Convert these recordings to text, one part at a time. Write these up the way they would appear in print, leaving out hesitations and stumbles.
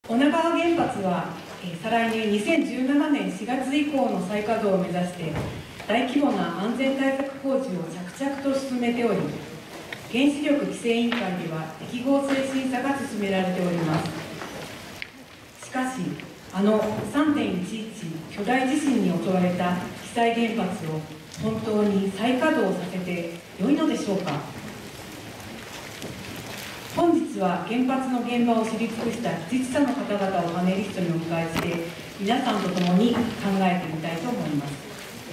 女川原発は再来年2017年4月以降の再稼働を目指して大規模な安全対策工事を着々と進めており、原子力規制委員会では適合性審査が進められております。しかし3.11 巨大地震に襲われた被災原発を本当に再稼働させて良いのでしょうか。本日は原発の現場を知り尽くした技術者の方々をパネリストにお迎えして皆さんと共に考えてみたいと思います。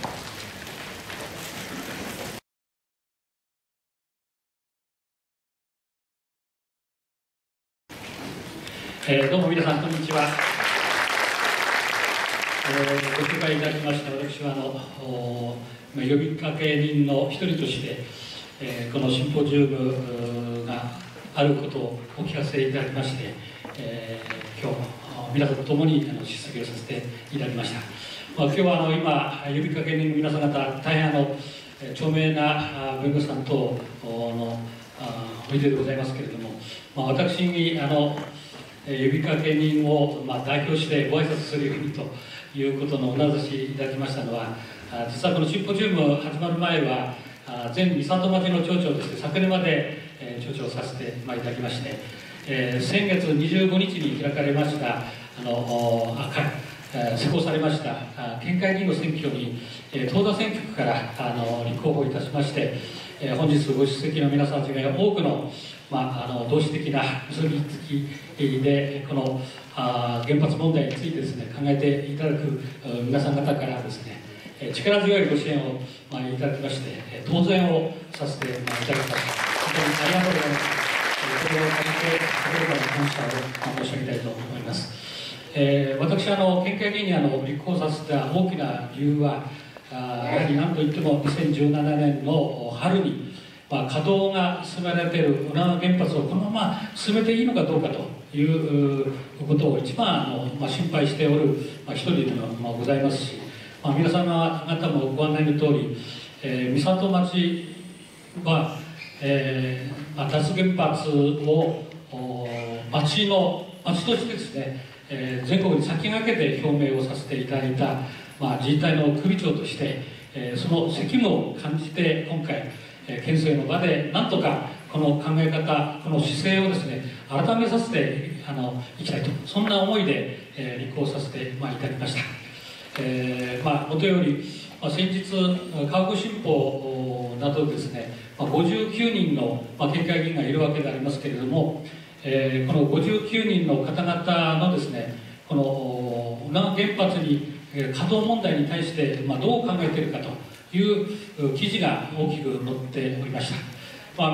どうも皆さんこんにちは。ご紹介いただきました私は呼びかけ人の一人として、このシンポジウムがあることをお聞かせいただきまして、今日皆さんと共に出席をさせていただきました。今日は今呼びかけ人の皆さん方大変著名な弁護士さん等のおいででございますけれども、私に呼びかけ人を代表してご挨拶するようにということのお名指しいただきましたのは、実はこのシンポジウム始まる前は前三郷町の町長として昨年まで町長をさせていただきまして、先月25日に開かれました施行されました県会議員の選挙に東田選挙区から立候補いたしまして、本日ご出席の皆さんたちが多くの同志的な結びつきでこの原発問題についてですね考えていただく皆さん方からですね力強いご支援をいただきまして当然をさせていただきました。本当にありがとうございます。これを借りて心から感謝を申し上げたいと思います。私県会議員に立候補させた大きな理由はやはり何といっても2017年の春に稼働が進められている女川原発をこのまま進めていいのかどうかということを一番心配しておる一人でもございますし、皆様方もご案内の通り、三郷町は、脱原発を町としてですね、全国に先駆けて表明をさせていただいた、自治体の首長として、その責務を感じて今回県政の場でなんとかこの考え方この姿勢をですね改めさせていきたいと、そんな思いで立候補させていただきました。もとより先日川越新報などですね59人の県会議員がいるわけでありますけれども、この59人の方々のですねこの女川原発に稼働問題に対してどう考えているかという記事が大きく載っておりました。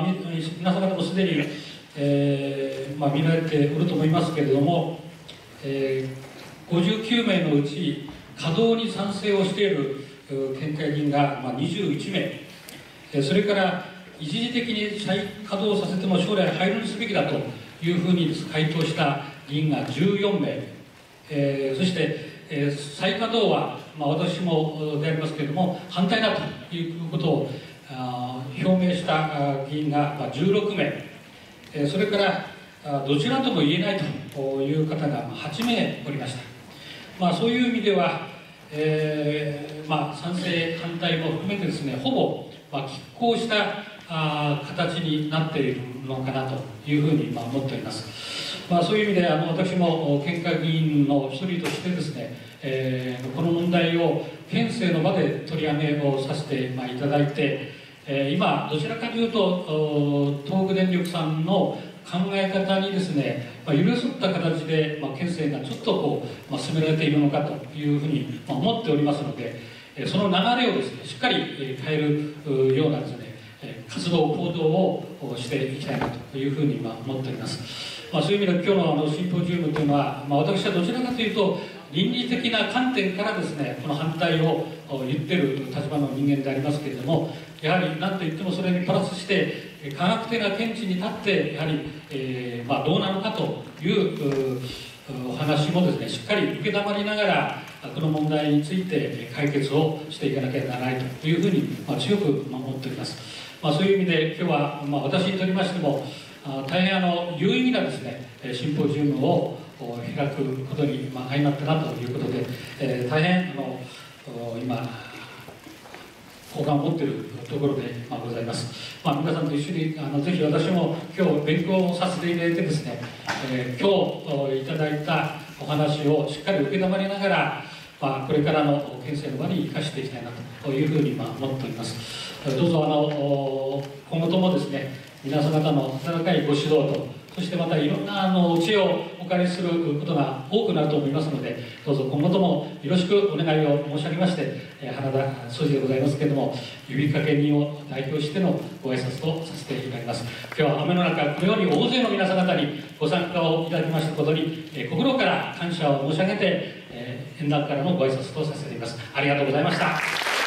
皆様方もすでに、見られておると思いますけれども、59名のうち稼働に賛成をしている県会議員が21名、それから一時的に再稼働させても将来廃炉にすべきだというふうに回答した議員が14名、そして再稼働は、私もでありますけれども反対だということを表明した議員が16名、それからどちらとも言えないという方が8名おりました。そういう意味では、賛成反対も含めてですねほぼ拮抗した形になっているのかなというふうに思っております。そういう意味で私も県会議員の一人としてですね、この問題を県政の場で取り上げをさせていただいて、今どちらかというと東北電力さんの考え方にですね寄り添った形で県政がちょっと進められているのかというふうに思っておりますので、その流れをですねしっかり変えるようなですね活動行動をしていきたいなというふうに思っております。そういう意味で今日のシンポジウムというのは、私はどちらかというと倫理的な観点からですねこの反対を言ってる立場の人間でありますけれども、やはり何といってもそれにプラスして科学的な見地に立ってやはり、どうなのかというお話もですねしっかり受け止まりながらこの問題について解決をしていかなければならないというふうに強く思っております。そういう意味で今日は私にとりましても大変有意義なですねシンポジウムを開くことに、相まったなということで、大変今好感を持っているところでございます。皆さんと一緒にぜひ私も今日勉強させていただいてですね、今日いただいたお話をしっかり受け止まりながら、これからの県政の場に生かしていきたいなというふうに思っております。どうぞ今後ともですね、皆様方の温かいご指導と、そしてまたいろんな知恵をお借りすることが多くなると思いますので、どうぞ今後ともよろしくお願いを申し上げまして、花田総司でございますけれども、指かけ人を代表してのご挨拶とさせていただきます。今日は雨の中、このように大勢の皆様方にご参加をいただきましたことに、心から感謝を申し上げて、演壇からのご挨拶とさせていただきます。ありがとうございました。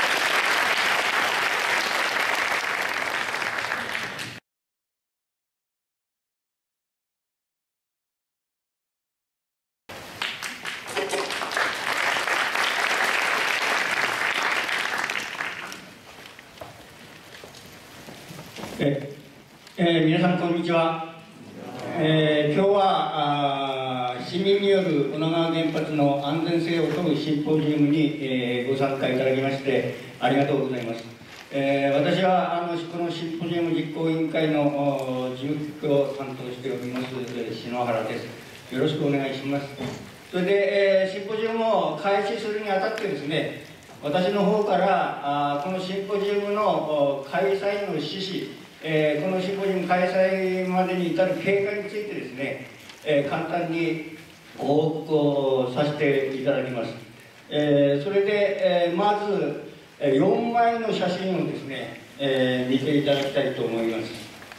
皆さんこんにちは。今日は市民による女川原発の安全性を問うシンポジウムに、ご参加いただきましてありがとうございます。私はこのシンポジウム実行委員会の事務局を担当しております篠原です。よろしくお願いします。それで、シンポジウムを開始するにあたってですね、私の方からこのシンポジウムの開催の趣旨、このシンポジウム開催までに至る経過についてですね、簡単にご報告をさせていただきます。それで、まず4枚の写真をですね、見ていただきたいと思います。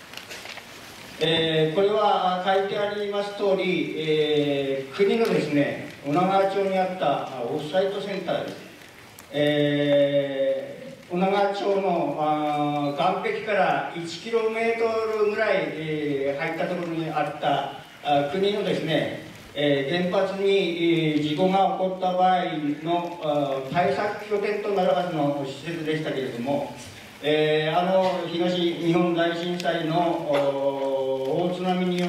これは書いてあります通り、国のですね、女川町にあったオフサイトセンターです。女川町の岸壁から 1km ぐらい、入ったところにあった国のですね、原発に事故が起こった場合の対策拠点となるはずの施設でしたけれども、東日本大震災の大津波によって、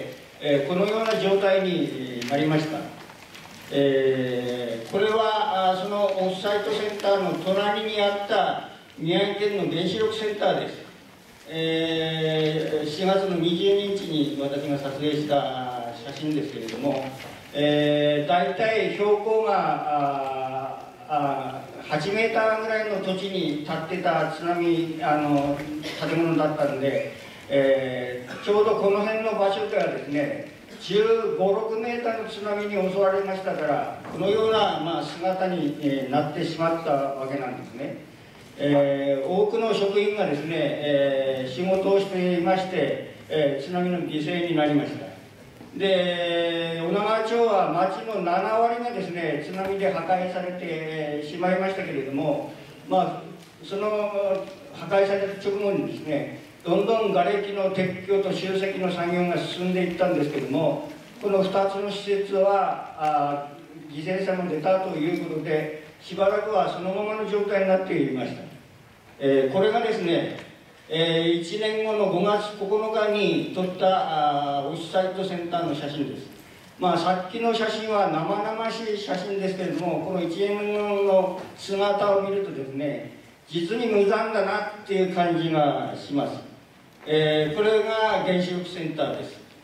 このような状態になりました。これはそのオフサイトセンターの隣にあった宮城県の原子力センターです。4月の22日に私が撮影した写真ですけれども、大体標高が8メーターぐらいの土地に立ってた津波建物だったので、ちょうどこの辺の場所ではですね、15、6メーターの津波に襲われましたから、このような、姿に、なってしまったわけなんですね。多くの職員がですね、仕事をしていまして、津波の犠牲になりました。で、女川町は町の7割がですね、津波で破壊されてしまいましたけれども、その破壊された直後にですね、どんどん瓦礫の撤去と集積の作業が進んでいったんですけれども、この2つの施設は犠牲者も出たということで、しばらくはそのままの状態になっていました。これがですね、1年後の5月9日に撮ったオフサイトセンターの写真です。さっきの写真は生々しい写真ですけれども、この1年後の姿を見るとですね、実に無残だなっていう感じがします。これが原子力センターです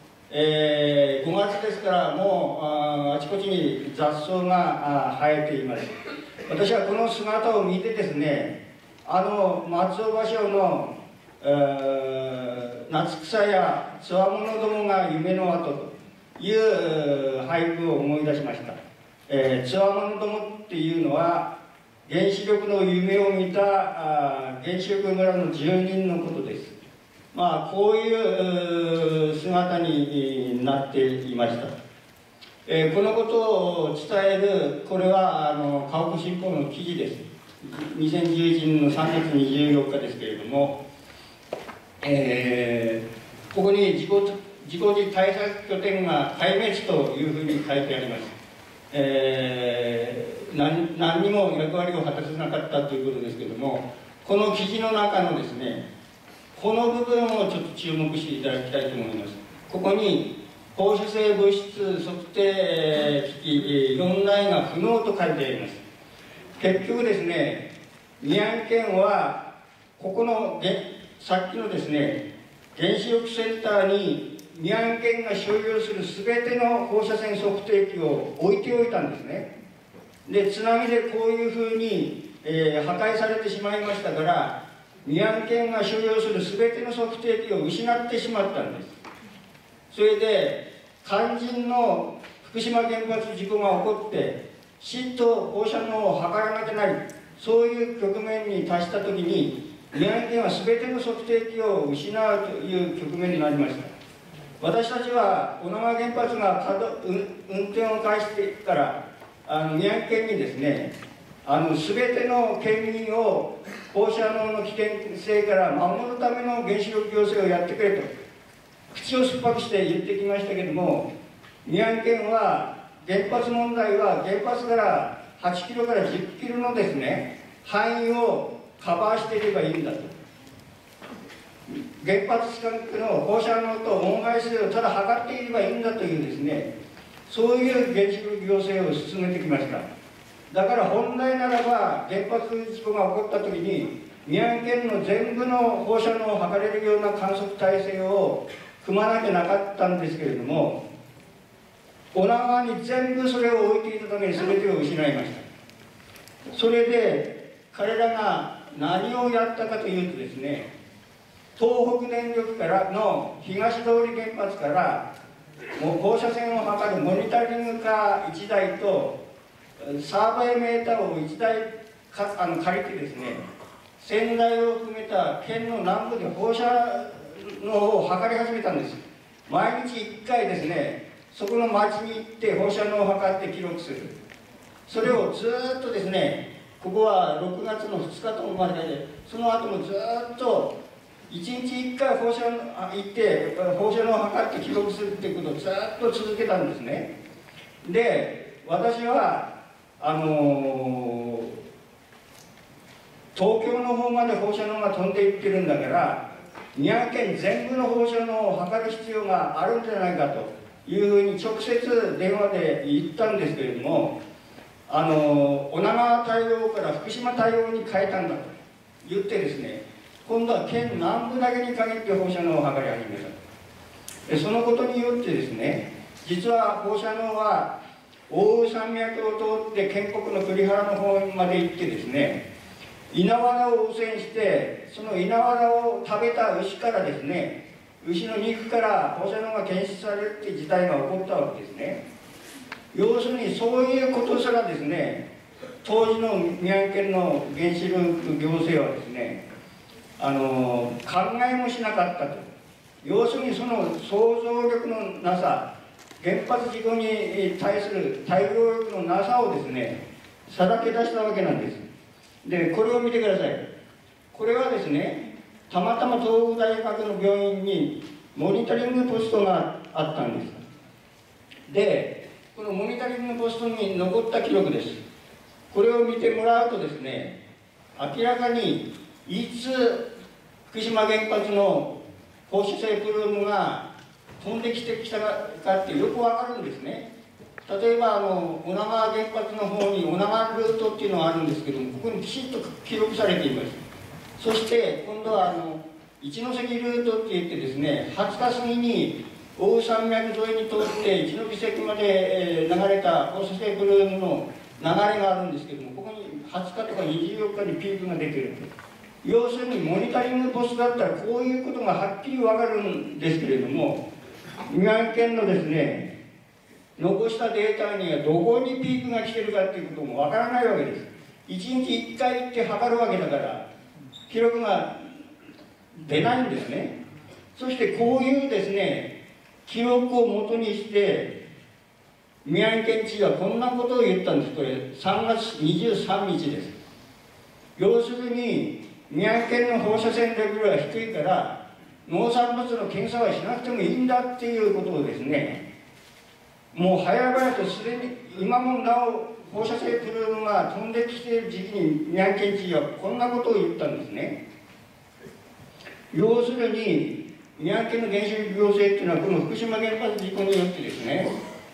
。5月ですからもうあちこちに雑草が生えています。私はこの姿を見てですね、松尾芭蕉の夏草やつわものどもが夢の跡という俳句を思い出しました。つわものどもっていうのは原子力の夢を見た原子力村の住人のことです。こういう姿になっていました。このことを伝える、これは家屋新報の記事です。2011年の3月24日ですけれども、ここに事故時対策拠点が壊滅というふうに書いてあります。何にも役割を果たせなかったということですけれども、この記事の中のですね、この部分をちょっと注目していただきたいと思います。ここに放射性物質測定機器4台が不能と書いてあります。結局ですね、宮城県はここのさっきのですね、原子力センターに宮城県が所有する全ての放射線測定器を置いておいたんですね。で、津波でこういうふうに、破壊されてしまいましたから、宮城県が所有する全ての測定器を失ってしまったんです。それで肝心の福島原発事故が起こって震と放射能を測らなきゃなり、そういう局面に達した時に宮城県は全ての測定器を失うという局面になりました。私たちは女川原発が運転を開始してから宮城県にですね、全ての県民を放射能の危険性から守るための原子力行政をやってくれと口を酸っぱくして言ってきましたけども、宮城県は原発問題は原発から8キロから10キロのですね範囲をカバーしていればいいんだと、原発近くの放射能と温害数をただ測っていればいいんだというですね、そういう原子力行政を進めてきました。だから本来ならば原発事故が起こった時に宮城県の全部の放射能を測れるような観測体制を組まなきゃなかったんですけれども、女川に全部それを置いていたために全てを失いました。それで彼らが何をやったかというとですね、東北電力からの東通原発からもう放射線を測るモニタリングカー1台とサーバイメーターを1台借りてですね、仙台を含めた県の南部で放射能を測り始めたんです。毎日1回ですね、そこの町に行って放射能を測って記録する。それをずっとですね、ここは6月の2日ともまでで、その後もずっと1日1回放射能行って放射能を測って記録するっていうことをずっと続けたんですね。で、私は東京の方まで放射能が飛んでいってるんだから、宮城県全部の放射能を測る必要があるんじゃないかというふうに直接電話で言ったんですけれども、女川対応から福島対応に変えたんだと言ってですね、今度は県南部だけに限って放射能を測り始めた。でそのことによってですね、実は放射能は奥羽山脈を通って県北の栗原の方まで行ってですね、稲わらを汚染して、その稲わらを食べた牛からですね、牛の肉から放射能が検出されるっていう事態が起こったわけですね。要するにそういうことすらですね、当時の宮城県の原子力行政はですね、考えもしなかったと。要するにその想像力のなさ、原発事故に対する対応力のなさをですね、さらけ出したわけなんです。で、これを見てください。これはですね、たまたま東北大学の病院にモニタリングポストがあったんです。で、このモニタリングポストに残った記録です。これを見てもらうとですね、明らかにいつ福島原発の放射性プルームが飛んできたかってよくわかるんですね。例えば女川原発の方に女川ルートっていうのがあるんですけども、ここにきちっと記録されています。そして今度は一ノ関ルートって言ってですね、20日過ぎに奥羽山脈沿いに通って一ノ関まで流れた放射性プルームの流れがあるんですけども、ここに20日とか24日にピークが出てる。要するにモニタリングポストだったらこういうことがはっきり分かるんですけれども、宮城県のですね残したデータにはどこにピークが来てるかっていうこともわからないわけです。1日1回行って測るわけだから記録が出ないんですね。そしてこういうですね記録をもとにして宮城県知事はこんなことを言ったんです。これ3月23日です。要するに宮城県の放射線レベルが低いから農産物の検査はしなくてもいいんだっていうことをですね、もう早々とすでに今もなお放射性プルームが飛んできている時期に宮城県知事はこんなことを言ったんですね。要するに宮城県の原子力行政っていうのは、この福島原発事故によってですね、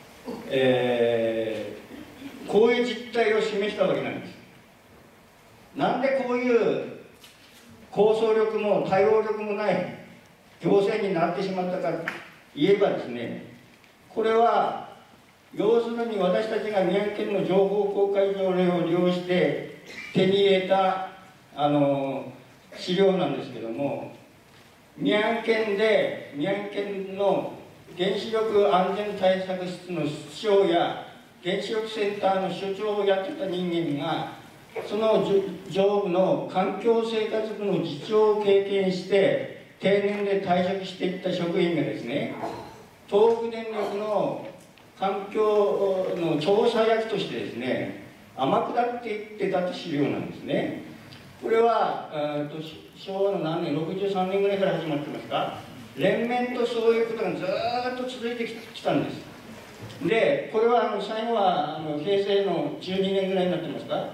こういう実態を示したわけなんです。なんでこういう構想力も対応力もない行政になってしまったかといえばですね、これは要するに私たちが宮城県の情報公開条例を利用して手に入れた資料なんですけども、宮城県の原子力安全対策室の室長や原子力センターの所長をやってた人間が、その上部の環境生活部の次長を経験して定年で退職していった職員がですね、東北電力の環境の調査役としてですね、天下って言ってたって資料なんですね。これは昭和の何年、63年ぐらいから始まってますか、連綿とそういうことがずーっと続いてきたんです。で、これは最後は平成の12年ぐらいになってますか、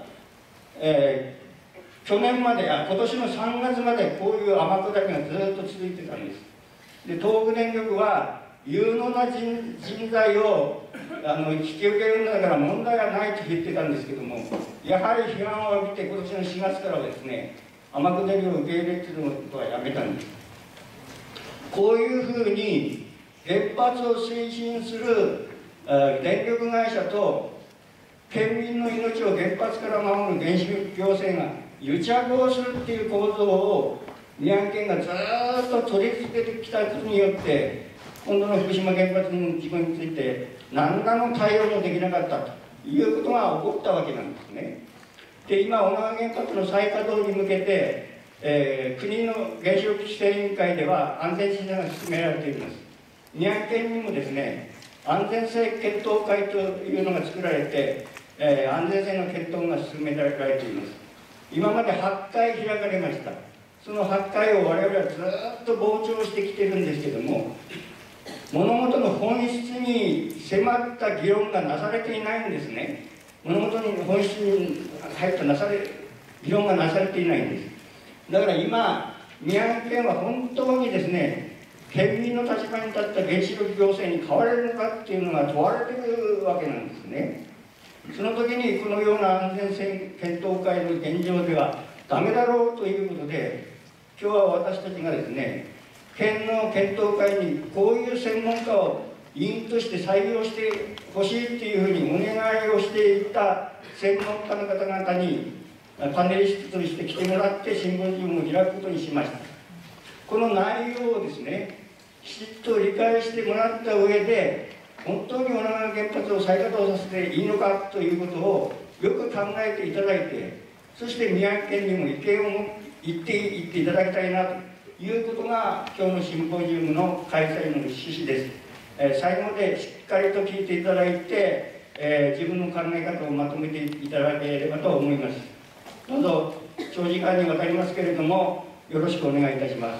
去年まで、今年の3月までこういう天下りがずっと続いてたんです。で、東北電力は有能な 人材を引き受けるんだから問題はないと言ってたんですけども、やはり批判を浴びて今年の4月からはですね、天下りを受け入れていることはやめたんです。こういうふうに原発を推進する電力会社と県民の命を原発から守る原子力行政が癒着をするっていう構造を宮城県がずっと取り続けてきたことによって、今度の福島原発の事故について何らの対応もできなかったということが起こったわけなんですね。で、今女川原発の再稼働に向けて、国の原子力規制委員会では安全審査が進められています。宮城県にもですね、安全性検討会というのが作られて、安全性の検討が進められています。今まで8回開かれました。その8回を我々はずっと傍聴してきているんですけども、物事の本質に迫った議論がなされていないんですね。物事の本質に入った議論がなされていないんです。だから今、宮城県は本当にですね、県民の立場に立った原子力行政に変われるのかっていうのが問われているわけなんですね。その時にこのような安全性検討会の現状ではダメだろうということで、今日は私たちがですね、県の検討会にこういう専門家を委員として採用してほしいっていうふうにお願いをしていた専門家の方々にパネリストとして来てもらってシンポジウムを開くことにしました。この内容をですね、きちっと理解してもらった上で、本当に女川原発を再稼働させていいのかということをよく考えていただいて、そして宮城県にも意見を言っていただきたいなということが今日のシンポジウムの開催の趣旨です。最後までしっかりと聞いていただいて、自分の考え方をまとめていただければと思います。どうぞ長時間にわたりますけれどもよろしくお願いいたします。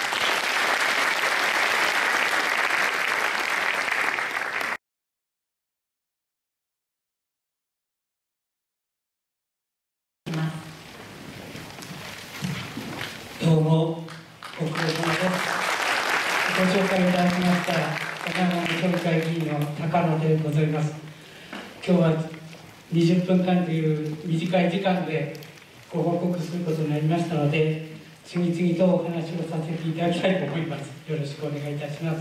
どうもご苦労様です。ご紹介いただきました女川の協会議員の高野でございます。今日は20分間という短い時間でご報告することになりましたので、次々とお話をさせていただきたいと思います。よろしくお願いいたします。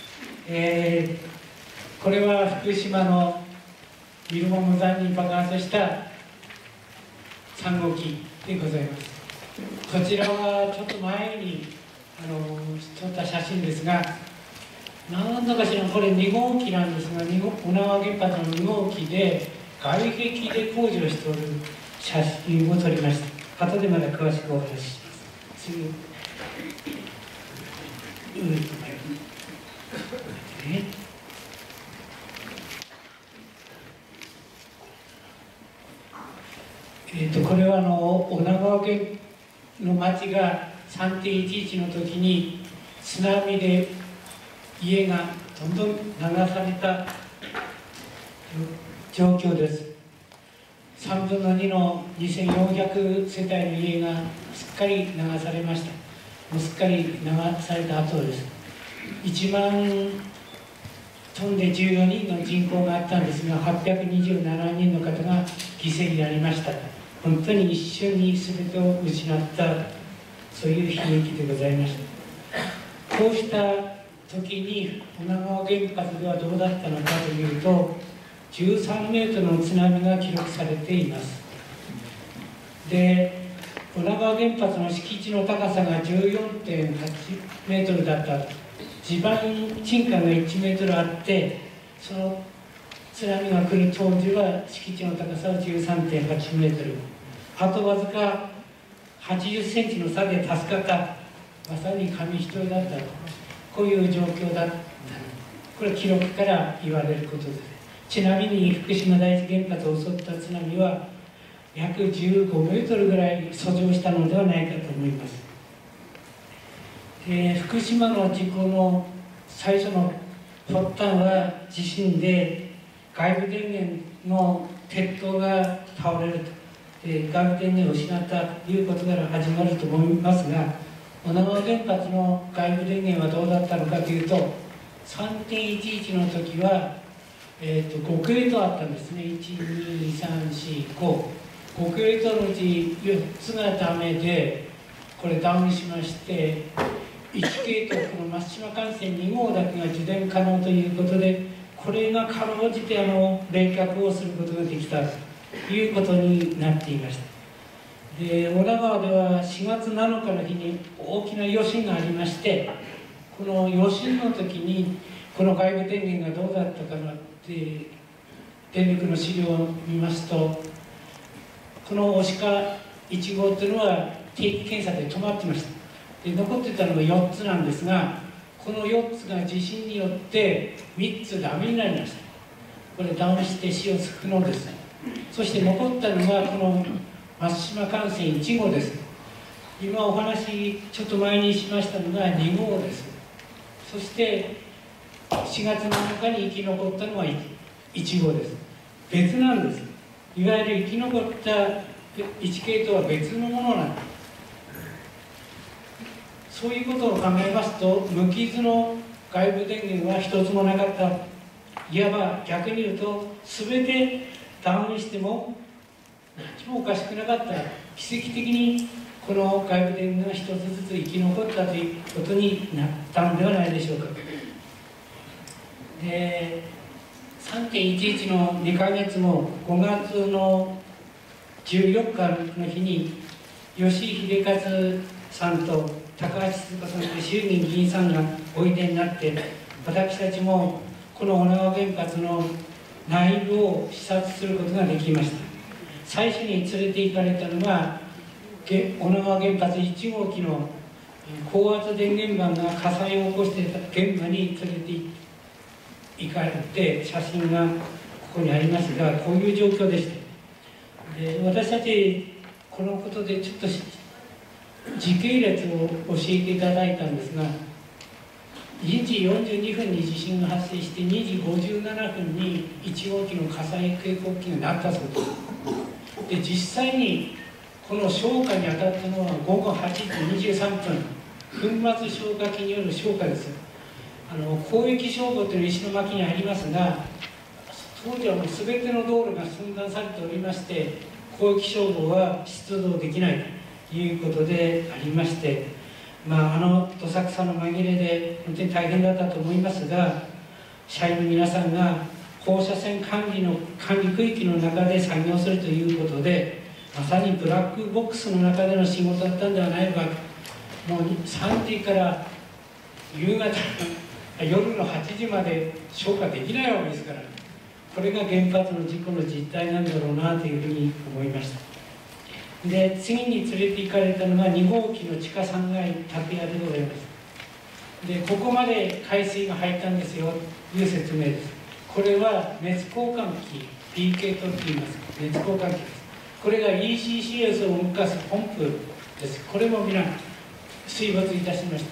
これは福島のビルモム山に爆発した3号機でございます。こちらはちょっと前に撮った写真ですが、何度かしらこれ2号機なんですが、女川原発の2号機で外壁で工事をしておる写真を撮りました。後でまだ詳しくお話しします。次これは女川原の町が 3.11 の時に津波で家がどんどん流された状況です。3分の2の2400世帯の家がすっかり流されました。 もうすっかり流された後です。1万飛んで14人の人口があったんですが、827人の方が犠牲になりました。本当に一瞬に全てを失った、そういう悲劇でございました。こうした時に女川原発ではどうだったのかというと、13メートルの津波が記録されています。で、女川原発の敷地の高さが 14.8 メートルだった。地盤沈下が1メートルあって、その津波が来る当時は敷地の高さは 13.8 メートル。あとわずか80センチの差で助かった、まさに紙一重だった、こういう状況だった。これは記録から言われることです。ちなみに福島第一原発を襲った津波は約15メートルぐらい遡上したのではないかと思います。福島の事故の最初の発端は地震で、外部電源の鉄塔が倒れると、外部電源を失ったということから始まると思いますが、女川原発の外部電源はどうだったのかというと、3.11 の時は、5系統あったんですね。1、2、3、4、5。5系統のうち4つがダメで、これダウンしまして、1系統、この松島幹線2号だけが受電可能ということで、これがかろうじて冷却をすることができたということになっていました。で、女川では4月7日の日に大きな余震がありまして、この余震の時にこの外部電源がどうだったかなって電力の資料を見ますと、この押川1号というのは定期検査で止まってました。で、残ってたのが4つなんですが、この4つが地震によって3つダメになりました。これダウンして使用不能です。そして残ったのがこの松島幹線1号です。今お話ちょっと前にしましたのが2号です。そして4月7日に生き残ったのが1号です。別なんです。いわゆる生き残った1系統は別のものなんです。そういうことを考えますと、無傷の外部電源は一つもなかった。いわば逆に言うと、全てダウンしても何もおかしくなかった。奇跡的にこの外部電源が一つずつ生き残ったということになったのではないでしょうか。で、3.11 の2ヶ月後、5月の14日の日に吉井秀和さんと高橋静子さんと衆議院議員さんがおいでになって、私たちもこの女川原発の内部を視察することができました。最初に連れて行かれたのが女川原発1号機の高圧電源板が火災を起こしていた現場に連れて行かれて、写真がここにありますが、こういう状況でした。で、私たちこのことでちょっと時系列を教えていただいたんですが、1時42分に地震が発生して、2時57分に1号機の火災警報器が鳴ったそうです。で、実際にこの消火に当たったのは午後8時23分、粉末消火器による消火です。広域消防という石巻にありますが、当時はもう全ての道路が寸断されておりまして、広域消防は出動できないということでありまして、どさくさの紛れで本当に大変だったと思いますが、社員の皆さんが放射線管理区域の中で作業するということで、まさにブラックボックスの中での仕事だったんではないか。もう3時から夕方夜の8時まで消火できないわけですから、これが原発の事故の実態なんだろうなというふうに思いました。で、次に連れて行かれたのが2号機の地下3階建屋でございます。で、ここまで海水が入ったんですよという説明です。これは熱交換器 PK と言います。熱交換器です。これが ECCS を動かすポンプです。これも皆水没いたしました。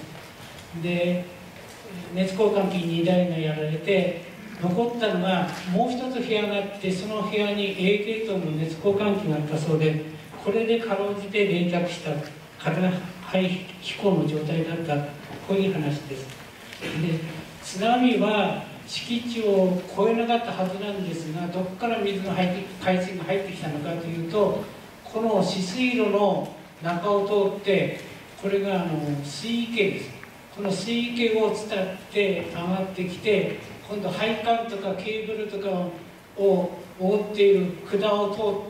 で、熱交換器2台がやられて、残ったのがもう一つ部屋があって、その部屋に A 系統の熱交換器があったそうで、これでかろうじて冷却した方が飛行の状態だった、こういう話です。で、津波は敷地を越えなかったはずなんですが、どこから海水が入ってきたのかというと、この止水路の中を通って、これが水位計です。この水位計を伝って上がってきて、今度配管とかケーブルとかを覆っている管を通って、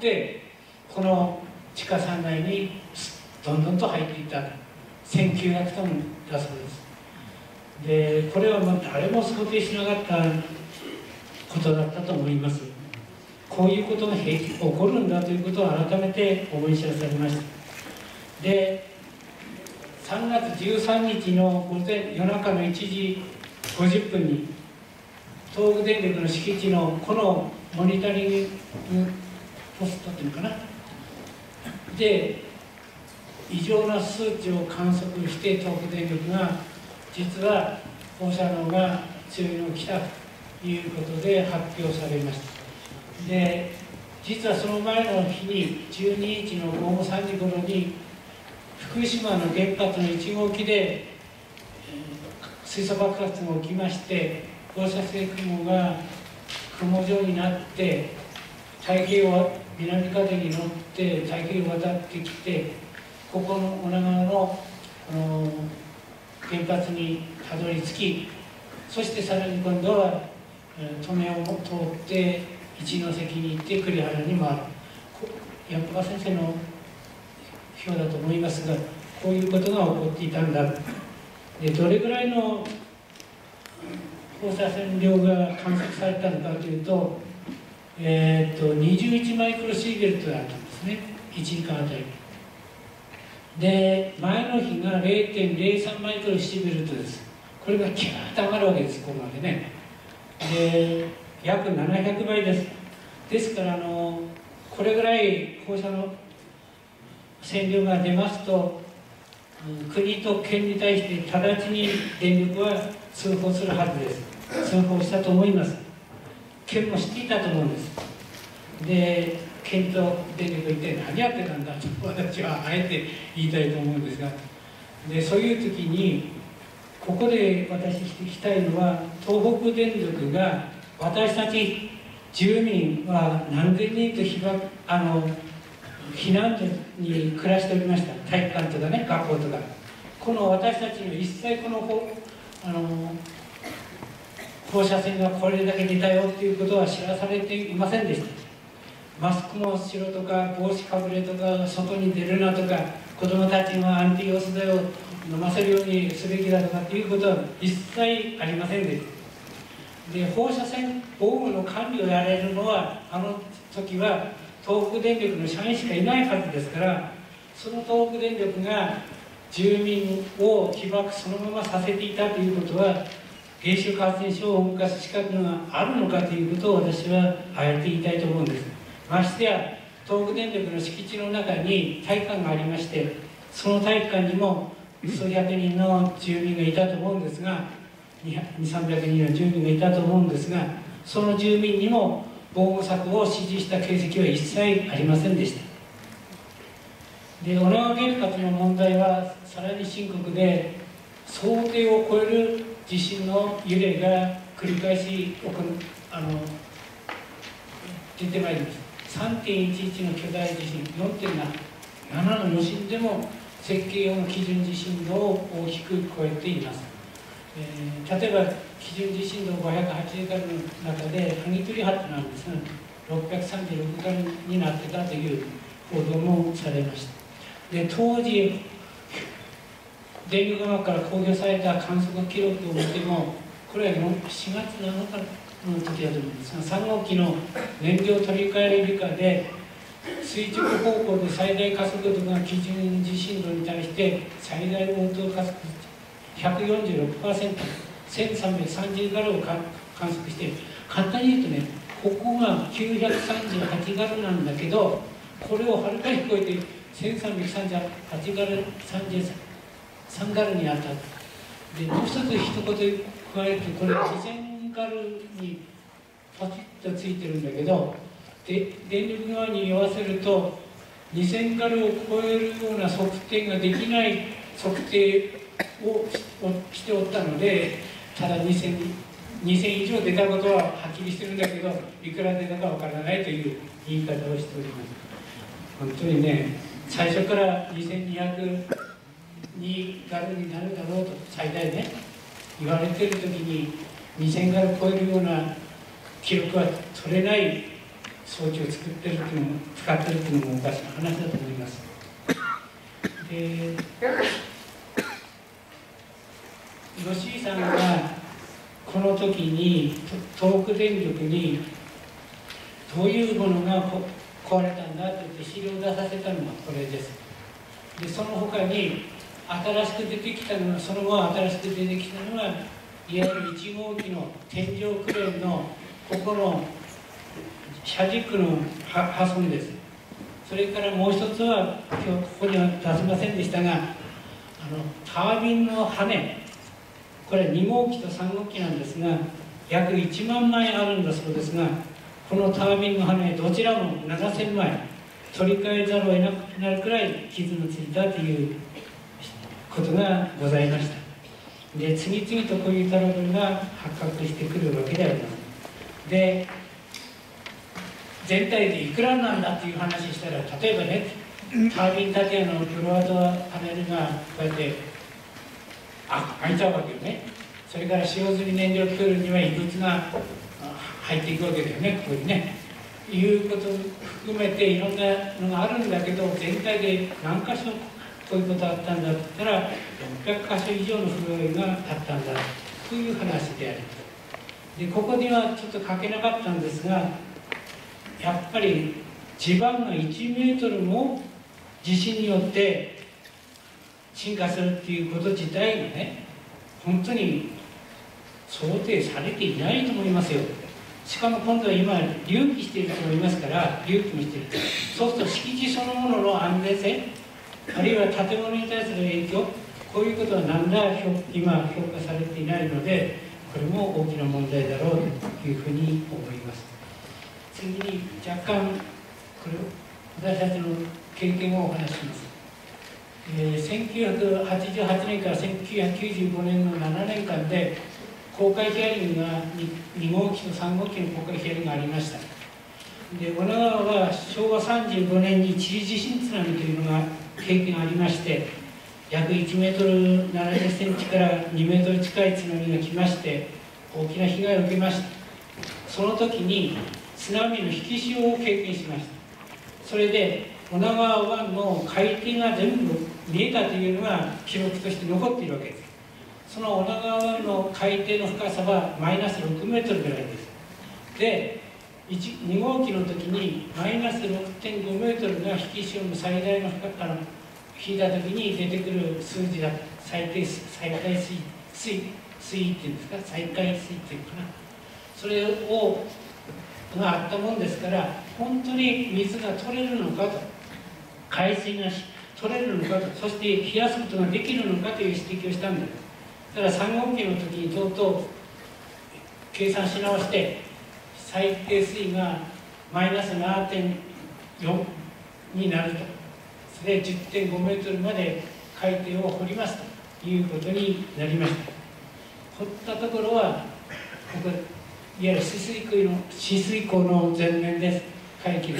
この地下3階にどんどんと入っていった1900トンだそうです。で、これはもう誰も想定しなかったことだったと思います。こういうことが起こるんだということを改めて思い知らされました。で、3月13日の夜中の1時50分に東北電力の敷地のこのモニタリングポストっていうのかなで異常な数値を観測して、東北電力が実は放射能が強いのが来たということで発表されました。で、実はその前の日に12日の午後3時頃に福島の原発の1号機で水素爆発が起きまして、放射性雲が雲状になって太平洋南風に乗って太平洋を渡ってきて、ここの女川の原発にたどり着き、そしてさらに今度は利根を通って一関に行って栗原に回る。山川先生の表だと思いますが、こういうことが起こっていたんだ。で、どれぐらいの放射線量が観測されたのかというと、21マイクロシーベルトだったんですね、1時間あたり。で、前の日が 0.03 マイクロシーベルトです。これがキャーッと上がるわけです、ここまでね。で、約700倍です。ですからこれぐらい放射の線量が出ますと、国と県に対して直ちに電力は通報するはずです。通報したと思います。県も知っていたと思うんです。で、県と電力一体何やってたんだと私はあえて言いたいと思うんですが、でそういう時にここで私指摘したいのは、東北電力が私たち住民は何千人と避難所に暮らしておりました。体育館とかね、学校とか。この私たちには一切この放射線がこれだけ出たよっていうことは知らされていませんでした。マスクもしろとか、帽子かぶれとか、外に出るなとか、子どもたちのアンティオス剤を飲ませるようにすべきだとかっていうことは一切ありませんでした。で、放射線防護の管理をやれるのは、あの時は東北電力の社員しかいないはずですから、その東北電力が住民を被爆そのままさせていたということは、原子力発電所を動かす資格があるのかということを私はあえて言いたいと思うんです。ましてや東北電力の敷地の中に体育館がありまして、その体育館にも数百人の住民がいたと思うんですが、200-300人の住民がいたと思うんですが、その住民にも防護策を指示した形跡は一切ありませんでした。で、女川原発の問題はさらに深刻で、想定を超える地震の揺れが繰り返し出てまいります。3.11 の巨大地震、4.7 の余震でも設計用の基準地震度を大きく超えています。例えば基準地震度580ガルの中で萩取波ってなんですが、636ガルになってたという報道もされました。で、当時電力側から公表された観測記録を見ても、これは4月7日の時だと思うんですが、3号機の燃料取り替え理科で垂直方向で最大加速度が基準地震度に対して最大応答加速 146%、1330ガルを観測して、簡単に言うとね、ここが938ガルなんだけど、これをはるかに超えて1338ガル33ガルに当たる。で、もう一つ一言加えると、これ2000ガルにパチッとついてるんだけど、で電力側に言わせると2000ガルを超えるような測定ができない測定をしておったので、ただ2000以上出たことははっきりしてるんだけど、いくら出たかわからないという言い方をしております。本当にね、最初から2200にガルになるだろうと最大ね言われてる時に2000ガル超えるような記録は取れない装置を作ってるっていうのも使ってるっていうのもおかしな話だと思います。で、吉井さんがこの時に東北電力にどういうものが壊れたんだと言って資料を出させたのがこれです。でその他に新しく出てきたのは、その後新しく出てきたのは、いわゆる1号機の天井クレーンのここの車軸の破損です。それからもう一つは、今日ここには出せませんでしたが、タービンの羽、これ2号機と3号機なんですが、約1万枚あるんだそうですが、このタービンの羽、どちらも7000枚、取り替えざるを得なくなるくらい傷のついたということがございました。で、次々とこういうトラブルが発覚してくるわけであります。で、全体でいくらなんだっていう話したら、例えばね、タービン建屋のフロアドアパネルがこうやって開いちゃうわけよね。それから使用済み燃料プールには異物が入っていくわけだよね、ここにね。いうことを含めていろんなのがあるんだけど、全体で何箇所こういうことあったんだって言ったら、600箇所以上の不具合があったんだという話であります。で、ここにはちょっと書けなかったんですが、やっぱり地盤が1メートルも地震によって沈下するっていうこと自体がね、本当に想定されていないと思いますよ。しかも今度は今隆起している人もいますから、隆起もしている。そうすると敷地そのものの安全性、あるいは建物に対する影響、こういうことは何ら今評価されていないので、これも大きな問題だろうというふうに思います。次に若干これ私たちの経験をお話しします。1988年から1995年の7年間で公開ヒアリングが 2号機と3号機の公開ヒアリングがありました。で、女川は昭和35年にチリ地震津波というのが経験がありまして、約1メートル70センチから2メートル近い津波が来まして、大きな被害を受けました。その時に津波の引き潮を経験しました。それで女川湾の海底が全部見えたというのが記録として残っているわけです。その女川湾の海底の深さはマイナス6メートルぐらいです。で、2号機の時にマイナス 6.5 メートルが引き潮の最大の深さから引いた時に出てくる数字だ。最海水っていうんですか、最海水っていうかな、それがあったもんですから、本当に水が取れるのかと、海水が取れるのかと、そして冷やすことができるのかという指摘をしたんです。ただ3号機の時にとうとう計算し直して、最低水位がマイナス 7.4 になると、それで 10.5 メートルまで海底を掘りますということになりました。掘ったところはここ、いわゆる止水溝の前面です。海域です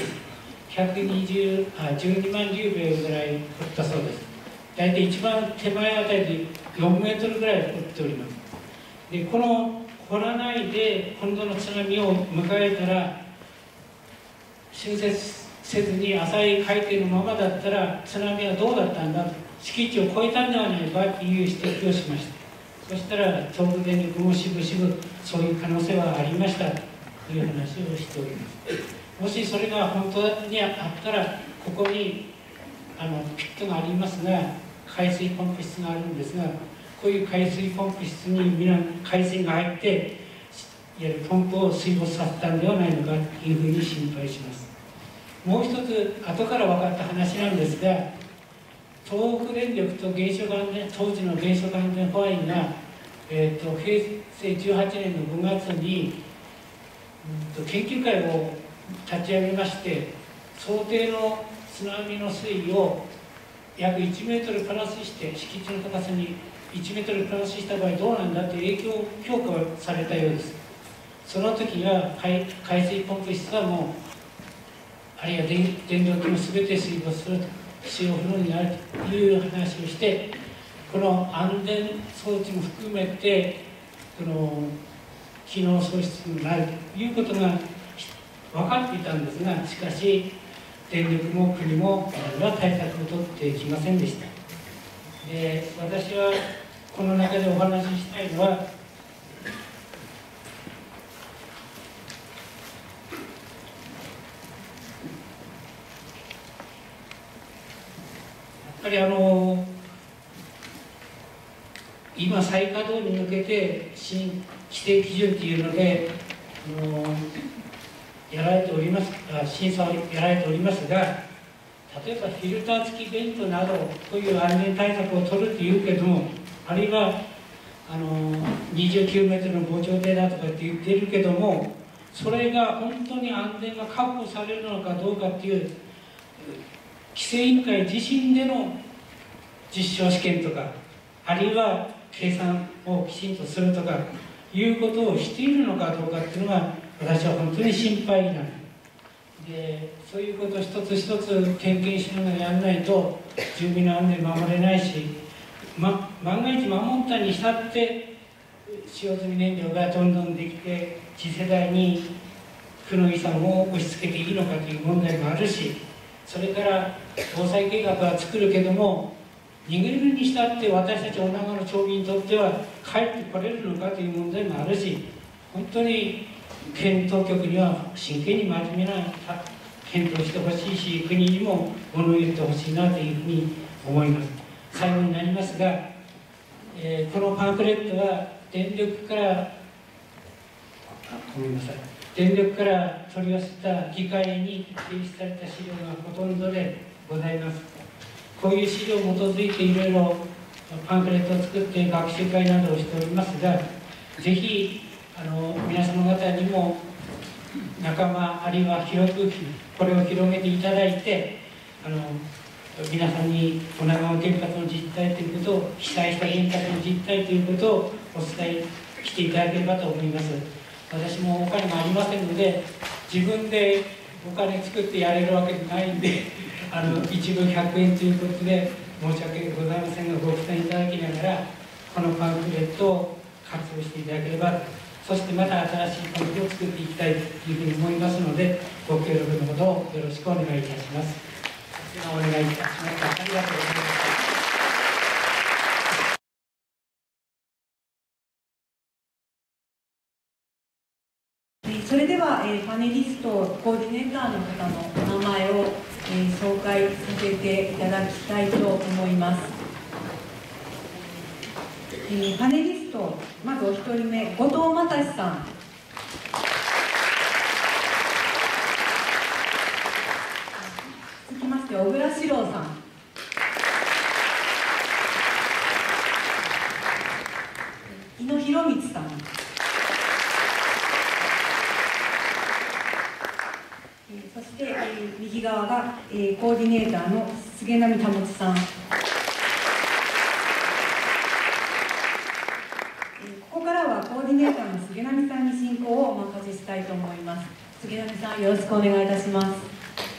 。12万リューベルぐらい掘ったそうです。大体一番手前あたりで4メートルぐらい掘っております。で、この掘らないで今度の津波を迎えたら、修正せずに浅い海底のままだったら津波はどうだったんだと、敷地を超えたんではないかという指摘をしました。そしたら東北電力もしぶしぶそういう可能性はありましたという話をしております。もしそれが本当にあったら、ここにピットがありますが、海水ポンプ室があるんですが、こういう海水ポンプ室に海水が入って、いわゆるポンプを水没させたんではないのかというふうに心配します。もう一つ後から分かった話なんですが、東北電力と当時の原子力安全保安院が、平成18年の5月に研究会を立ち上げまして、想定の津波の水位を約1メートルプラスして、敷地の高さに1メートルプラスした場合どうなんだという影響評価をされたようです。その時には海水ポンプ室はもう、あるいは電動機も全て水没すると、使用不能になるという話をして、この安全装置も含めてこの機能喪失になるということが分かっていたんですが、しかし電力も国も何ら対策を取ってきませんでした。で、私はこの中でお話ししたいのは、やっぱり今再稼働に向けて新規定基準というのでやられております、審査をやられておりますが、例えばフィルター付きベントなどこういう安全対策を取るというけども、あるいは29メートルの防潮堤だとかって言っているけども、それが本当に安全が確保されるのかどうかっていう規制委員会自身での実証試験とか、あるいは計算をきちんとするとかいうことをしているのかどうかっていうのが私は本当に心配になる。で、そういうことを一つ一つ点検しながらやらないと住民の安全守れないし、万が一守ったにしたって使用済み燃料がどんどんできて次世代に負の遺産を押し付けていいのかという問題もあるし、それから防災計画は作るけども逃げるにしたって私たち女川の町民にとっては帰ってこれるのかという問題もあるし、本当に県当局には真剣に真面目な検討してほしいし、国にも物を言ってほしいなというふうに思います。最後になりますが、このパンフレットは電力から取り寄せた議会に提出された資料がほとんどでございます。こういう資料に基づいていろいろパンフレットを作って学習会などをしておりますが、ぜひ皆様方にも仲間あるいは広くこれを広げていただいて、皆さんに女川原発の実態ということを、被災した原発の実態ということをお伝えしていただければと思います。私もお金もありませんので、自分でお金作ってやれるわけじゃないんで一部100円ということで申し訳ございませんが、ご負担いただきながらこのパンフレットを活用していただければ、そしてまた新しいパンフレットを作っていきたいというふうに思いますので、ご協力のほどよろしくお願いいたします。お願いいたしました。ありがとうございました。 それでは、パネリストコーディネーターの方のお名前を、紹介させていただきたいと思います。パネリスト、まずお一人目、後藤又さん。続きまして小倉史郎さん。井野博光さん。そして、右側が、コーディネーターの菅波保さん。ここからはコーディネーターの菅波さんに進行をお任せしたいと思います。菅波さん、よろしくお願いいたします。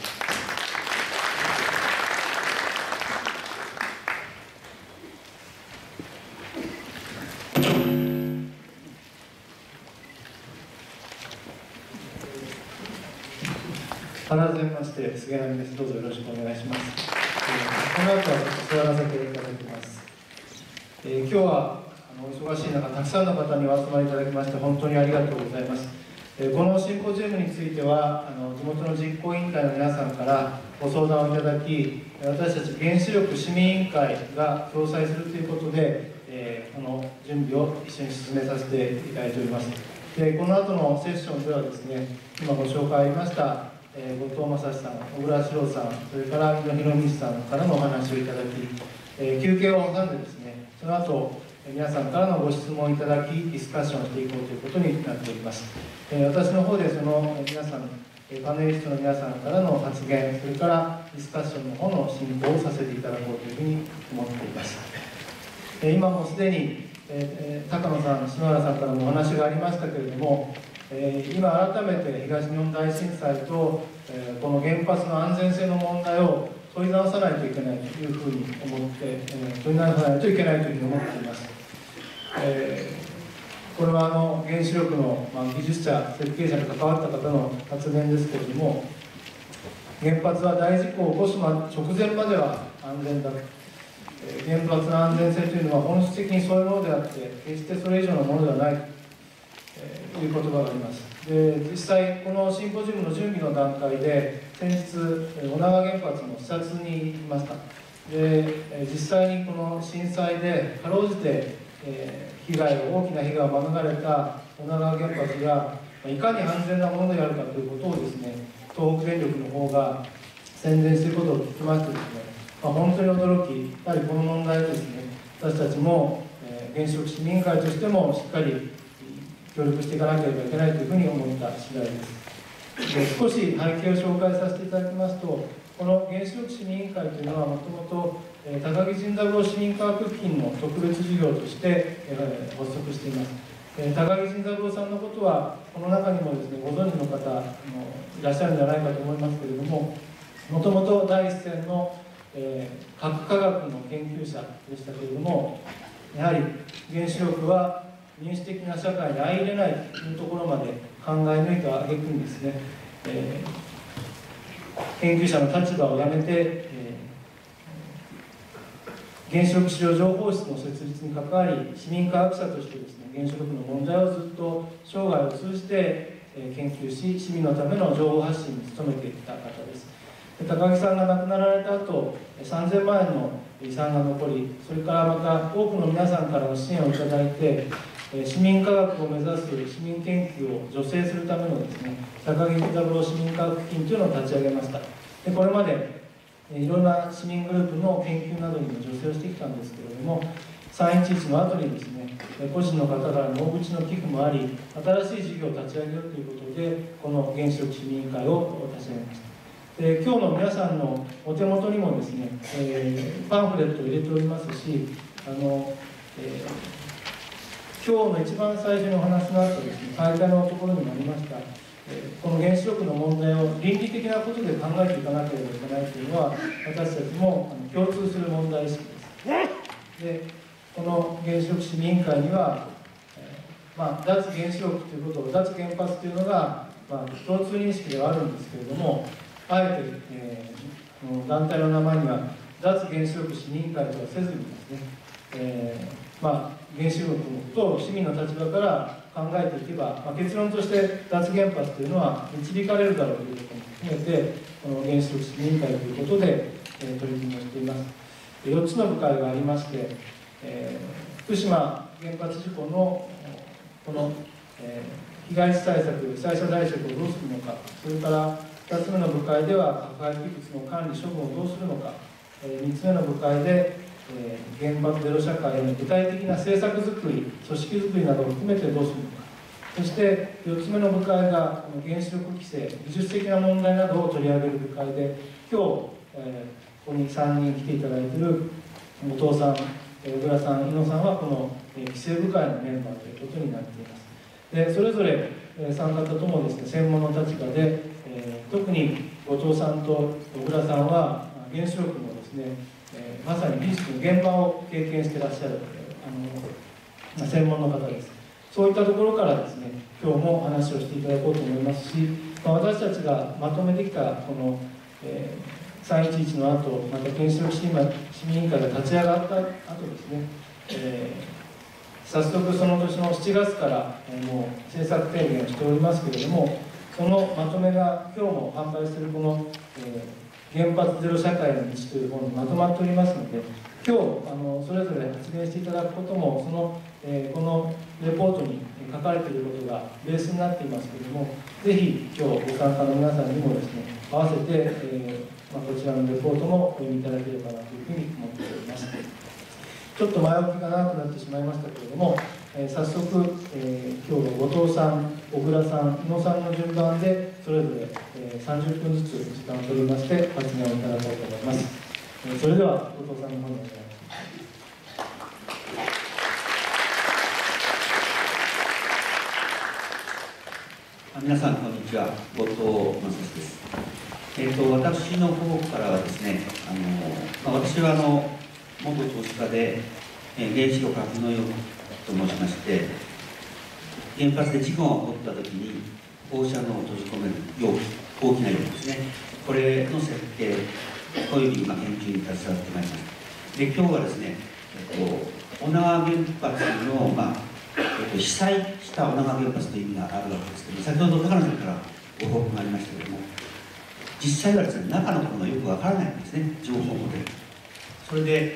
改めまして菅波です。どうぞよろしくお願いします。この後は座らせていただきます。今日はお忙しい中たくさんの方にお集まりいただきまして本当にありがとうございます。このシンポジウムについては地元の実行委員会の皆さんからご相談をいただき、私たち原子力市民委員会が共催するということで、この準備を一緒に進めさせていただいております。でこの後のセッションではですね、今ご紹介ありました後藤正さん、小倉史郎さん、それから井野博光さんからのお話をいただき、休憩を挟んでですね、その後皆さんからのご質問をいただき、ディスカッションをしていこうということになっております。私の方でその皆さんパネリストの皆さんからの発言、それからディスカッションの方の進行をさせていただこうというふうに思っています。今もすでに、高野さん、篠原さんからもお話がありましたけれども、今改めて東日本大震災と、この原発の安全性の問題を問い直さないといけないというふうに思って、問い直さないといけないというふうに思っています。これは原子力の技術者、設計者に関わった方の発言ですけれども、原発は大事故を起こす直前までは安全だと。原発の安全性というのは本質的にそういうものであって、決してそれ以上のものではないという言葉があります。で、実際、このシンポジウムの準備の段階で、先日、女川原発の視察に行きました。で、実際にこの震災で、かろうじて、大きな被害を免れた女川原発が、いかに安全なものであるかということをですね、東北電力の方が宣伝していることを聞きましてですね、本当に驚き、やはりこの問題ですね、私たちも、原子力市民会としてもしっかり協力していかなければいけないというふうに思った次第です。で、少し背景を紹介させていただきますと、この原子力市民委員会というのはもともと高木甚三郎市民科学基金の特別事業として発足しています。高木甚三郎さんのことはこの中にもですね、ご存知の方いらっしゃるんじゃないかと思いますけれども、もともと第一線の核科学の研究者でしたけれども、やはり原子力は民主的な社会に相入れないというところまで考え抜いた挙句にですね、研究者の立場をやめて、原子力市場情報室の設立に関わり、市民科学者としてですね、原子力の問題をずっと生涯を通じて研究し、市民のための情報発信に努めていった方です。高木さんが亡くなられた後、3000万円の遺産が残り、それからまた多くの皆さんからの支援をいただいて、市民科学を目指す市民研究を助成するためのですね、高木甚三郎市民科学基金というのを立ち上げました。で、これまでいろんな市民グループの研究などにも助成をしてきたんですけれども、3.11の後にですね、個人の方からの大口の寄付もあり、新しい事業を立ち上げるということで、この原子力市民委員会を立ち上げました。で、今日の皆さんのお手元にもですね、パンフレットを入れておりますし、今日の一番最初にお話のあったですね、大会のところにもありました、この原子力の問題を倫理的なことで考えていかなければいけないというのは、私たちも共通する問題意識です。で、この原子力市民委員会には、脱原子力ということを、脱原発というのが、共通認識ではあるんですけれども、あえて、団体の名前には脱原子力市民委員会とはせずにですね、原子力のことを市民の立場から考えていけば、結論として脱原発というのは導かれるだろうということも含めて、この原子力市民委員会ということで、取り組みをしています。4つの部会がありまして、福島原発事故のこの、被害地対策、被災者対策をどうするのか、それから2つ目の部会では核廃棄物の管理処分をどうするのか、3つ目の部会で、原発ゼロ社会への具体的な政策づくり、組織づくりなどを含めてどうするのか、そして4つ目の部会が原子力規制、技術的な問題などを取り上げる部会で、今日、ここに3人来ていただいている後藤さん、小倉さん、井野さんはこの規制部会のメンバーということになっています。で、それぞれ3方ともですね、専門の立場で、特に後藤さんと小倉さんは原子力のですね、まさに技術の現場を経験していらっしゃる専門の方です。そういったところからですね、今日も話をしていただこうと思いますし、私たちがまとめてきたこの、3.11の後、また原子力市民委員会が立ち上がった後ですね、早速その年の7月から、もう政策提言をしておりますけれども、そのまとめが今日も販売しているこの、原発ゼロ社会の道という本にまとまっておりますので、今日それぞれ発言していただくことも、このレポートに書かれていることがベースになっていますけれども、ぜひ今日ご参加の皆さんにもですね、合わせて、こちらのレポートもお読みいただければなというふうに思っております。ちょっと前置きが長くなってしまいましたけれども、早速、今日は後藤さん、小倉さん、井野さんの順番で、 それぞれ30分ずつ時間を取りまして発言をいただこうと思います。それでは後藤さんの方にお願いします。 皆さんこんにちは、後藤正史です。私の方からはですね、私は元投資家で、原子力格納容と申しまして、原発で事故が起こったときに放射能を閉じ込める容器、大きな容器ですね、これの設計および研究に携わってまいりました。で、今日はですね、女川原発の、被災した女川原発という意味があるわけですけど、先ほど高野さんからご報告がありましたけれども、実際はですね、中のことがよくわからないんですね、情報もで。それで、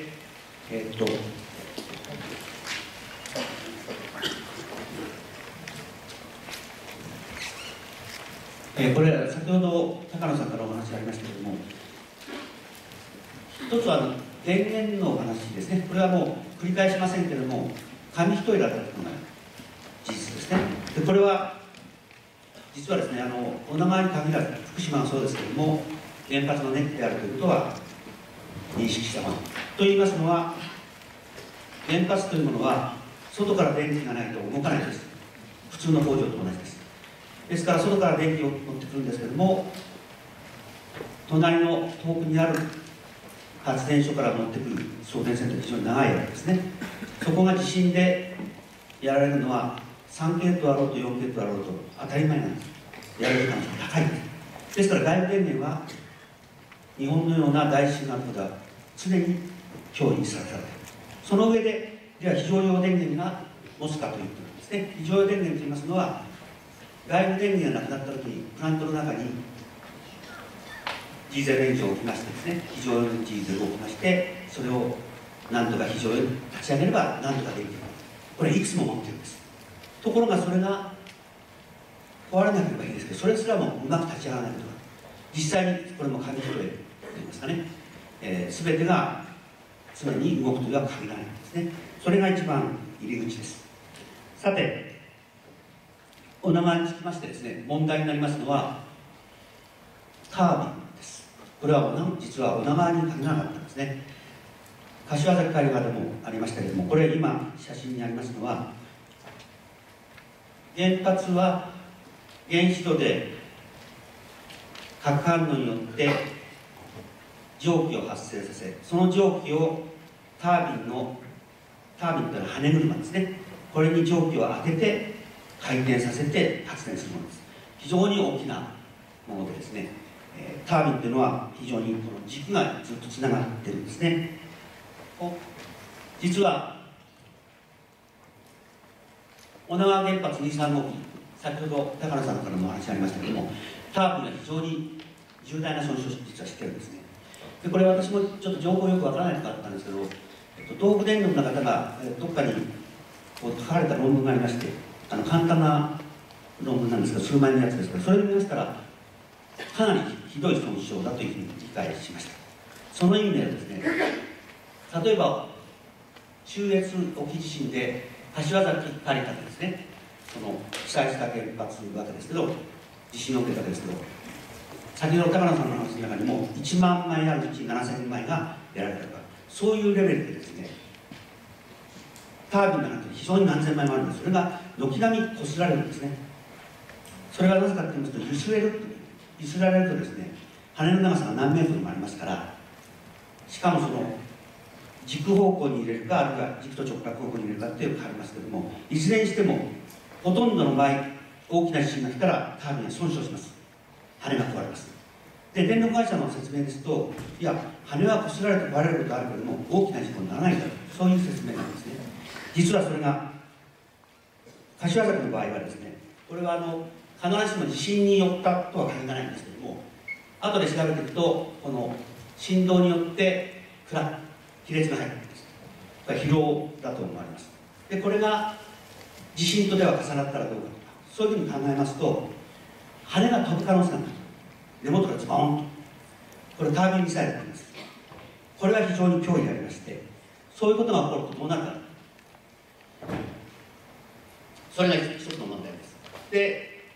これ、先ほど高野さんからお話がありましたけれども、一つは電源の話ですね、これはもう繰り返しませんけれども、紙一重だったというのが事実ですね。でこれは実はですね、女川に限らず福島はそうですけれども、原発のネックであるということは認識したものといいますのは、原発というものは外から電気がないと動かないです。普通の工場と同じです。ですから外から電気を持ってくるんですけれども、隣の遠くにある発電所から持ってくる送電線と非常に長いわけですね。そこが地震でやられるのは3系統あろうと4系統あろうと当たり前なんです。やる時間が高いんです。ですから外部電源は日本のような大震があることは常に脅威にさらされている。その上で、では非常用電源が持つかということなんですね。非常用電源といいますのは、外部電源がなくなったときにプラントの中にディーゼルエンジンを置きましてですね、非常用ディーゼルを置きまして、それを何とか非常用に立ち上げれば何とかできる。これいくつも持ってるんです。ところがそれが壊れなければいいですけど、それすらもうまく立ち上がらないことが、実際にこれも紙一重といいますかね、全てが常に動くというのは限らないんですね。それが一番入り口です。さて、女川につきましてですね、問題になりますのはタービンです。これは実は女川に限らなかったんですね。柏崎海岸でもありましたけれども、これ今写真にありますのは、原発は原子炉で核反応によって蒸気を発生させ、その蒸気をタービンというのは羽車ですね、これに蒸気を当てて回転させて発電するものです。非常に大きなものでですね、タービンというのは非常にこの軸がずっとつながっているんですね。実は女川原発2、3号機、先ほど高野さんからもお話がありましたけれども、タービンが非常に重大な損傷を実はしてるんですね。でこれ私もちょっと情報よくわからないかったんですけど、東北電力の方がどっかにこう書かれた論文がありまして、簡単な論文なんですけど、数万人のやつですけど、それを見ましたらかなりひどい損傷だというふうに理解しました。その意味ではですね、例えば中越沖地震で柏崎刈方ですね、その被災した原発わけですけど、地震を受けたわけですけど、先ほど高野さんの話の中にも1万枚あるうち7000枚がやられたとか、そういうレベルでですね、タービンがなんて非常に何千枚もあるんです。それが軒並み擦られるんですね。それがなぜかと言いますと、揺すられるとですね、羽の長さが何メートルもありますから、しかもその軸方向に入れるか、あるいは軸と直角方向に入れるかっていうのが変わりますけども、いずれにしてもほとんどの場合、大きな地震が来たらタービンは損傷します。羽が壊れます。で、電力会社の説明ですと、いや、羽は擦られて壊れることがあるけれども、大きな事故にならないんだと、そういう説明なんですね。実はそれが、柏崎の場合はですね、これは必ずしも地震によったとは限らないんですけども、後で調べていくと、この振動によって亀裂が入るんです。これは疲労だと思われます。で、これが地震とでは重なったらどうかとか、そういうふうに考えますと、羽が飛ぶ可能性がある。根元がズボーンと。これタービンミサイルなんです。これは非常に脅威がありまして、そういうことが起こるとどうなるか。それが一つの問題です。で、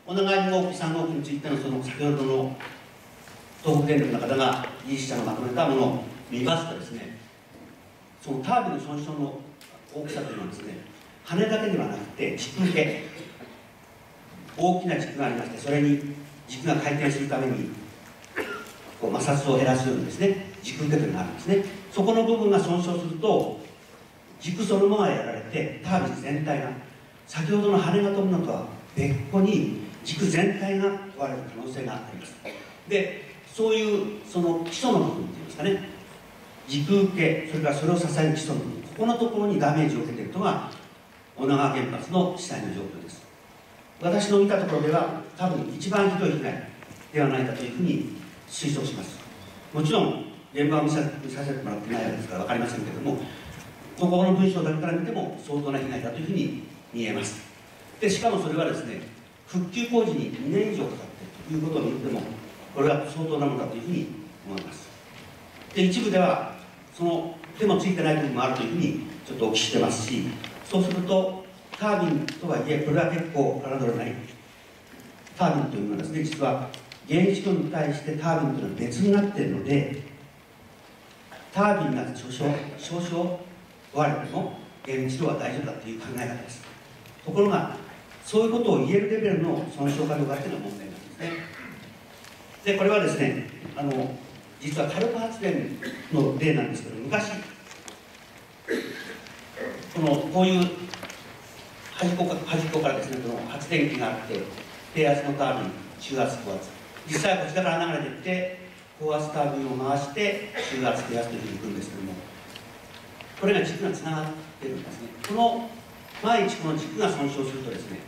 女川2号機3号機についてのその先ほどの東北電力の方が技術者がまとめたものを見ますとですね、そのタービンの損傷の大きさというのはですね、羽だけではなくて軸受け、大きな軸がありまして、それに軸が回転するためにこう摩擦を減らすようにですね、軸受けというのがあるんですね。そこの部分が損傷すると軸そのままやられて、タービン全体が先ほどの羽が飛ぶのとは別個に軸全体が割れる可能性があります。で、そういうその基礎の部分っていうんですかね、軸受け、それからそれを支える基礎の部分、ここのところにダメージを受けているのが女川原発の被災の状況です。私の見たところでは多分一番ひどい被害ではないかというふうに推測します。もちろん現場を見させてもらってないわけですから分かりませんけれども、ここの文章だけから見ても相当な被害だというふうに見えます。でしかもそれはですね、復旧工事に2年以上かかっているということを見ても、これは相当なものだというふうに思います。で、一部ではその手もついてない部分もあるというふうにちょっとお聞きしてますし、そうするとタービンとはいえこれは結構侮れない。タービンというのはですね、実は原子炉に対してタービンというのは別になっているので、タービンが少々割れても原子炉は大丈夫だという考え方です。ところがそういうことを言えるレベルの損傷かどうかというのが問題なんですね。で、これはですね、実は火力発電の例なんですけど、昔こういう端っこからですね、この発電機があって、低圧のタービン、中圧、高圧、実際はこちらから流れていって高圧タービンを回して中圧、低圧というふうにいくんですけども、これが軸がつながっているんですね。この毎日この軸が損傷するとですね、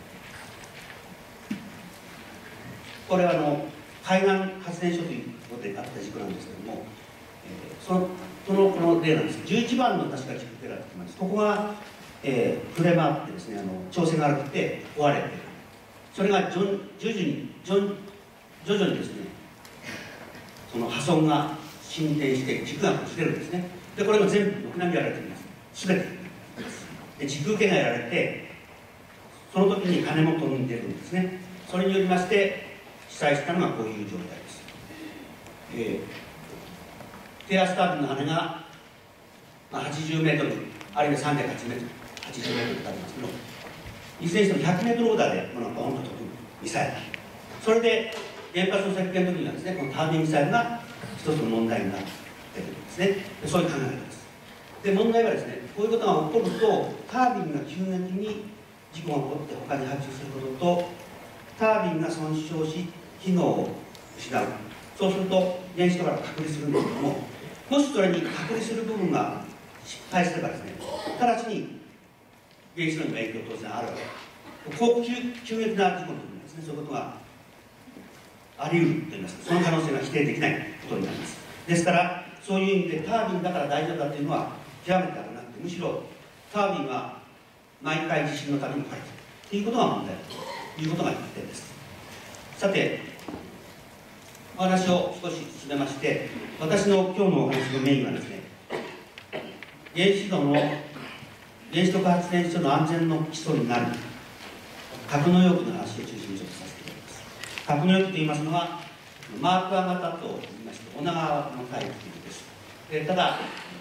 これは海岸発電所ということであった軸なんですけども、この例なんですけど、11番の確か軸ってなってきます。ここが、触れ回ってですね、調整が悪くて壊れて、それが徐々にですね、その破損が進展して軸が崩れるんですね。で、これも全部軒並みやられています。全てで軸受けがやられて、その時に羽も飛んでるんですね。それによりまして被災したのがこういう状態です。低圧タービンの羽が、80メートル、あるいは3.8メートル、80メートルとありますけど、いずれにしても100メートルオーダーでボンと飛ぶミサイル。それで原発の設計の時にはですね、このタービンミサイルが一つの問題になっているんですね。で、そういう考え方です。で、問題はですね、こういうことが起こると、タービンが急激に事故が起こって他に発注することと、タービンが損傷し、機能を失う。そうすると、原子炉から隔離するんですけども、もしそれに隔離する部分が失敗すればですね、直ちに原子炉にも影響当然あるわけです。急激な事故の時にですね、そういうことがあり得るといいますか、その可能性が否定できないことになります。ですから、そういう意味でタービンだから大丈夫だというのは極めて危なくて、むしろタービンは毎回地震のために書いているということが問題だということが一点です。さて、お話を少し進めまして、私の今日のお話のメインはですね、原子力発電所の安全の基礎になる格納容器の話を中心にちょっとさせていただきます。格納容器といいますのは、マークア型といいまして、女川のタイプです。ただ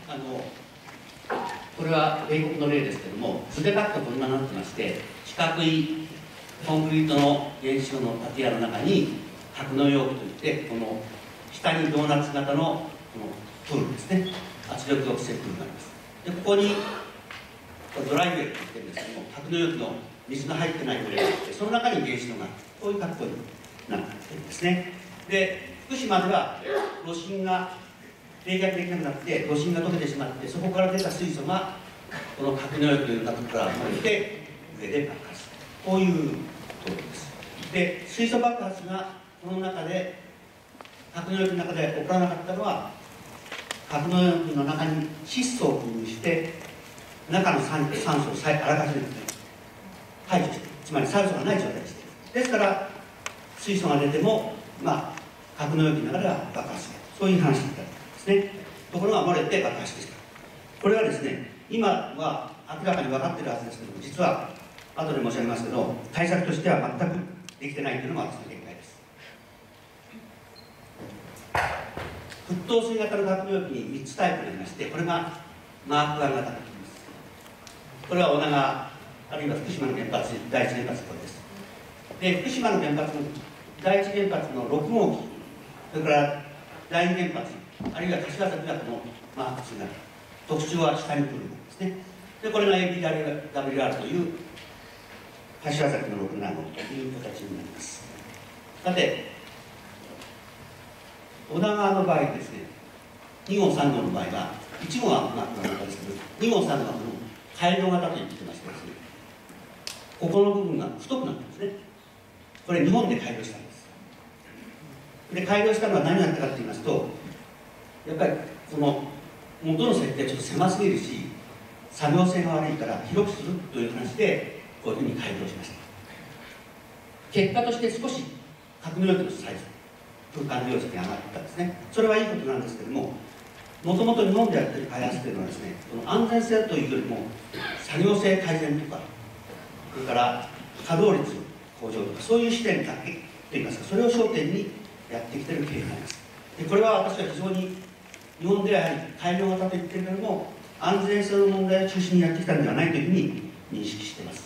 これは米国の例ですけれども、筆カットこんなになってまして、四角いコンクリートの原子炉の建屋の中に格納容器といって、この下にドーナツ型のこのプールですね、圧力抑制プールがあります。で、ここにドライウェルといってるんですけども、格納容器の水が入ってないウェルがあって、その中に原子炉がこういう格好になっているんですね。で、福島では炉心が冷却できなくなって炉心が溶けてしまって、そこから出た水素がこの格納容器というところから漏れて上で爆発する、こういうところです。で、水素爆発がこの中で格納容器の中で起こらなかったのは、格納容器の中に窒素を封入して中の酸素をあらかじめ排除して、つまり酸素がない状態にしている。ですから水素が出ても格納容器の中では爆発する、そういう話だったんですね。ところが漏れて爆発してしまう。これはですね、今は明らかに分かっているはずですけども、実は後で申し上げますけど、対策としては全くできてないというのが私の見解です。沸騰水型の格納容器に3つタイプがありまして、これがマーク1型と言います。これは女川あるいは福島の原発第一原発これです。で福島の原発の第一原発の6号機、それから第二原発あるいは柏崎がこのマーク2型、特徴は下に来るんですね。でこれが ABWR という柏崎の67号という形になります。さて女川の場合ですね、2号3号の場合は1号はマーク型ですけど、2号3号はこの改良型と言ってましてですね、ここの部分が太くなってますね。これ日本で改良したんです。で改良したのは何があったかと言いますと、やっぱりこの元の設計はちょっと狭すぎるし作業性が悪いから広くするという話でこういうふうに改良しました。結果として少し格納容器のサイズ、空間の容積が上がったんですね。それはいいことなんですけども、もともと日本でやってる開発というのはですね、この安全性というよりも作業性改善とか、それから稼働率向上とか、そういう視点だけといいますか、それを焦点にやってきている経緯なんです。でこれは私は非常に日本ではやはり改良型と言ってるけども、安全性の問題を中心にやってきたんではないというふうに認識しています。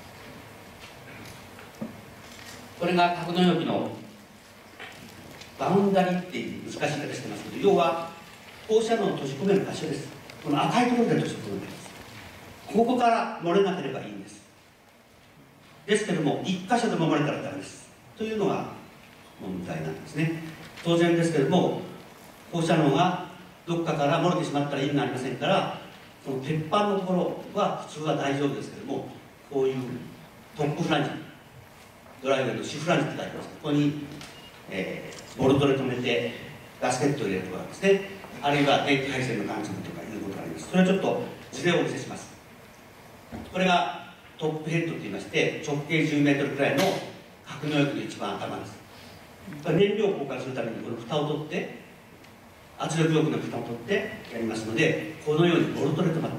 これが格納容器のバウンダリーっていう難しい言い方してますけど、要は放射能を閉じ込める場所です。この赤いところで閉じ込めています。ここから漏れなければいいんです。ですけども一箇所でも漏れたらダメですというのが問題なんですね。当然ですけども、放射能がどっかから漏れてしまったら意味がありませんから、その鉄板のところは普通は大丈夫ですけども、こういうトップフランジ、ドライブのシフランジって書いてます。ここに、ボルトで止めてガスケットを入れるとかですね、あるいは電気配線の感じとかいうことがあります。それをちょっと図でお見せします。これがトップヘッドといいまして、直径10メートルくらいの格納容器の一番頭です。燃料を交換するためにこの蓋を取って、圧力容器の蓋を取ってやりますので、このようにボルトで止まっています。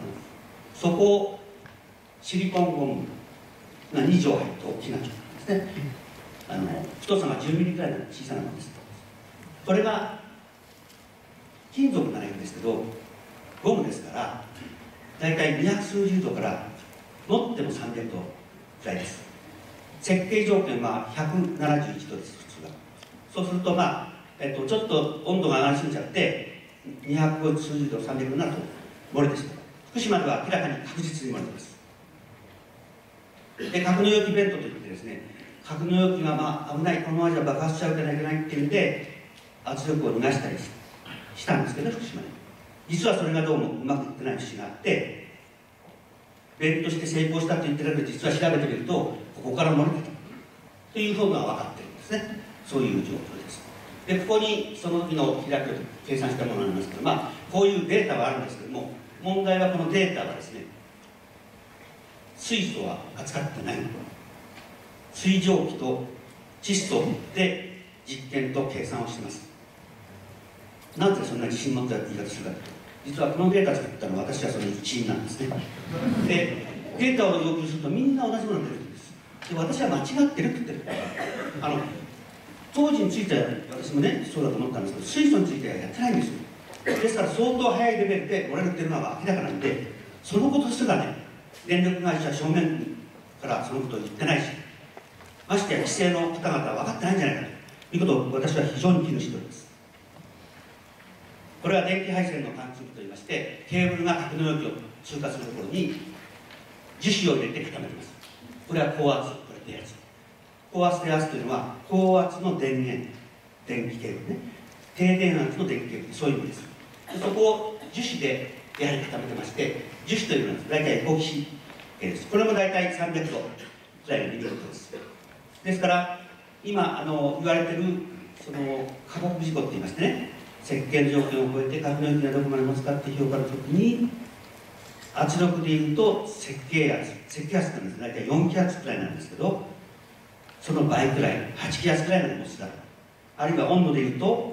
そこをシリコンゴムが2錠入って大きな状態ですね。太さが10ミリくらいの小さなものです。これが金属ならいいんですけど、ゴムですから大体200数十度から乗っても300度くらいです。設計条件は171度です、普通は。そうするとちょっと温度が上がりすぎちゃって200数十度300度になると漏れてしまう。福島では明らかに確実に漏れています。で格納容器ベントといってですね、格納容器が危ない、このままじゃ爆発しちゃうじゃないかないっていうんで圧力を逃がしたりしたんですけど、福島で実はそれがどうもうまくいってない節があって、ベントして成功したと言ってるけど、実は調べてみるとここから漏れてたというふうが分かってるんですね。そういう状況です。でここにその時の開きを計算したものがありますけど、こういうデータはあるんですけども、問題はこのデータはですね、水素は扱ってない、水蒸気と窒素で実験と計算をしています。なぜそんな自信持った言い方するかというと、実はこのデータを作ったのは私はその一員なんですね。でデータを要求するとみんな同じものが出るんです。で私は間違ってるって言ってる。当時については私もねそうだと思ったんですけど、水素についてはやってないんですよ。ですから相当早いレベルで漏れるっていうのは明らかなんで、そのことすらね電力会社正面からそのことを言ってないし、ましてや規制の方々は分かってないんじゃないかということを私は非常に危惧しております。これは電気配線の貫通といいまして、ケーブルが格納容器を通過するところに樹脂を入れて固めています。これは高圧、これ低圧。高圧低圧というのは高圧の電源、電気ケーブルね、低電圧の電気ケーブル、そういう意味です。でそこを樹脂でやはり固めてまして、樹脂というのは大体エポキシ系です。これも大体300度くらいのリミットです。ですから今言われてるその化学事故って言いましてね、設計の条件を超えて格納容器がどこまで持つかって評価の時に、圧力でいうと設計圧なんです。大体4気圧くらいなんですけど、その倍くらい8気圧くらいまで持つだろう、あるいは温度でいうと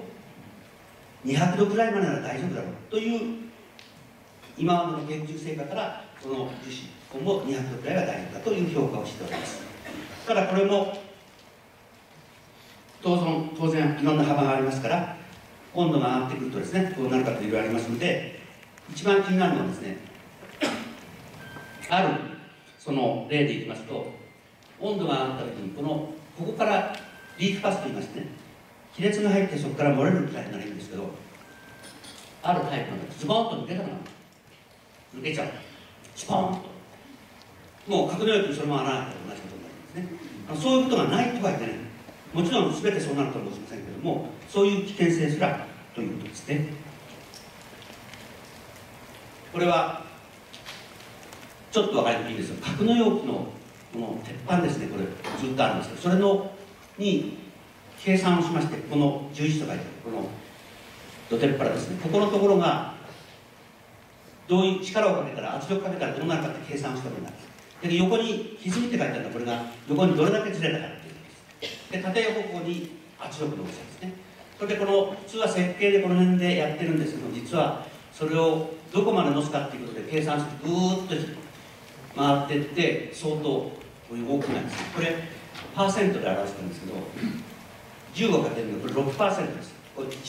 200度くらいまでなら大丈夫だろうという今までの研究成果から、その樹脂今後200度くらいが大丈夫だという評価をしております。ただこれも当然いろんな幅がありますから、温度が上がってくるとですね、どうなるかといういろいろありますので、一番気になるのはですね、あるその例でいきますと、温度が上がった時にここからリーフパスといいましてね、亀裂が入ってそこから漏れるタイプならいいんですけど、あるタイプのズボンと抜けたくなる、抜けちゃう、スポーンと、もう格納容器にそのまま洗わないと同じことになるんですね。そういうことがないとは言ってない、もちろん全てそうなるとは申しませんけれども、そういう危険性すらということですね。これはちょっと分かりにくいんですが、格納容器のこの鉄板ですね、これずっとあるんですけど、それのに計算をしまして、この11と書いてあるこの土鉄腹ですね、ここのところがどういう力をかけたら、圧力かけたらどうなるかって計算をしたものなんです。で横に歪みって書いてあるのは、これが横にどれだけずれたかっていうことです。で縦方向に圧力の大きさですね。それで普通は設計でこの辺でやってるんですけど、実はそれをどこまで乗すかっていうことで計算してぐーっと回っていって、相当こういう大きなですね、これパーセントで表してるんですけど、15かけるのこれ 6% です。これ 1% です。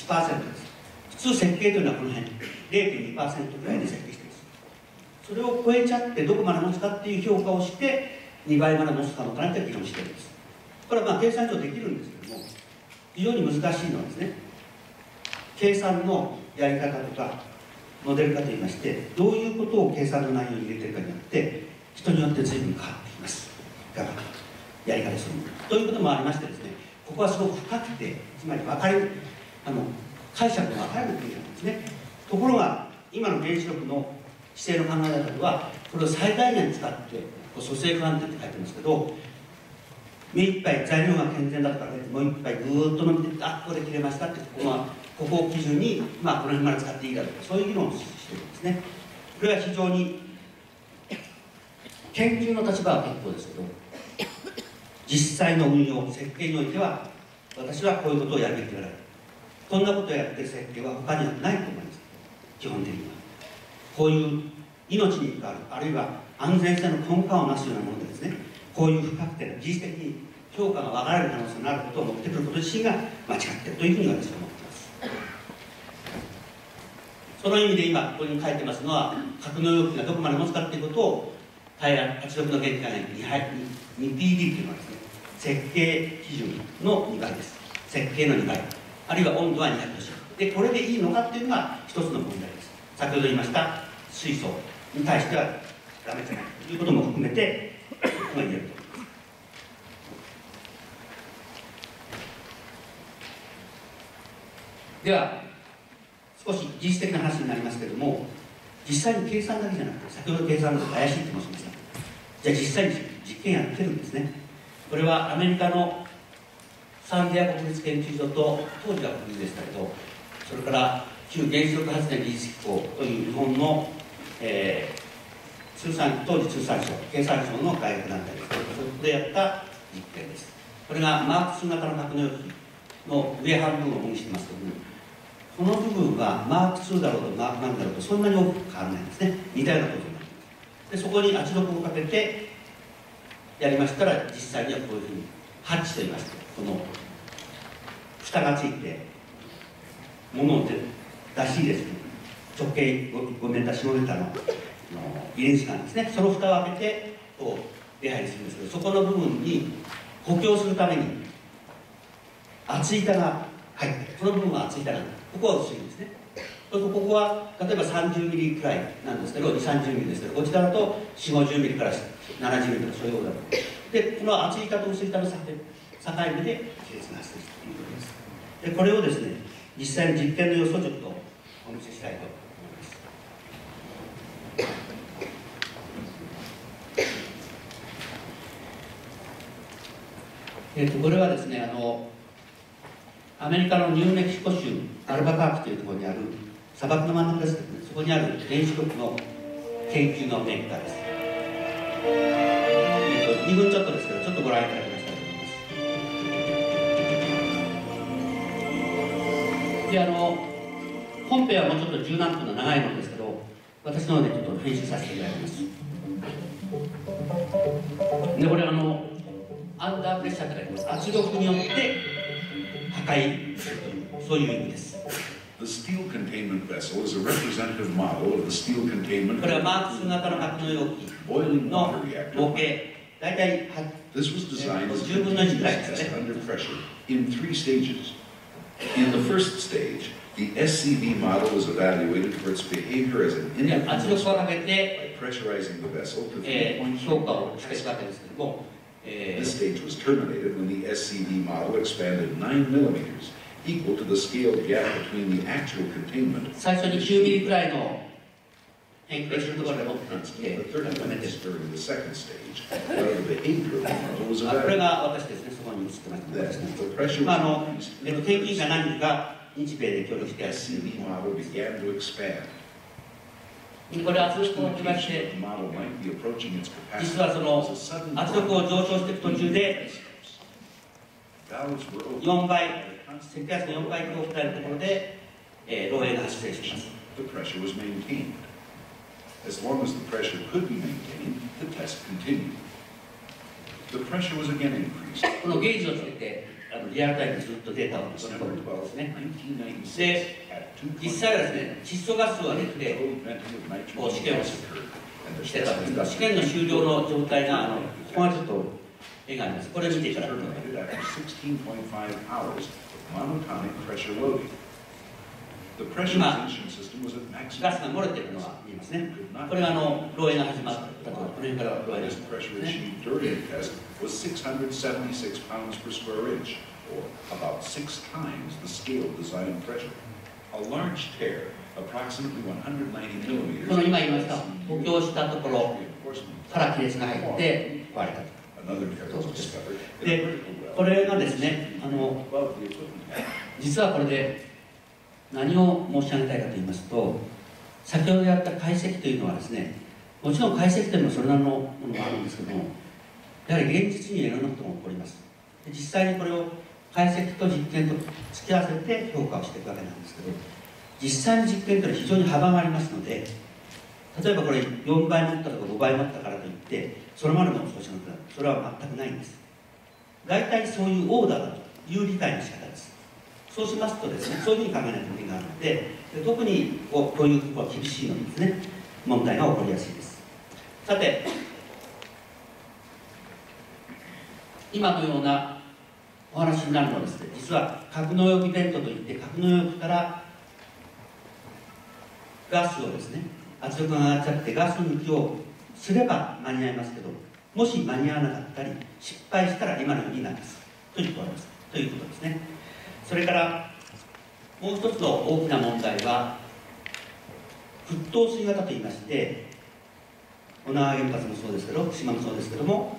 普通設計というのはこの辺 0.2% ぐらいで設計しています。それを超えちゃってどこまで乗すかっていう評価をして、2倍まで乗すか乗かないと議論してるんです。これは計算上できるんですけども、非常に難しいのはですね、計算のやり方とかモデル化といいまして、どういうことを計算の内容に入れてるかによって人によって随分変わってきます。やり方するということもありましてですね、ここはすごく深くて、つまり解釈が分かれる分野なんですね。ところが今の原子力の規制の考え方では、これを最大限使って組成不安定って書いてますけど、目いっぱい材料が健全だとか、もういっぱいぐーっと伸びていって、ここで切れましたって、ここを基準に、この辺まで使っていいだとか、そういう議論をしているんですね。これは非常に研究の立場は結構ですけど、実際の運用設計においては、私はこういうことをやるべきではない、こんなことをやってる設計は他にはないと思います。基本的にはこういう命に関わる、あるいは安全性の根幹をなすようなものでですね、こういう不確定な技術的に評価が分かれる可能性のあることを持ってくること自身が間違っているというふうに私は思っています。その意味で今ここに書いてますのは、格納容器がどこまで持つかということを圧力の限界に 2PD というのはですね、設計基準の2倍です。設計の2倍、あるいは温度は200度で、これでいいのかっていうのが一つの問題です。先ほど言いました水素に対してはダメじゃないということも含めてここが言えると。では少し技術的な話になりますけれども、実際に計算だけじゃなくて、先ほど計算が怪しいと申しました。じゃあ実際に実験やってるんですね。これはアメリカのサンディア国立研究所と、当時は国立でしたけど、それから旧原子力発電技術機構という日本の、当時通産省、経産省の外国団体ですけど、そこでやった実験です。これがマーク2型の格納容器の上半分を模擬してますけども、この部分はマーク2だろうとマーク1だろうとそんなに大きく変わらないんですね。似たようなことになります。でそこに圧力をかけてやりましたら、実際にはこういうふうにハッチといいまして、この蓋がついて物を出し入れする直径5メーター4メーターの入れ口なんですね。その蓋を開けてこう出入りするんですけど、そこの部分に補強するために厚い板が入って、この部分は厚い板なんです。ここは薄いんですね。そうするとここは例えば30ミリくらいなんですけど、2、30ミリですけど、こちらだと4、50ミリから70ミリとかそういうことだと。でこの厚い板と薄い板の境目で亀裂が発生するということです。でこれをですね、実際に実験の様子をちょっとお見せしたいと思います。これはですね、アメリカのニューメキシコ州アルバカーキというところにある砂漠の真ん中ですけどね、そこにある原子力の研究のメーカーです。2分ちょっとですけど、ちょっとご覧いただきましたいと思います。で本編はもうちょっと十何分の長いものですけど、私の方でちょっと編集させていただきます。でこれアンダープレッシャーと書いてます。圧力によって破壊するという、そういう意味です。 The steel containment vessel is a representative model of the steel containment. これはマークス型の格納容器 boiling の water reactor. 合計、大体 This was designed as a 10分の1ぐらい continuous ですね。 test under pressure in 3 stages. In the first stage, the SCV model was evaluated for its behavior as an で independent 圧力をかけ by て、 pressurizing the vessel to 評価を 3.2 していくわけですけども、 This stage was terminated when the SCV model expanded 9 millimeters, equal to the scaled gap between the actual containment. 最初に9ミリくらいの変形する Pressure とこ was ろで持っ held てき constant て for 30 minutes during the second stage, while the behavior of the model was これ evaluated. が私ですね、そこに映ってます。 Then the pressure まあ was increased 研 in 究 the 者 first 何人か日米で協力してや stage. る SCV model began to expand. これ圧 First 力をきまし indication て that the model might be approaching its 実は capacity その was a sudden 圧力を上昇していく途中で valves were opened 4倍 by a constant 積圧の4倍強くらいのところで、漏洩が発生します。 the pressure was maintained. As long as the pressure could be maintained, the test continued. The pressure was again increased. このゲージをつけてリアルタイムでずっとデータを取り December 込むんですね。 12, 1996, で at 実際はですね、窒素ガスを上げ 2.2 て venting of こう試験 nitrogen を gas occurred, and the してたん test ですが、 conducted 試験の終了の状態がここがちょっと絵があります。これを見ていただくと terminated after 16.5 hours of monotonic pressure loading. The pressurization system was at ガ maximum. スが漏れているのが見えますね。これが漏洩が始まったと、この辺から漏洩が This 始まっ pressure たんですね。 achieved during the test was 676 pounds per square inch, or about 6 times the scale design pressure. A large tear, approximately 190 millimeters, この今言いました補強したところ reinforcement. から亀裂が入って壊れたと。 Another tear was discovered in a で vertical こ well れがですね、 above the equipment hatch. 実はこれで何を申し上げたいかと言いますと、先ほどやった解析というのはですね、もちろん解析というのはそれなりのものがあるんですけども、やはり現実にいろんなことが起こります。で実際にこれを解析と実験と付き合わせて評価をしていくわけなんですけど、実際の実験というのは非常に幅がありますので、例えばこれ4倍持ったとか5倍持ったからといってそれまでの調子が下る、それは全くないんです。大体そういうオーダーだという理解の仕方です。そうしますとですね、そういうふうに考えないと無理があるので、特にこういうところは厳しいのでですね、問題が起こりやすいです。さて、今のようなお話になるのはですね、実は格納容器ベントといって、格納容器からガスをですね、圧力が上がっちゃってガス抜きをすれば間に合いますけど、もし間に合わなかったり失敗したら今のようになりますということですね。それからもう一つの大きな問題は沸騰水型といいまして、女川原発もそうですけど、福島もそうですけども、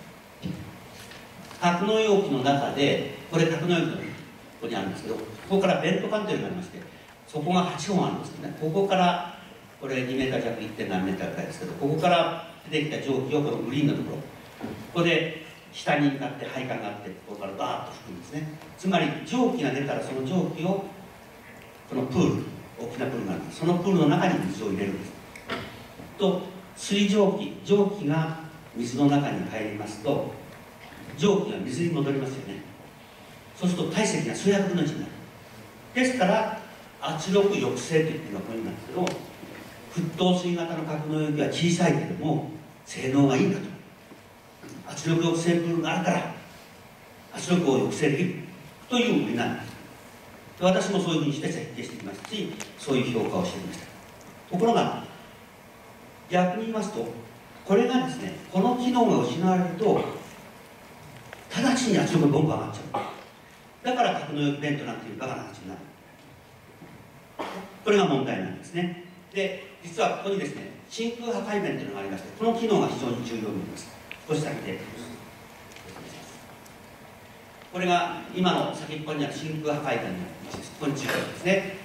格納容器の中で、これ格納容器のここにあるんですけど、ここからベント管というのがありまして、そこが8本あるんですけどね、ここからこれ2メーター弱 1. 何メーターぐらいですけど、ここから出てきた蒸気をこのグリーンのところ、ここで下に向かって配管があって、ここからバーッと吹くんですね。つまり蒸気が出たらその蒸気をこのプール、大きなプールがあるんです。そのプールの中に水を入れるんです。と水蒸気が水の中に入りますと、蒸気が水に戻りますよね。そうすると体積が数百分の1になる。ですから圧力抑制というのがこれなんですけど、沸騰水型の格納容器は小さいけども性能がいいんだと。圧力抑制プールがあるから圧力を抑制できるという売りなんです。私もそういうふうにして設計してきましたし、そういう評価をしてきました。ところが逆に言いますと、これがですね、この機能が失われると直ちに圧力がボンボン上がっちゃう。だから格納容器ベントなんていうバカな話になる。これが問題なんですね。で、実はここにですね、真空破壊弁というのがありまして、この機能が非常に重要になります。少しだけこれが今の先っぽにある真空破壊弁の位置です。ここに注意ですね。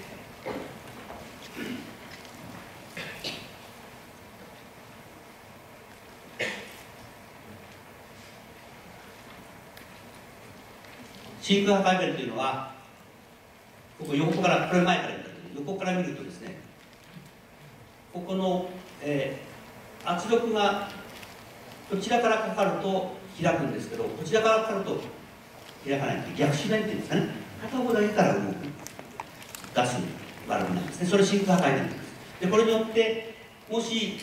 真空破壊弁というのは、ここ横から、これ前から言ったとおり、横から見るとですね、ここの、圧力がこちらからかかると開くんですけど、こちらからかかると開かないと逆止電っていうんですかね、片方だけから動くガスバルブなんですね。それ真空破壊なんです。でこれによってもし、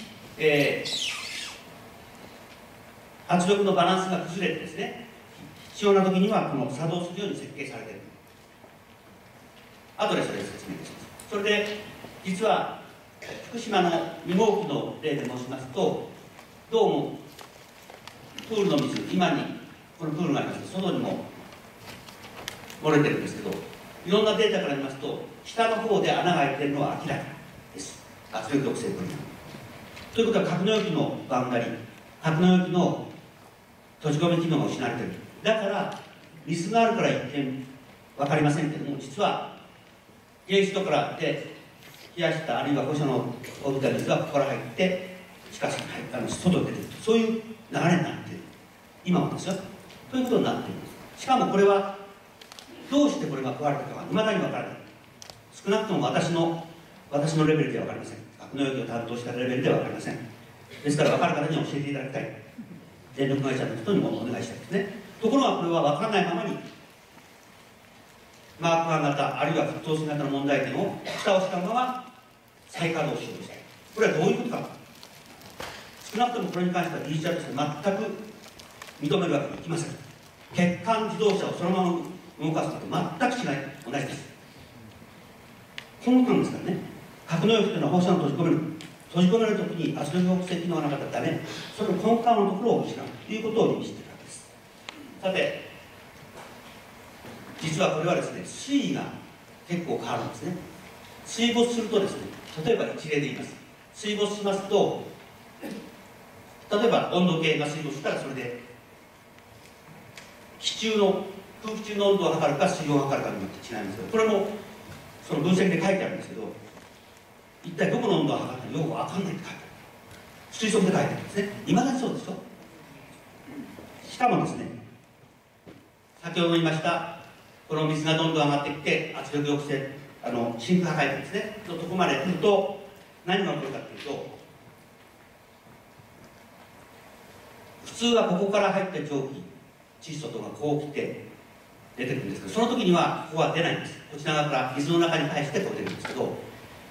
圧力のバランスが崩れてですね、必要な時にはこの作動するように設計されている。後でそれを説明します。それで実は福島の2号機の例で申しますと、どうもプールの水、今にこのプールがありますけど外にも漏れてるんですけど、いろんなデータから見ますと下の方で穴が開いているのは明らかです。圧力抑制プリンということは格納容器のバウンダリー、格納容器の閉じ込め機能が失われている。だから水があるから一見分かりませんけども、実は原子炉からで冷やしたあるいは放射能を帯びた水がここから入って地下水に入った外に出てくる、そういう流れになっている今もですよということになっています。しかもこれはどうしてこれが壊れたかは未だに分からない。少なくとも私のレベルでは分かりません。格納容器を担当したレベルでは分かりません。ですから分かる方には教えていただきたい。電力会社の人にもお願いしたいですね。ところがこれは分からないままにマーク1型あるいは沸騰水型の問題点を蓋をしたまま再稼働しようとしたい。これはどういうことか。少なくともこれに関しては技術者として全く認めるわけにいきません。欠陥自動車をそのまま動かすのと全く違い同じです。この間ですからね、格納容器というのは放射能を閉じ込めるときに圧力抑制機能がなかったため、その根幹のところを失うということを意味しているわけです。さて、実はこれはですね、水位が結構変わるんですね。水没するとですね、例えば一例で言います。水没しますと、例えば温度計が水没したらそれで空気中の温度を測るか水温を測るかによって違いますけど、これもその分析で書いてあるんですけど、一体どこの温度を測ったらよく分かんないって書いてある。推測で書いてあるんですね。いまだにそうですよ。しかもですね、先ほど言いましたこの水がどんどん上がってきて圧力抑制真空破壊ですねのとこまで来ると何が起こるかというと、普通はここから入った蒸気窒素とかこう来て出てくるんですけど、その時にはここは出ないんです。こちら側から水の中に対してこう出るんですけど、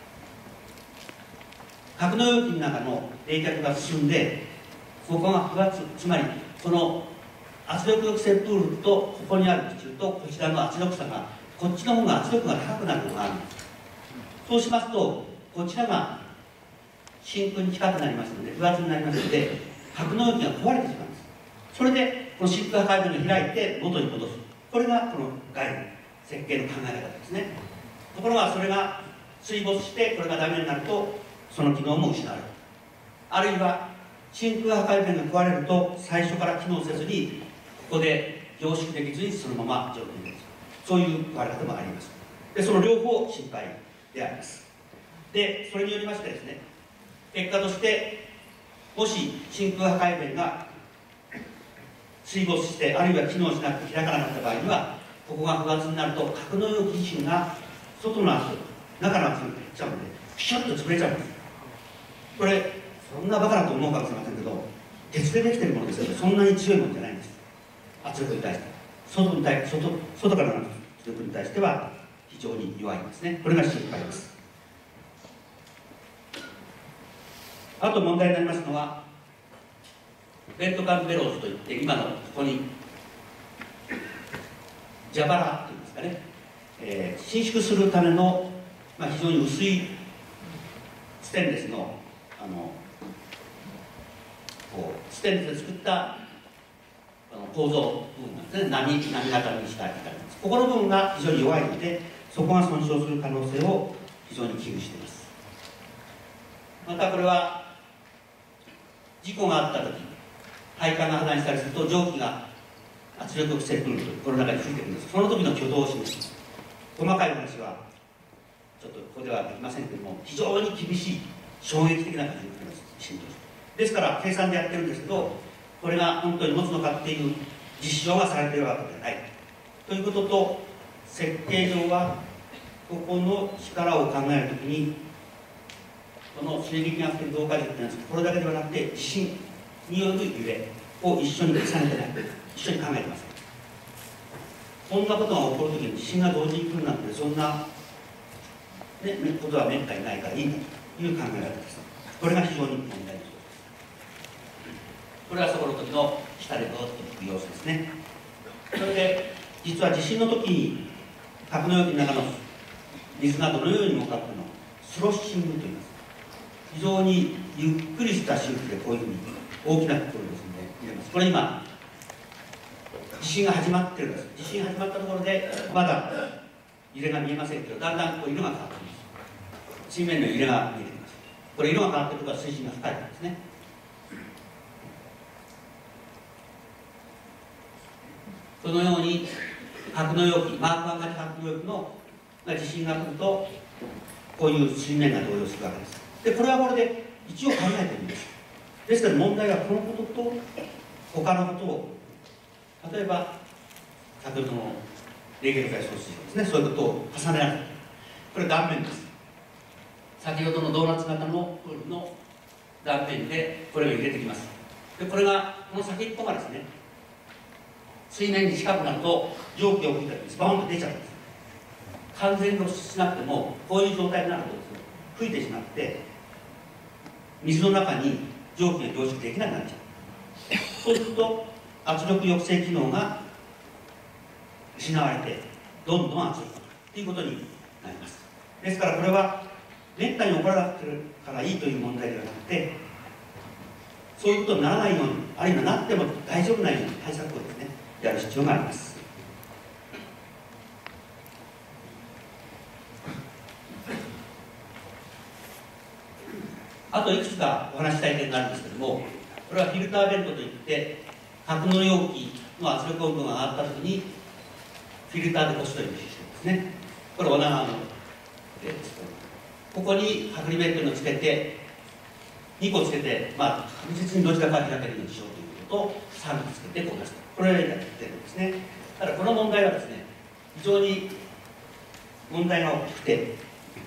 格納容器の中の冷却が進んでここが不圧、つまりこの圧力抑制プールとここにある地中とこちらの圧力差が、こっちの方が圧力が高くなるのがあるんです。そうしますとこちらが真空に近くなりますので不圧になりますので格納容器が壊れてしまうんです。それでこの真空破壊弁を開いて元に戻す、これがこの外部設計の考え方ですね。ところがそれが水没してこれがダメになるとその機能も失われる。あるいは真空破壊弁が壊れると最初から機能せずにここで凝縮できずにそのまま状態になる、そういう壊れ方もあります。でその両方心配であります。でそれによりましてですね、結果としてもし真空破壊弁が水没してあるいは機能しなくて開かなかった場合にはここが不圧になると格納容器自身が外の圧力中の圧力が減っちゃうのでピシャッと潰れちゃうんです。これそんなバカだと思うかもしれませんけど、鉄でできているものですけどそんなに強いものじゃないんです。圧力に対して外からの圧力に対しては非常に弱いんですね。これが心配です。あと問題になりますのはベッドカンベローズといって今のここに蛇腹というんですかね、伸縮するための、非常に薄いステンレスのステンレスで作った構造部分なんですね。波型にしたりとかです。ここの部分が非常に弱いのでそこが損傷する可能性を非常に危惧しています。またこれは事故があった時配管が破断したりすると蒸気が圧力抑制プールとこの中に吹いてくるんです。その時の挙動を示します。細かい話はちょっとここではできませんけれども非常に厳しい衝撃的な感じになります。ですから計算でやってるんですけどこれが本当に持つのかっていう実証がされているわけではないということと、設計上はここの力を考えるときにこの水力学的増加軸というのはこれだけではなくて地震による揺れを一緒に重ねてない、一緒に考えてます。 こんなことが起こるときに地震が同時に来るなんて、そんな、ね、ことはめったにないからいいんだという考え方です。これが非常に問題です。これはそこの時の下でどうっていく様子ですね。それで、実は地震の時に、格納容器の中の水がどのように動くかというのをスロッシングと言います。非常にゆっくりした周期でこういうふうに大きなところですので入れます。これ今、地震が始まってるんです。地震が始まったところで、まだ揺れが見えませんけど、だんだんこう色が変わってきます。水面の揺れが見えてきます。これ色が変わっていることは水深が深いんですね。そのように格納容器、マーク1型格納容器の地震が来ると、こういう水面が動揺するわけです。で、これはこれで一応考えてみます。ですから問題はこのことと他のことを、例えば先ほどのレーゲル剤送水ですね、そういうことを重ねられる。これ断面です。先ほどのドーナツ型のプールの断面でこれを入れてきます。で、これがこの先っぽがですね、水面に近くなると蒸気を吹いたりスパーンと出ちゃうんです。完全にしなくてもこういう状態になるとですね、吹いてしまって水の中に蒸気が凝縮できなくなっちゃう。そうすると圧力抑制機能が失われてどんどん圧力ということになります。ですからこれはめったに起こらなくてからいいという問題ではなくて、そういうことにならないように、あるいはなっても大丈夫なように対策をですねやる必要があります。あといくつかお話ししたい点があるんですけども、これはフィルターベントといって格納容器の圧力温度が上がったときにフィルターで押すというシステムですね。これ女川の例ですけど、ここに剥離ベントをつけて2個つけて、確実にどちらか開けるようにしようということと3個つけてこう出すと、これをやってるんですね。ただこの問題はですね、非常に問題が大きくて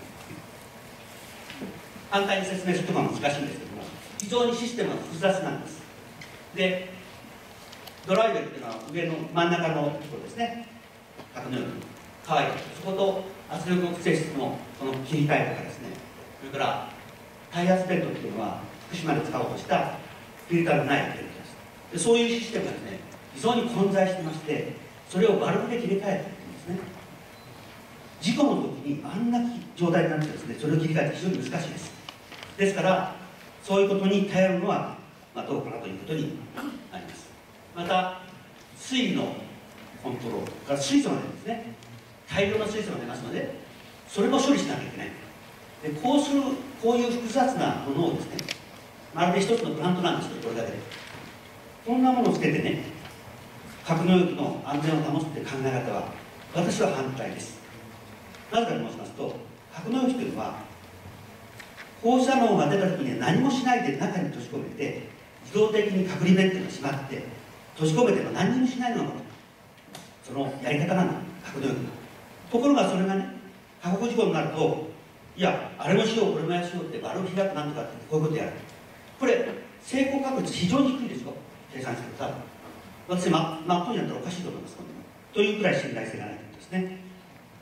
簡単に説明するとか難しいんですけども、非常にシステムが複雑なんです。で、ドライベルっていうのは上の真ん中のところですね、格納容器の乾いて、そこと圧力抑制室のその切り替えとかですね、それから耐圧ベントっていうのは福島で使おうとしたフィルターのないベントです。で、そういうシステムがですね、非常に混在してまして、それをバルブで切り替えていくんですね。事故の時にあんな状態になってですね、それを切り替えて非常に難しいです。ですからそういうことに頼るのは、どうかなということになります。また水位のコントロールから水素が出るんですね。大量の水素が出ますので、それも処理しなきゃいけない。で、こういう複雑なものをですね、まるで一つのプラントなんですけど、これだけでこんなものをつけてね、格納容器の安全を保つという考え方は私は反対です。なぜかと申しますと、格納容器というのは放射能が出た時には何もしないで中に閉じ込めて、自動的に隔離ベントが閉まって閉じ込めても何にもしないのがそのやり方なんだ、格納容器の。ところがそれがね、過酷事故になると、いや、あれもしようこれもやしようってバルブ開くなんとかってこういうことやる。これ成功確率非常に低いですよ、計算してください。私まっとうになったらおかしいと思います。というくらい信頼性がないということですね。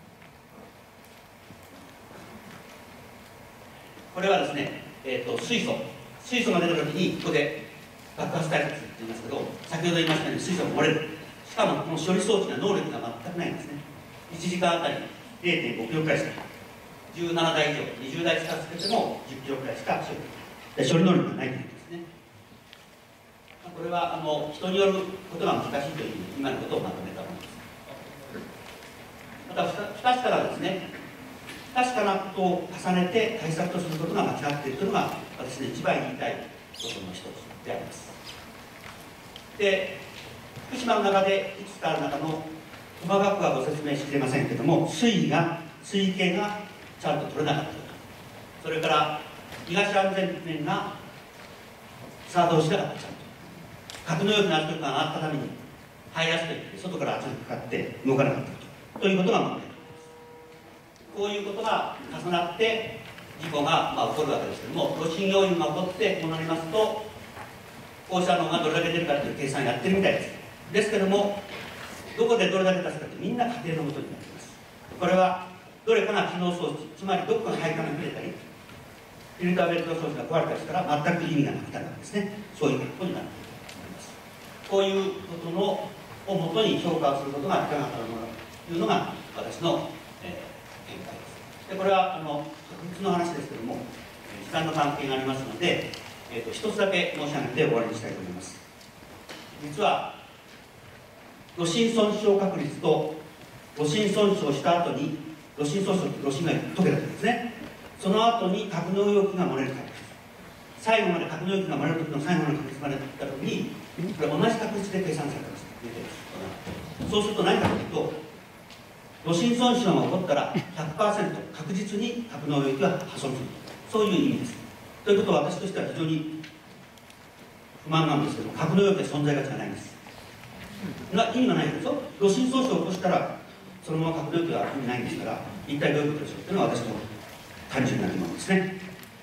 これはですね、水素が出たときに、ここで爆発対策って言いますけど、先ほど言いましたように水素が漏れる。しかもこの処理装置の能力が全くないんですね。1時間あたり 0.5 キロくらいしか、17台以上、20台近くつけても10キロくらいしか処理能力がないということですね。これは人によることが難しいという今のことをまとめたものです。また不確かなですね、確かなことを重ねて対策とすることが間違っているというのが私の一番言いたいことの一つであります。で、福島の中でいくつかある中の細かくはご説明しきれませんけれども、水系がちゃんと取れなかったとか、それから東安全面が作動しなかった、ちゃんと格納容器の圧力が上がったために排圧といって外から圧力がかかって動かなかったということが問題です。こういうことが重なって事故が起こるわけですけれども、炉心要因が起こってこうなりますと、放射能がどれだけ出るかという計算をやってるみたいです。ですけれども、 どこでどれだけ出すかってみんな家庭のもとになっています。これはどれかが機能装置、つまりどこかの配管が切れたりフィルターベルト装置が壊れたりしたら全く意味がなくなるわけですね。そういうことになっています。こういうことのをもとに評価をすることがいかがなものというのが私の、見解です。でこれは確率の話ですけども時間の関係がありますので、一つだけ申し上げて終わりにしたいと思います。実は炉心損傷確率と炉心損傷した後に炉心損傷って炉心が溶けた時ですね、その後に格納容器が漏れる確率、最後まで格納容器が漏れる時の最後の確率までいった時にこれ同じ確率で計算されてます。そうすると何かというと炉心損傷が起こったら 100% 確実に格納容器は破損する、そういう意味です。ということは私としては非常に不満なんですけど、格納容器は存在価値がないんです。意味がないでしょ。炉心損傷を起こしたらそのまま格納容器は意味ないんですから、一体どういうことでしょうというのが私の単純な疑問ですね。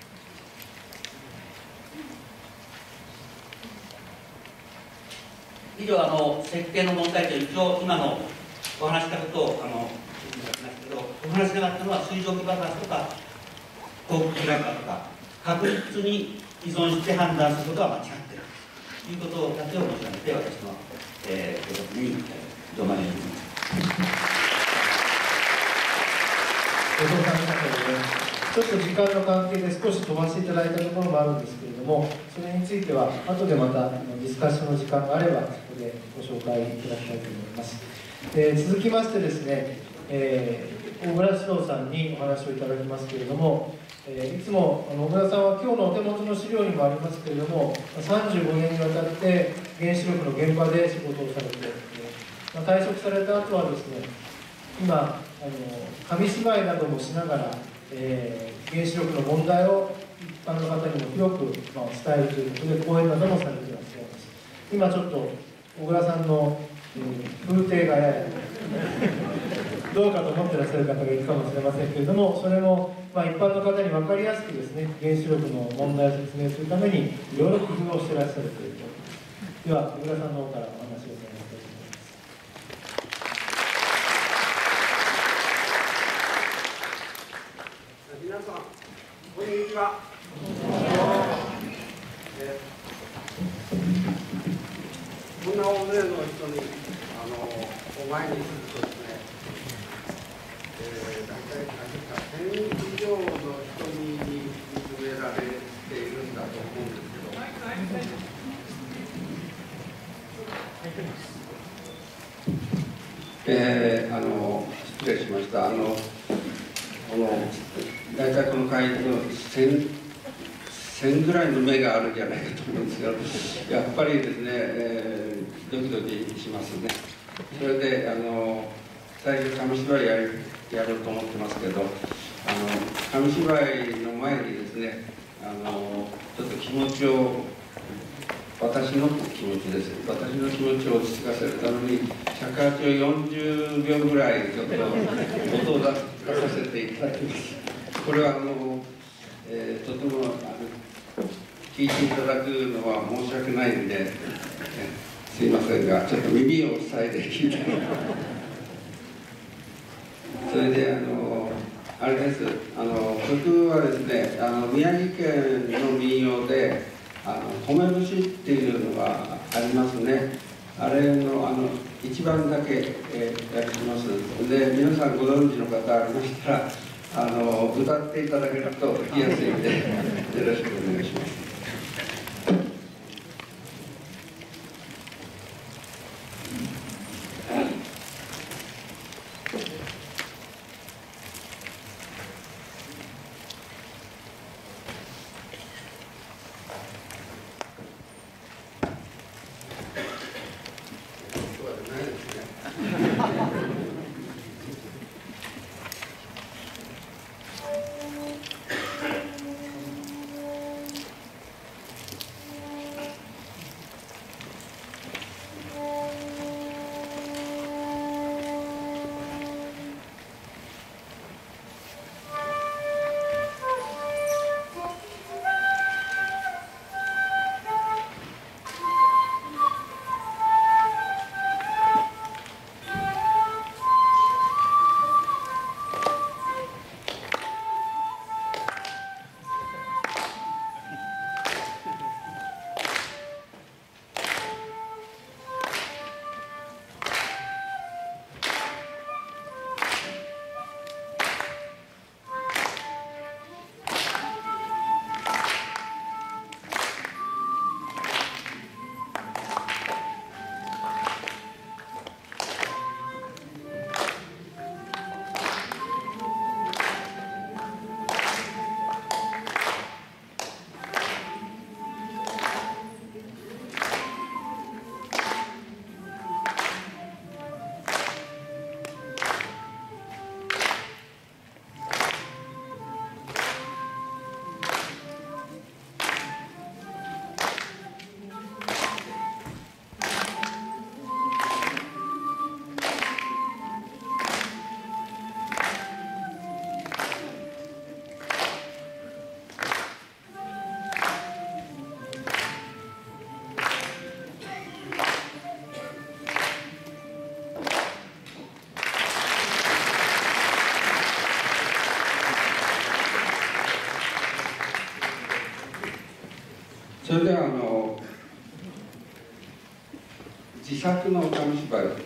以上設計の問題と一応今のお話したことをお話しなかったのは水蒸気爆発とか航空機落下とか確率に依存して判断することは間違っているということだけを申し上げて私の報告に止まります。 ちょっと時間の関係で少し飛ばしていただいたところもあるんですけれども、それについては後でまたディスカッションの時間があればそこでご紹介いただきたいと思います。続きましてですね、大村史郎さんにお話をいただきますけれども、いつも小倉さんは今日のお手元の資料にもありますけれども、35年にわたって原子力の現場で仕事をされて、退職された後はですね、今紙芝居などもしながら、原子力の問題を一般の方にも広く、伝えるということで講演などもされていらっしゃいます。今ちょっと小倉さんの、風景がややどうかと思ってらっしゃる方がいるかもしれませんけれども、それも、一般の方に分かりやすくですね、原子力の問題を説明するためにいろいろ工夫をしていらっしゃるということです。では小倉さんの方からお話を伺いたいと思います。 皆さん、こんにちは。こんな大勢の人にお前にするとですね、大体1000以上の人に見つめられているんだと思うんですけど、失礼しました。大体この会議の1000ぐらいの目があるんじゃないかと思うんですけど、やっぱりですね、ドキドキしますね。それで最初紙芝居やろうと思ってますけど、紙芝居の前にですね、ちょっと気持ちを、私の気持ちです。私の気持ちを落ち着かせるために尺八を40秒ぐらいちょっと音を出させていただきます。これはとても聞いていただくのは申し訳ないんで、すいませんがちょっと耳を塞いで聞いてそれであれです、曲はですね、宮城県の民謡で米節っていうのがありますね。あれの一番だけ、やりますで、皆さんご存知の方ありましたら歌っていただけると聞きやすいのでよろしくお願いします。 それでは自作の紙芝居です。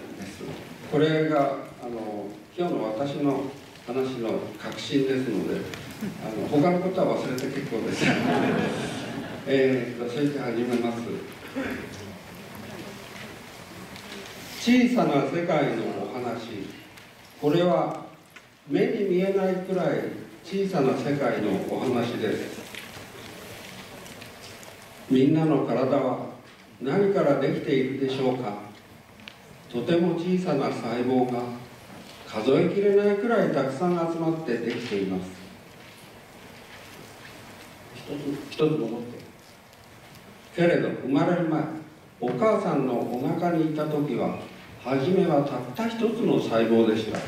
これが今日の私の話の核心ですので、他のことは忘れて結構です。それで始めます。小さな世界のお話。これは目に見えないくらい小さな世界のお話です。みんなの体は何からできているでしょうか。とても小さな細胞が数えきれないくらいたくさん集まってできています。一つ戻って。けれど生まれる前、お母さんのお腹にいた時は初めはたった一つの細胞でした。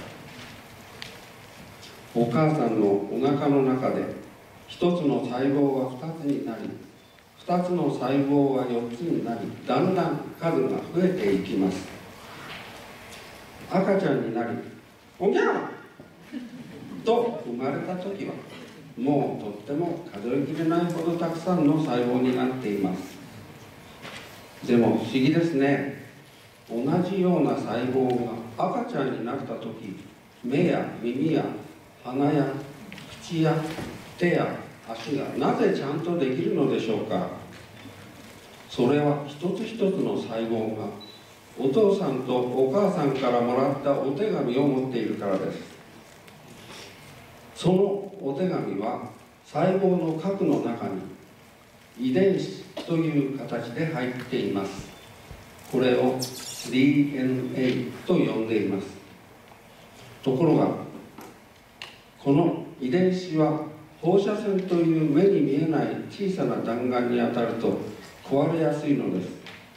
お母さんのお腹の中で一つの細胞が二つになり、二つの細胞が四つになり、だんだん数が増えていきます。赤ちゃんになり、おぎゃーと生まれた時はもうとっても数えきれないほどたくさんの細胞になっています。でも不思議ですね。同じような細胞が赤ちゃんになった時、目や耳や鼻や口や手や足がなぜちゃんとできるのでしょうか。それは一つ一つの細胞がお父さんとお母さんからもらったお手紙を持っているからです。そのお手紙は細胞の核の中に遺伝子という形で入っています。これを DNA と呼んでいます。ところがこの遺伝子は放射線という目に見えない小さな弾丸に当たると壊れやすいのです。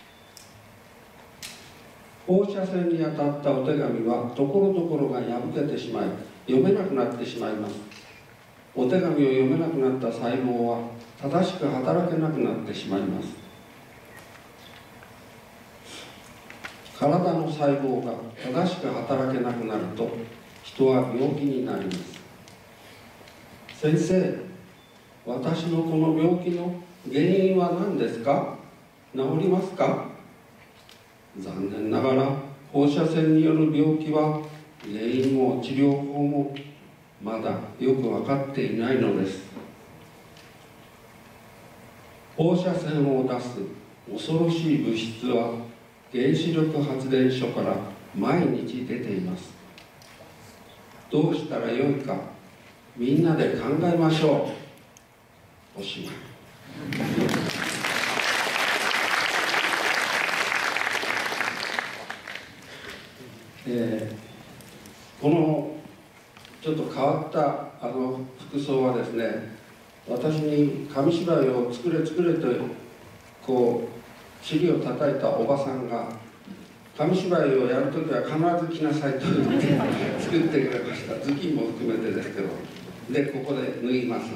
放射線に当たったお手紙はところどころが破けてしまい読めなくなってしまいます。お手紙を読めなくなった細胞は正しく働けなくなってしまいます。体の細胞が正しく働けなくなると人は病気になります。先生、私のこの病気の原因は何ですか？治りますか？残念ながら放射線による病気は原因も治療法もまだよく分かっていないのです。放射線を出す恐ろしい物質は原子力発電所から毎日出ています。どうしたらよいかみんなで考えましょう。おしまい。このちょっと変わった服装はですね、私に紙芝居を作れ作れとこう尻を叩いたおばさんが紙芝居をやるときは必ず来なさいと言って作ってくれました。頭巾も含めてですけど、でここで脱ぎます。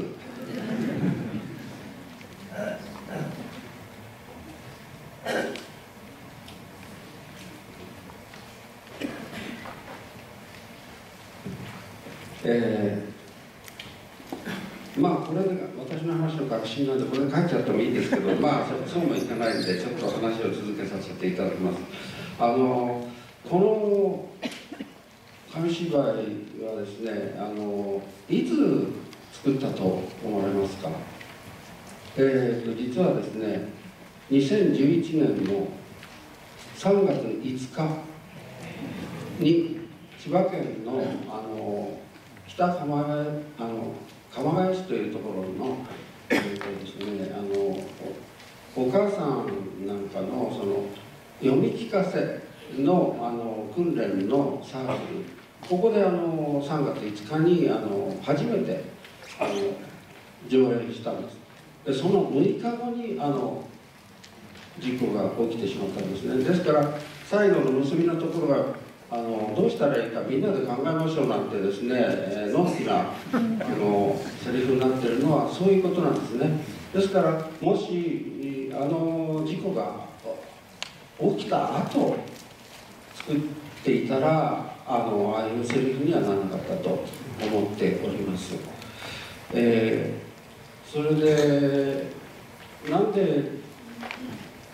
まあこれで私の話の核心なんでこれで帰っちゃってもいいですけど、まあそうもいかないんでちょっと話を続けさせていただきます。この紙芝居はですね、いつ作ったと思われますか？実はですね、2011年の3月5日に千葉県の北鎌ヶ谷市というところの、ですね、お母さんなんかのその読み聞かせの訓練のサークル、ここで3月5日に初めて上演したんです。でその6日後に事故が起きてしまったんですね。ですから最後の結びのところがどうしたらいいかみんなで考えましょうなんてですね、のんきなセリフになってるのはそういうことなんですね。ですからもし事故が起きた後作っていたらああいうセリフにはならなかったと思っております。それでなんで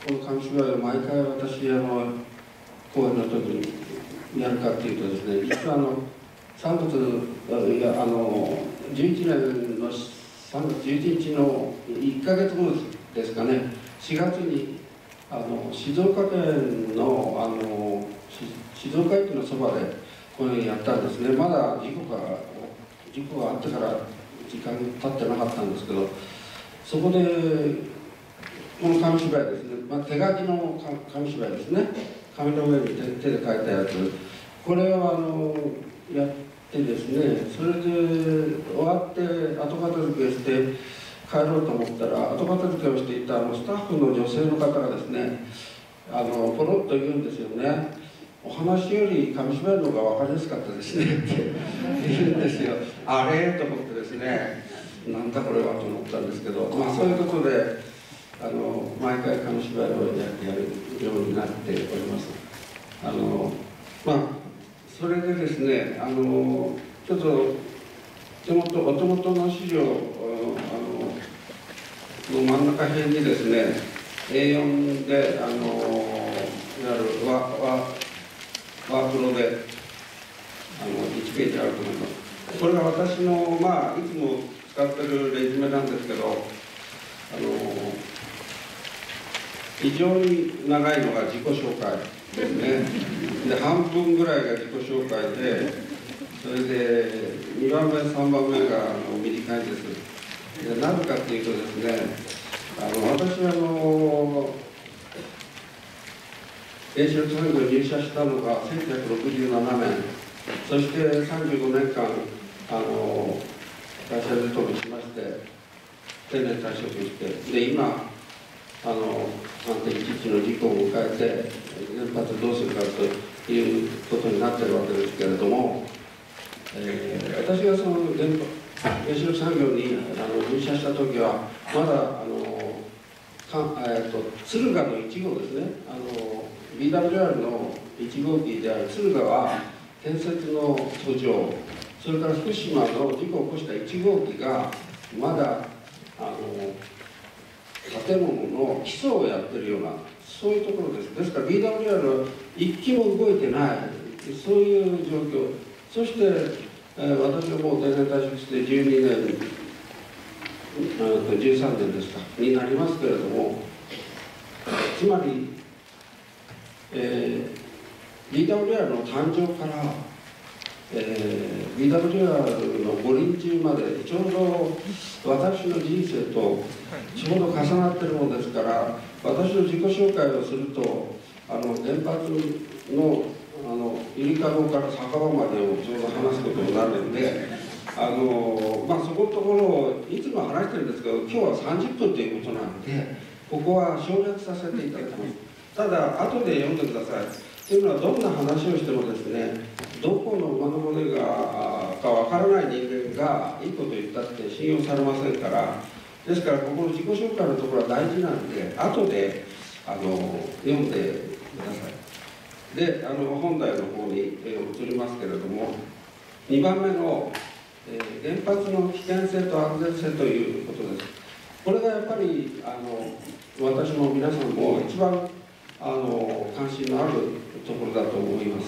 この紙芝居を毎回私公演の時にやるかっていうとですね、実は3月いや11年の3月11日の1ヶ月後ですかね、4月に静岡県の静岡駅のそばで公演やったんですね。まだ事故があってから時間経ってなかったんですけど、そこでこの紙芝居ですね、手書きの紙芝居ですね、紙の上に手で書いたやつ、これをやってですね、それで終わって後片付けして帰ろうと思ったら、後片付けをしていたスタッフの女性の方がですね、ポロッと言うんですよね。お話より紙芝居の方が分かりやすかったですねって言うんですよ。あれと思ってですね、なんだこれはと思ったんですけど、そういうことで毎回紙芝居をやるようになっております。それでですね、ちょっとお手元の資料の真ん中辺にですね、A4 でいわゆるワープロで1ページあると思います。これが私のいつも使ってるレジュメなんですけど、非常に長いのが自己紹介ですね。で半分ぐらいが自己紹介で、それで2番目3番目が短いです。でなぜかっていうとですね、私原子力産業に入社したのが1967年、そして35年間会社で勤めしまして、定年退職して、で今3.11の事故を迎えて原発どうするかということになっているわけですけれども、私がその原子力産業に入社した時はまだ敦賀の1号ですね、BWR の1号機である敦賀は建設の途上、それから福島の事故を起こした1号機がまだ建物の基礎をやってるような、そういうところです。ですから BWR は1機も動いてない、そういう状況。そして、私はもう定年退職して12年13年ですかになりますけれども、つまり、BWR の誕生から、BWR の五輪中までちょうど私の人生とちょうど重なってるものですから、私の自己紹介をすると原発のゆりかごから酒場までをちょうど話すことになるので、そこのところをいつも話してるんですけど、今日は30分ということなのでここは省略させていただきます。ただ後で読んでください。というのはどんな話をしてもですね、どこの馬の骨がかわからない人間がいいこと言ったって信用されませんから、ですからここの自己紹介のところは大事なんで後で読んでください。で本題の方に移りますけれども、2番目の、原発の危険性と安全性ということです。これがやっぱり私も皆さんも一番関心のあるところだと思います。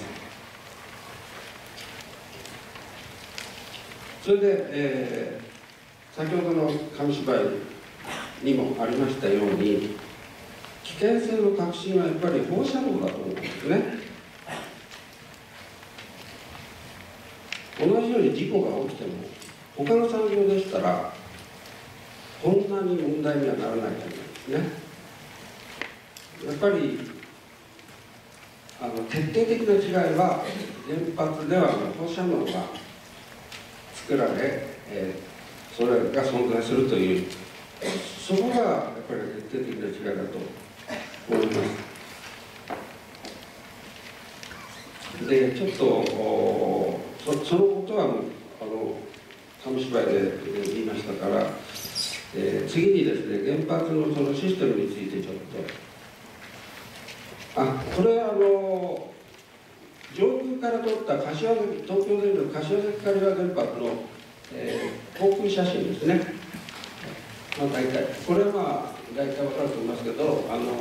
それで、先ほどの紙芝居にもありましたように、危険性の確信はやっぱり放射能だと思うんですね。同じように事故が起きても他の産業でしたらこんなに問題にはならないと思うんですね。やっぱり徹底的な違いは原発では放射能が作られ、それが存在するという、そこがやっぱり徹底的な違いだと思います。でちょっとそのことは紙芝居で言いましたから、次にですね、原発のそのシステムについてちょっと、これは上空から撮った東京電力柏崎刈羽原発の航空写真ですね。大体これは大体分かると思いますけど、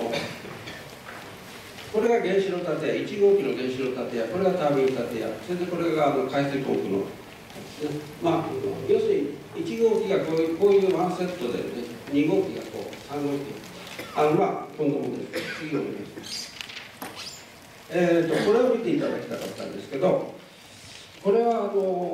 これが原子炉建屋、1号機の原子炉建屋、これがタービン建屋、それでこれが海水ポンプの、まあ、要するに1号機がこういうワンセットで、ね、2号機がこう、3号機。まあ、今度もです。次を見ます。これを見ていただきたかったんですけど、これは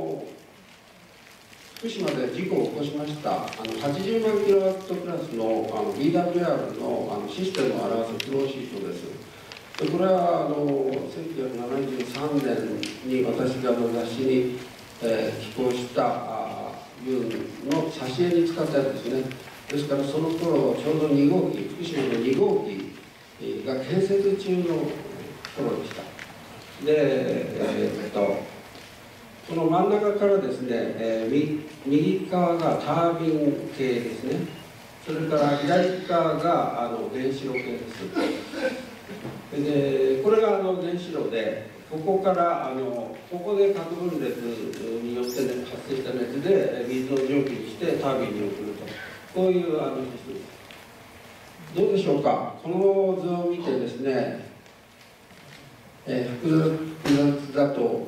福島で事故を起こしました80万キロワットクラスのBWR のシステムを表すフローシートです。でこれは1973年に私が雑誌に、寄稿した分の挿絵に使ったやつですね。ですからその頃ちょうど2号機、福島の2号機が建設中の頃でした。で、この真ん中からですね、右側がタービン系ですね。それから左側が原子炉系です。でこれが原子炉で、ここからここで核分裂によって、ね、発生した熱で水を蒸気にしてタービンに送ると、こういうシステムです。どうでしょうか、この図を見てですね、複雑だと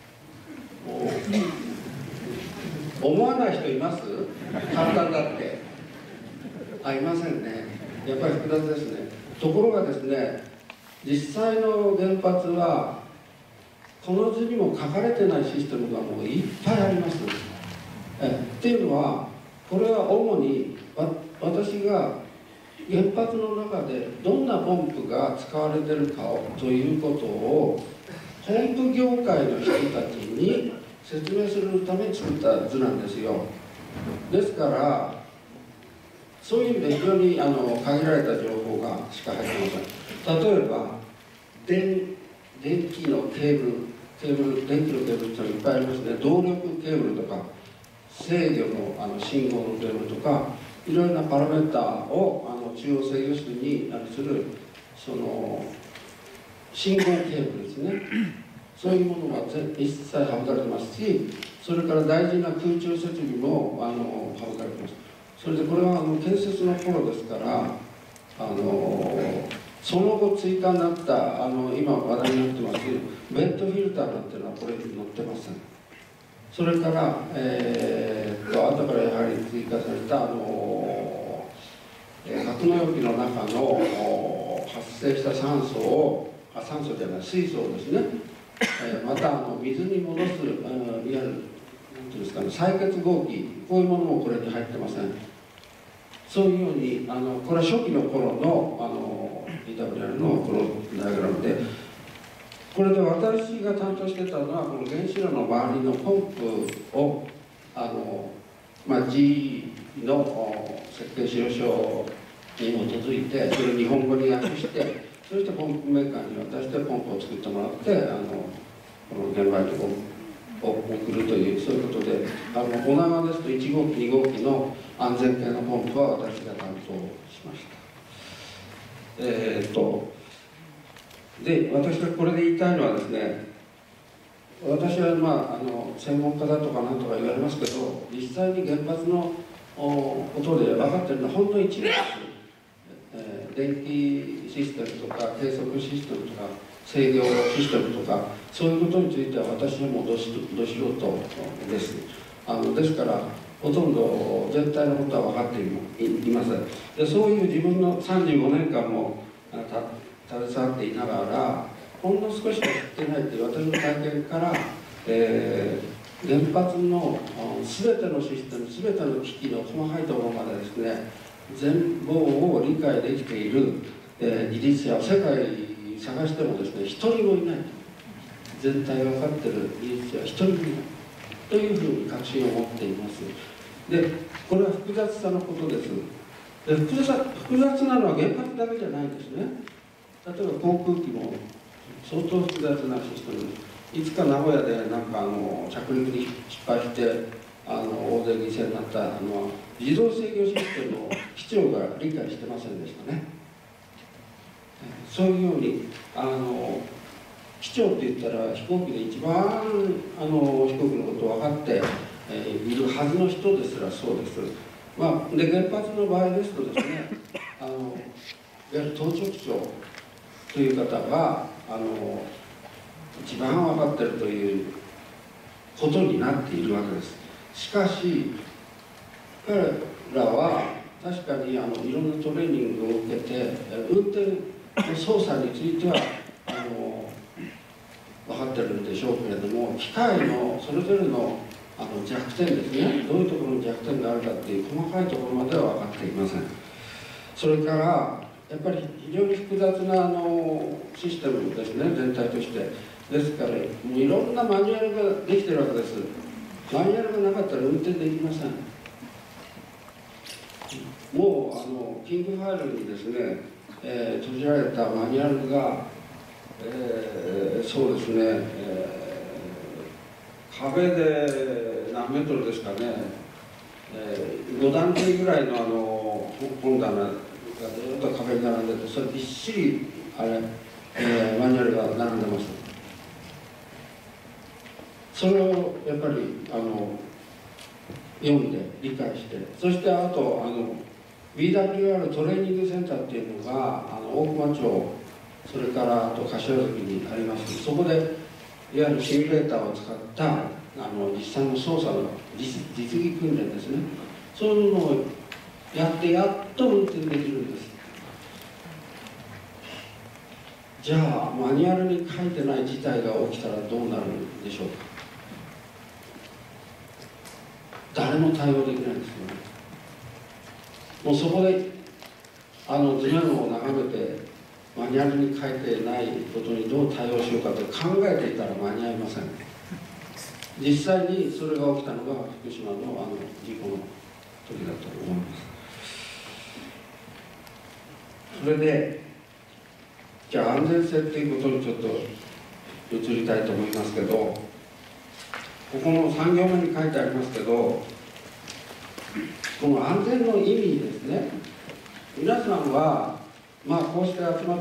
思わない人います？簡単だって。いませんね。やっぱり複雑ですね。ところがですね、実際の原発はこの図にも書かれてないシステムがもういっぱいあります。っていうのは、これは主に私が原発の中でどんなポンプが使われてるかということをポンプ業界の人たちに説明するために作った図なんですよ。ですからそういう意味で非常に限られた情報がしか入ってません。例えば電気のケーブル、電気のケーブルっていっぱいありますね。動力ケーブルとか制御の信号のケーブルとか、いろいろなパラメーターを中央制御室にするその信号ケーブルですね。そういうものが一切省かれてますし、それから大事な空中設備も省かれてます。それでこれは建設の頃ですからその後追加になった今話題になってますベッドフィルターなんていうのはこれに載ってません。それから後からやはり追加された格納容器の中の発生した酸素じゃない水素をですね、また水に戻すいわゆる何ていうんですかね、採血合気、こういうものもこれに入ってません。そういうようにこれは初期の頃のBWR のこのダイアグラムで、これで私が担当してたのはこの原子炉の周りのポンプをG の設計資料書に基づいてそれを日本語に訳して、そしてポンプメーカーに渡してポンプを作ってもらってこの現場に送るという、そういうことでお長ですと1号機2号機の安全系のポンプは私が担当しました。で私がこれで言いたいのはですね、私は専門家だとかなんとか言われますけど、実際に原発のことで分かっているのは本当に一部です。電気システムとか計測システムとか制御システムとか、そういうことについては私はもうど素人です。ですからほとんど全体のことは分かっていません。でそういう自分の35年間も携わっていながらほんの少ししか知ってないという私の体験から、原発の全てのシステム、全ての機器の細かいところまでですね、全貌を理解できている、技術者を世界探してもですね、一人もいない。全体が分かっている技術者は一人もいないというふうに確信を持っています。でこれは複雑さのことです。で複雑なのは原発だけじゃないんですね。例えば航空機も相当複雑なシステムです。いつか名古屋で着陸に失敗して大勢犠牲になった自動制御システムを機長が理解してませんでしたね。そういうように機長って言ったら飛行機で一番飛行機のことを分かっているはずの人ですらそうです。で原発の場合ですとですね、 いわゆる当直長という方が一番分かっているということになっているわけです。しかし彼らは確かにいろんなトレーニングを受けて運転の操作については分かってるんでしょうけれども、機械のそれぞれの弱点ですね、どういうところに弱点があるかっていう細かいところまでは分かっていません。それからやっぱり非常に複雑なシステムですね、全体として。ですからもういろんなマニュアルができてるわけです。マニュアルがなかったら運転できません。もうキングファイルにですね、閉じられたマニュアルが、そうですね、壁で何メートルですかね、5段階ぐらいの本棚がずっと壁に並んでて、それびっしりマニュアルが並んでます。それをやっぱり読んで理解して、そしてあとBWR トレーニングセンターっていうのが大熊町、それからあと柏崎にあります。そこでいわゆるシミュレーターを使った実際の操作の実技訓練ですね、そういうのをやってやっと運転できるんです。じゃあマニュアルに書いてない事態が起きたらどうなるんでしょうか。誰も対応できないんですよね。もうそこで図面を眺めてマニュアルに書いてないことにどう対応しようかと考えていたら間に合いません。実際にそれが起きたのが福島の事故の時だと思います。それでじゃあ安全性っていうことにちょっと移りたいと思いますけど、ここの3行目に書いてありますけど、この安全の意味ですね、皆さんはこうして集まって、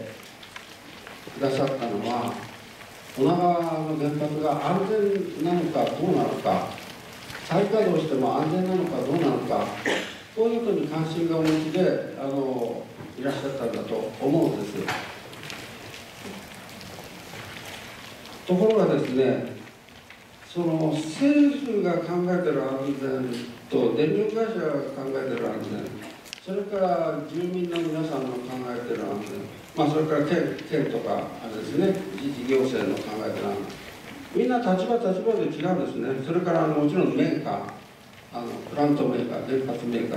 くださったのは女川の原発が安全なのかどうなのか、再稼働しても安全なのかどうなのか、こういうことに関心がお持ちでいらっしゃったんだと思うんです。ところがですね、その政府が考えてる安全と電力会社が考えてる安全、それから住民の皆さんの考えてる安全、それから県とかですね、自治行政の考えてる安全、みんな立場で違うんですね。それからもちろんメーカー、プラントメーカー、原発メーカ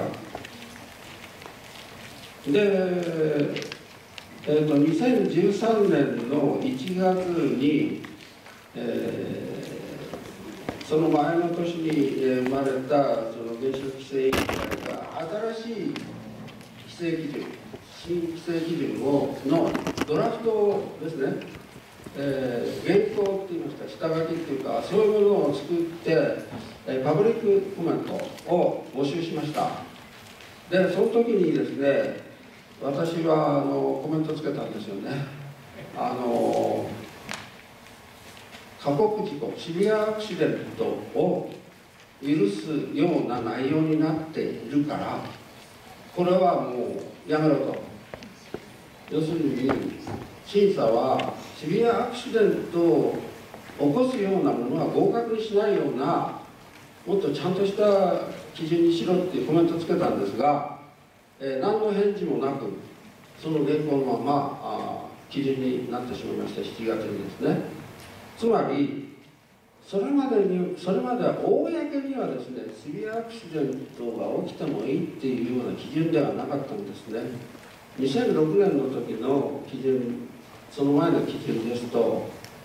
ーで、2013年の1月に、その前の年に生まれたその原子力規制委員会が新しい規制基準、新規制基準のドラフトですね、原稿って言いました、下書きっていうか、そういうものを作ってパブリックコメントを募集しました。でその時にですね、私はコメントつけたんですよね。過酷事故、シビアアクシデントを許すような内容になっているから、これはもうやめろと。要するに審査はシビアアクシデントを起こすようなものは合格にしないような、もっとちゃんとした基準にしろっていうコメントをつけたんですが、何の返事もなく、その原稿のまま基準になってしまいました。7月にですね。つまりそれまでは公にはですね、シビアアクシデントが起きてもいいっていうような基準ではなかったんですね。2006年の時の基準、その前の基準ですと、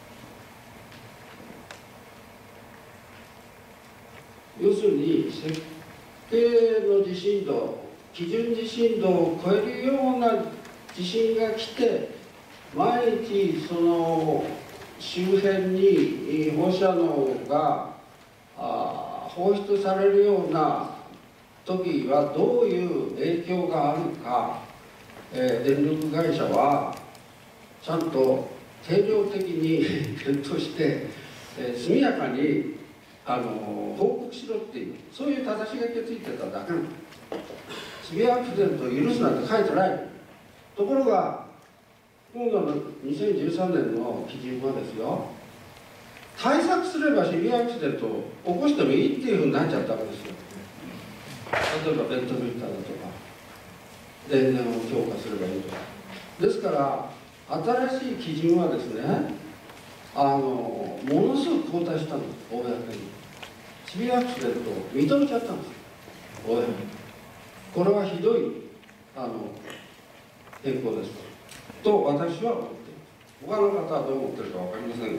要するに設定の地震動、基準地震動を超えるような地震が来て、毎日その周辺に放射能が放出されるような時はどういう影響があるか、電力会社はちゃんと定量的に検討して、速やかに報告しろっていう、そういう正し書きがついてただけなの。シビアアクシデントを許すなんて書いてない。ところが今度の2013年の基準はですよ、対策すればシビアアクシデントを起こしてもいいっていうふうになっちゃったわけですよ。例えばベッドフィルターだとか電源を強化すればいいとか。ですから新しい基準はですね、ものすごく後退したんです、公に。シビアアクシデントを認めちゃったんです、公に。これはひどい変更ですと私は思っています。他の方はどう思ってるか分かりませんが、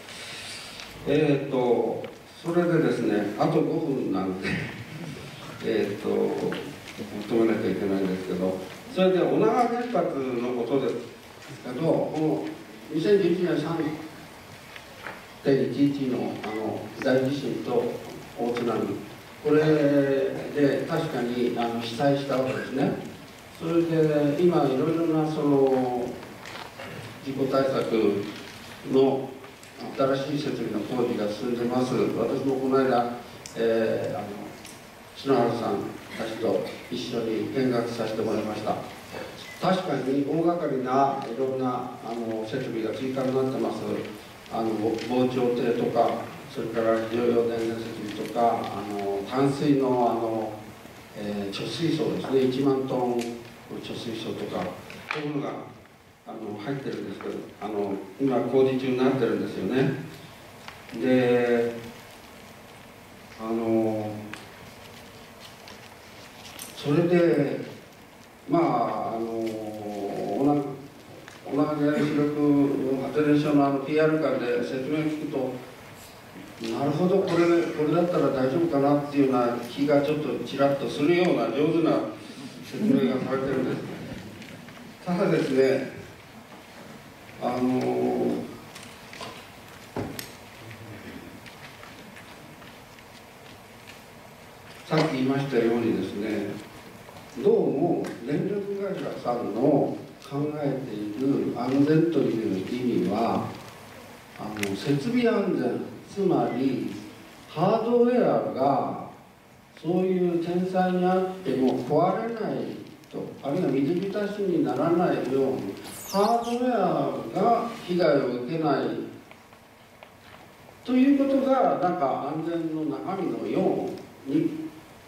それでですね、あと5分なんで止めなきゃいけないんですけど、それで女川原発のことですけど、この2011年3.11の大地震と大津波、これで確かに被災したわけですね。それで今いろいろなその事故対策の新しい設備の工事が進んでます。私もこの間、篠原さんたちと一緒に見学させてもらいました。確かに大掛かりないろんな設備が追加になってます。防潮堤とか、それから非常用電源設備とか、淡水の貯水槽ですね、1万トン貯水槽とか、そういうのが入ってるんですけど、今工事中になってるんですよね。でそれでまあ女川原子力発電所のPR 会で説明を聞くと、なるほど、これだったら大丈夫かなっていうような気がちょっとちらっとするような上手な説明がされてるんです。ただですね、さっき言いましたようにですね、どうも電力会社さんの考えている安全という意味は設備安全、つまりハードウェアがそういう天災にあっても壊れないと、あるいは水浸しにならないようにハードウェアが被害を受けないということがなんか安全の中身のように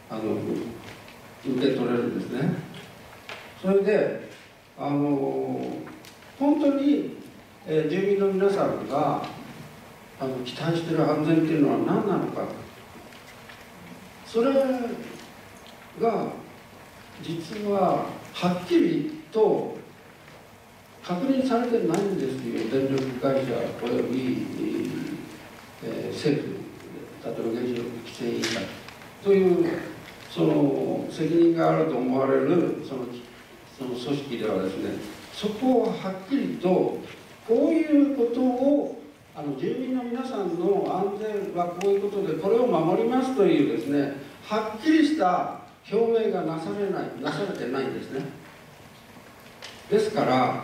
受け取れるんですね。それで本当に、住民の皆さんが期待している安全っていうのは何なのか、それが実ははっきりと確認されてないんですよ。電力会社および、政府、例えば原子力規制委員会というその責任があると思われるその組織ではですね、そこをはっきりとこういうことを住民の皆さんの安全はこういうことでこれを守りますというですね、はっきりした表明がなされてないんですね。ですから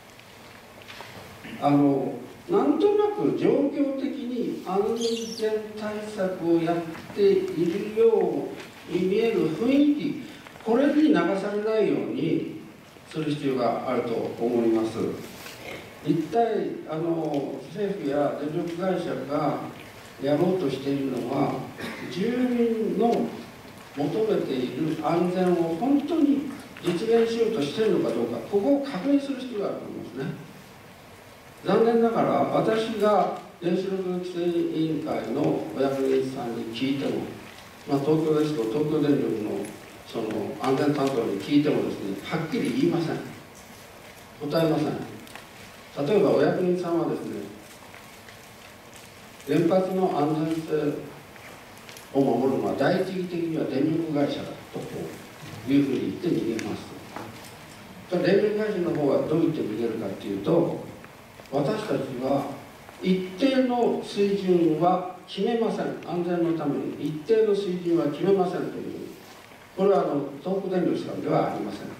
なんとなく状況的に安全対策をやっているように見える雰囲気、これに流されないようにする必要があると思います。一体政府や電力会社がやろうとしているのは、住民の求めている安全を本当に実現しようとしているのかどうか、ここを確認する必要があると思いますね。残念ながら私が原子力規制委員会のお役人さんに聞いても、東京ですと東京電力のその安全担当に聞いてもですね、はっきり言いません、答えません。例えばお役人さんはですね、原発の安全性を守るのは第一義的には電力会社だというふうに言って逃げます。電力会社の方はどう言って逃げるかというと、私たちは一定の水準は決めません、安全のために一定の水準は決めませんという、これは東北電力さんではありません。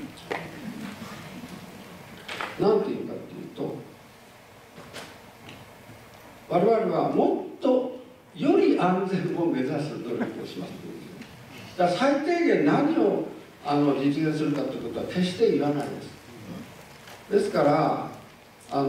何て言うかというと、我々はもっとよりに安全を目指す努力をします。だから最低限何を実現するかということは決して言わないです。ですからこ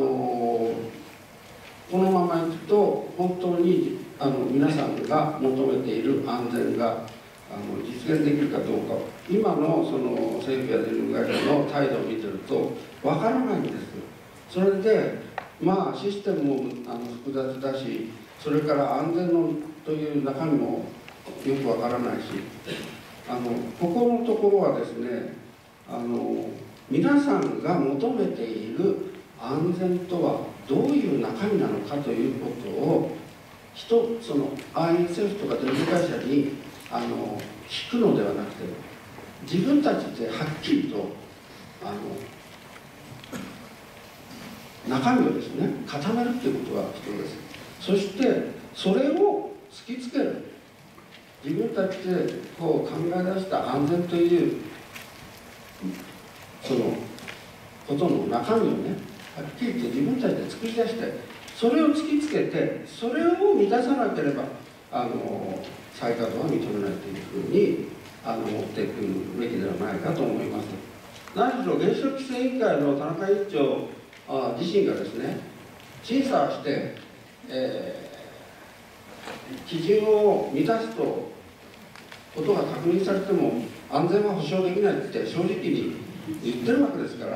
のままいくと本当に皆さんが求めている安全が実現できるかどうか、今のその政府や電力会社の態度を見てるとわからないんです。それでまあシステムも複雑だし、それから安全のという中身もよくわからないし、ここのところはですね皆さんが求めている安全とはどういう中身なのかということをその ISF とか電力会社に聞くのではなくて、自分たちではっきりと中身をですね固めるということが必要です。そしてそれを突きつける、自分たちでこう考え出した安全というそのことの中身をねはっきりと自分たちで作り出して、それを突きつけて、それを満たさなければ再稼働は認めないというふうに持っていくべきではないかと思います。何しろ原子力規制委員会の田中委員長自身がですね審査して、基準を満たすことが確認されても安全は保証できないって正直に言ってるわけですから、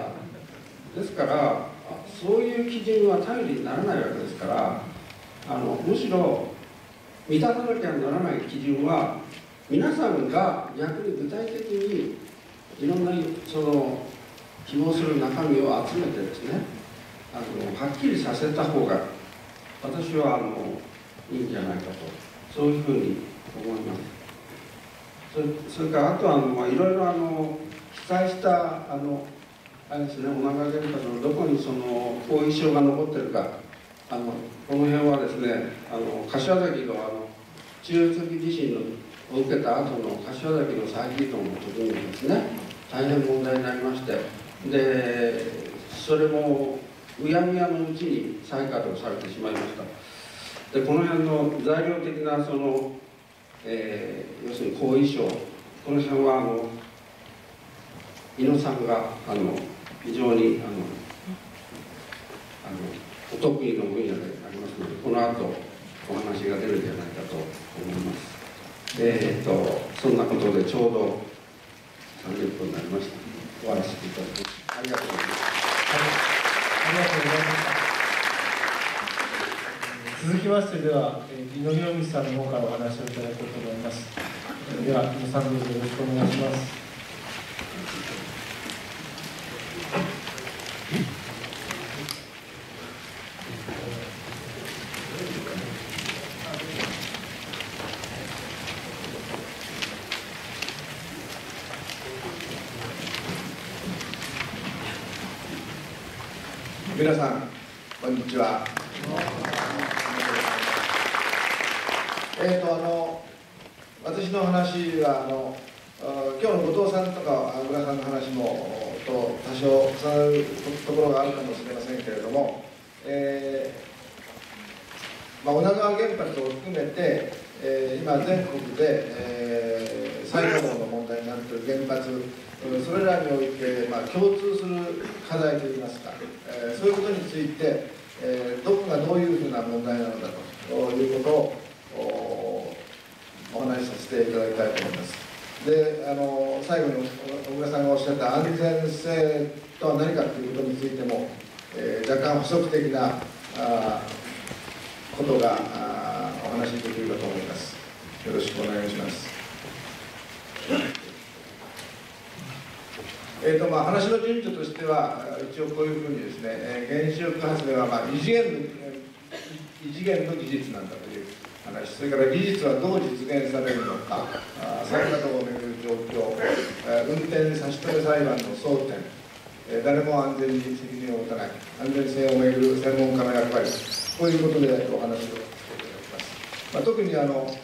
そういう基準は頼りにならないわけですから、むしろ満たさなきゃならない基準は皆さんが逆に具体的にいろんなその希望する中身を集めてですねはっきりさせた方が私はいいんじゃないかと、そういうふうに思います。それからあとはいろいろ被災したあれですね、女川原発のどこにその後遺症が残ってるか、この辺はですね柏崎の中越沖地震を受けた後の柏崎の再起動の時にですね大変問題になりまして、でそれもうやむやのうちに再稼働されてしまいました。でこの辺の材料的なその、要するに後遺症、この辺は井野さんが非常にお得意の分野でありますので、この後お話が出るんじゃないかと思います。そんなことでちょうど30分になりました。終わらせていただきます。ありがとうございます。 ありがとうございました。続きましてでは、井野博道さんの方からお話をいただこうと思います。では、井野さんどうぞよろしくお願いします。 皆さん、こんにちは。私の話は今日の後藤さんとか小倉さんの話もと多少重なるところがあるかもしれませんけれども、女川原発を含めて、今全国で、再稼働の問題になっている原発、それらにおいて、共通する課題といいますか、そういうことについて、どこがどういうふうな問題なのだということをお話しさせていただきたいと思います。で、最後に小倉さんがおっしゃった安全性とは何かということについても、若干補足的なことがお話しできるかと思います。よろしくお願いします。話の順序としては一応こういうふうにですね、原子力発電は異次元の技術なんだという話、それから技術はどう実現されるのか、再稼働をめぐる状況、運転差し止め裁判の争点、誰も安全に責任を持たない、安全性をめぐる専門家の役割、こういうことでお話をしていただきます。特に間違え、ごめんなさ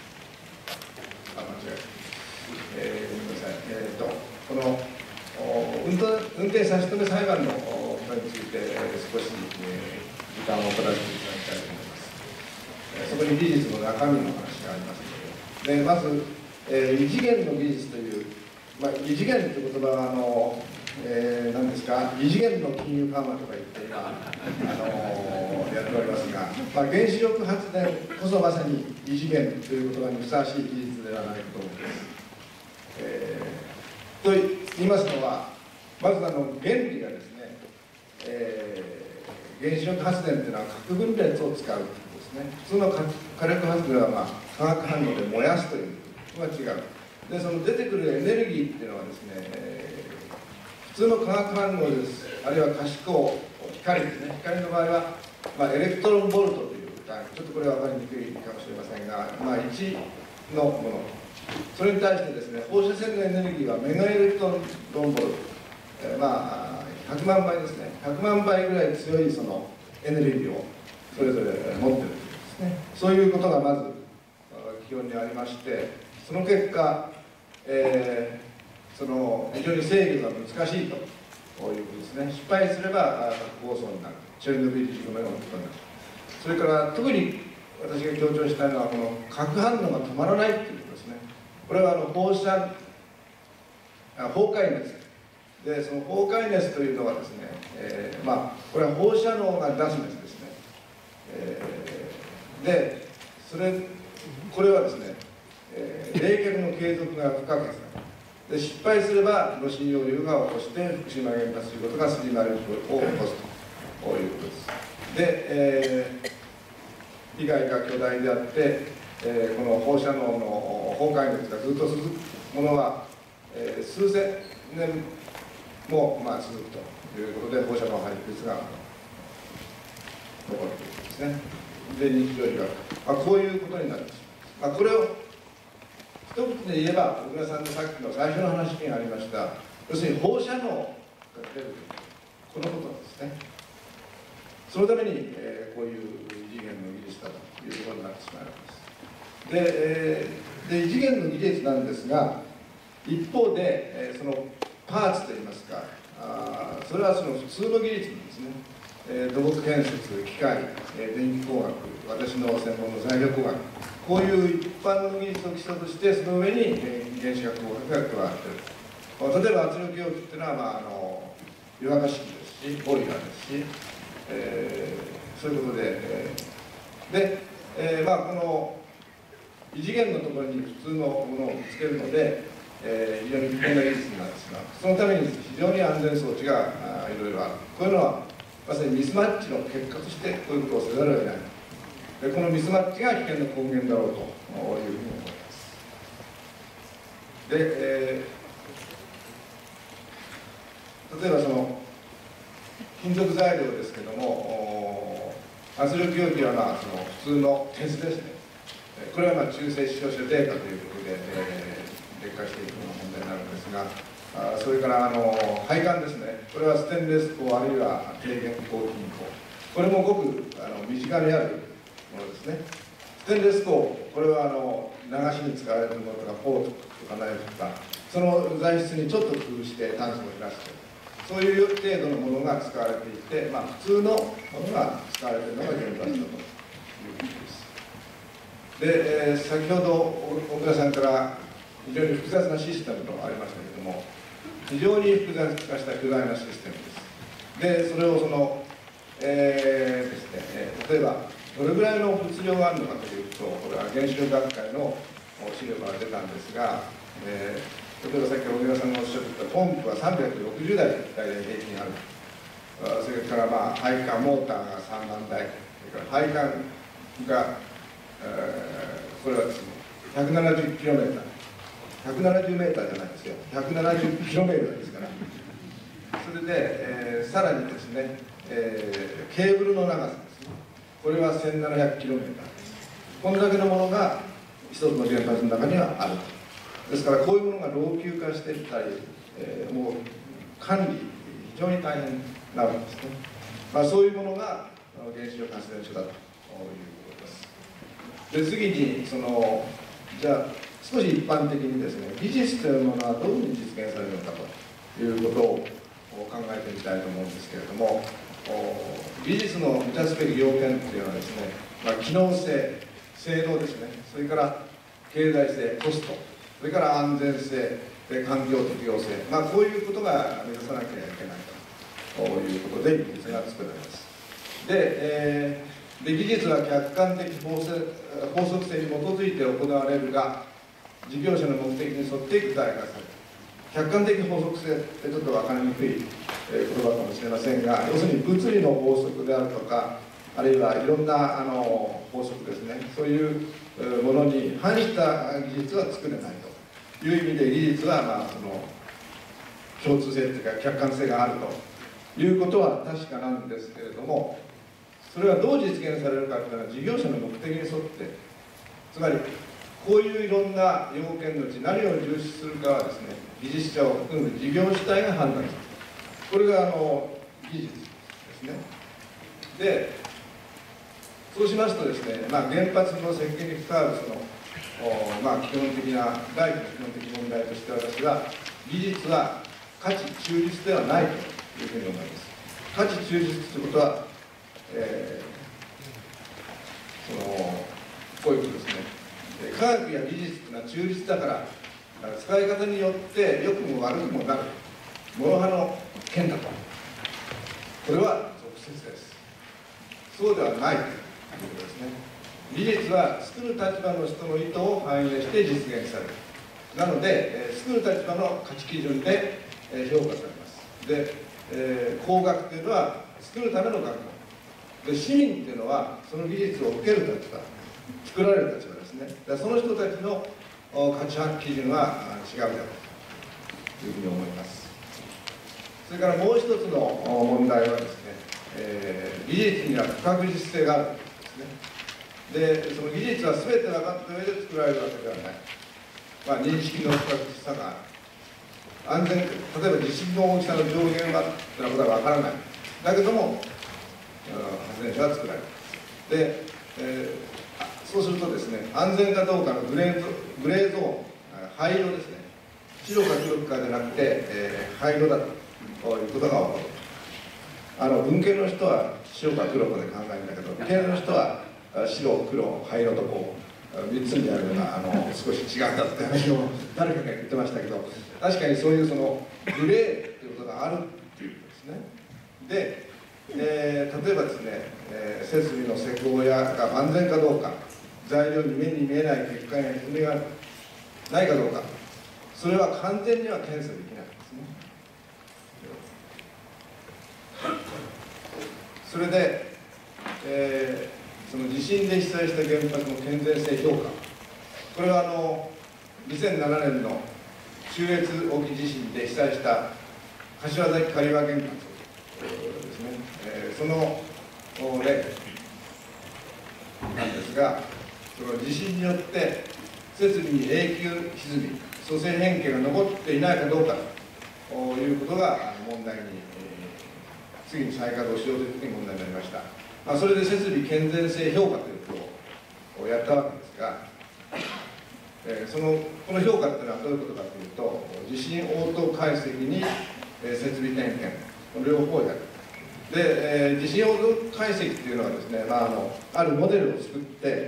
い、この運転差し止め裁判のことについて少し時間を取らせていただきたいと思います。 そこに技術の中身の話がありますので、まず、異次元の技術という、異次元という言葉は何ですか、異次元の金融緩和とか言って今やっておりますが、原子力発電こそまさに異次元という言葉にふさわしい技術ではないかと思います。と言いますのは、まず原理がですね、原子力発電というのは核分裂を使うということですね。普通の火力発電は、化学反応で燃やすというのが違う。でその出てくるエネルギーっていうのはですね、普通の化学反応です。あるいは可視光、光ですね。光の場合は、エレクトロンボルトという単位、ちょっとこれは分かりにくいかもしれませんが、1のもの。それに対してですね、放射線のエネルギーはメガエレクトロンボルト。100万倍ですね。100万倍ぐらい強いそのエネルギーをそれぞれ持っているというですね。そういうことがまず基本にありまして、その結果、その非常に制御が難しいということですね。失敗すれば核放送になる。チェルノブイリ事故のようなことになる。それから特に私が強調したいのは、この核反応が止まらないということですね。これは放射崩壊熱で、その崩壊熱というのはですね、これは放射能が出す熱ですね。でこれはですね、冷却の継続が不可欠だで、失敗すれば炉心溶融が起こして福島原発ということがスリーマル事故を起こすということです。で、被害が巨大であって、この放射能の崩壊熱がずっと続くものは、数千年も続くということで、放射能排出が残るということですね。で、日常被害、こういうことになります。これを一言で言えば、小倉さんのさっきの最初の話にありました、要するに放射能が出る、このことなんですね。そのために、こういう異次元の技術だということになってしまいます。で異次元の技術なんですが、一方で、そのパーツといいますか、それはその普通の技術なんですね。土木建設、機械、電気工学、私の専門の材料工学、こういう一般の技術を基礎として、その上に原子核工学が加わっている。例えば圧力容器っていうのは、湯沸かし器ですし、ボイラーですし、そういうことで、この異次元のところに普通のものをつけるので、非常に危険な技術なんですが、そのために非常に安全装置がいろいろある。こういうのはまさにミスマッチの結果としてこういうことをせざるを得ない。でこのミスマッチが危険な根源だろうというふうに思います。で、例えばその金属材料ですけども、圧力容器はその普通の鉄ですね。これは中性子照射低下ということで、劣化していくような問題になるんですが、それから配管ですね。これはステンレス鋼あるいは低減鋼筋鋼。これもごく身近にあるものですね。ステンレス鋼、これは流しに使われているものとか、フォークとかナイフとか、その材質にちょっと工夫して炭素を減らして、そういう程度のものが使われていて、普通のものが使われているのが原発だということです。で、先ほど小倉さんから非常に複雑なシステムとありましたけれども、非常に複雑化した巨大なシステムです。で、それをですね、例えばどれぐらいの物量があるのかというと、これは原子力学会の資料から出たんですが、例えばさっき小倉さんがおっしゃってたポンプは360台大体平均ある。それから配管モーターが3万台、それから配管が、これはですね 170km、170メーターじゃないですよ、170kmですから。それで、さらにですね、ケーブルの長さですね。これは 1700km です。こんだけのものが一つの原発の中にはある。ですからこういうものが老朽化していったり、もう管理非常に大変なわけですね。そういうものが原子力発電所だということです。で次にじゃあ少し一般的にですね、技術というものはどういうふうに実現されるのかということを考えてみたいと思うんですけれども、技術の満たすべき要件というのはですね、機能性、 性能ですね、それから経済性、コスト、それから安全性、環境適応性、こういうことが目指さなきゃいけないということで技術が作られます。で、技術は客観的法則性に基づいて行われるが、事業者の目的に沿って具体化される。客観的法則性ってちょっと分かりにくい言葉かもしれませんが、要するに物理の法則であるとか、あるいはいろんな法則ですね、そういうものに反した技術は作れないという意味で、技術はその共通性というか客観性があるということは確かなんですけれども、それはどう実現されるかというのは事業者の目的に沿って、つまりこういういろんな要件のうち何を重視するかはですね、技術者を含む事業主体が判断する。これが技術ですね。で、そうしますとですね、原発の設計に関わる基本的な第一の基本的問題として、私は技術は価値中立ではないというふうに思います。価値中立ということは、こういうことですね。科学や技術というのは中立だから、使い方によって良くも悪くもなる諸刃の剣だと。これは俗説です。そうではないということですね。技術は作る立場の人の意図を反映して実現される。なので、作る立場の価値基準で評価されます。で、工学というのは作るための学問で、市民というのはその技術を受ける立場、作られる立場ですね。その人たちの価値判基準は違うだろうというふうに思います。それからもう一つの問題はですね、技術には不確実性があるんですね。で、その技術は全て分かった上で作られるわけではない。認識の不確実さがある。安全、例えば地震の大きさの上限はということは分からない。だけども、発電所は作られる。で、そうするとですね、安全かどうかのグレーゾーン、灰色ですね。白か黒かじゃなくて、灰色だということが分かる。文系の人は白か黒かで考えるんだけど、理系の人は白、黒、灰色と3つにあるような少し違うんだって話を誰かが言ってましたけど、確かにそういうそのグレーということがあるっていうことですね。で、例えばですね、設備の施工やが万全かどうか、材料に目に見えない欠陥や歪みがないかどうか、それは完全には検査できないんですね。それで、その地震で被災した原発の健全性評価、これは2007年の中越沖地震で被災した柏崎刈羽原発ですね、その例なんですが、その地震によって設備に永久歪み、組成変形が残っていないかどうかということが問題に、次に再稼働しようというときに問題になりました。それで設備健全性評価ということをやったわけですが、この評価というのはどういうことかというと、地震応答解析に、設備点検、両方をやる。で、地震応答解析というのはですね、あるモデルを作って、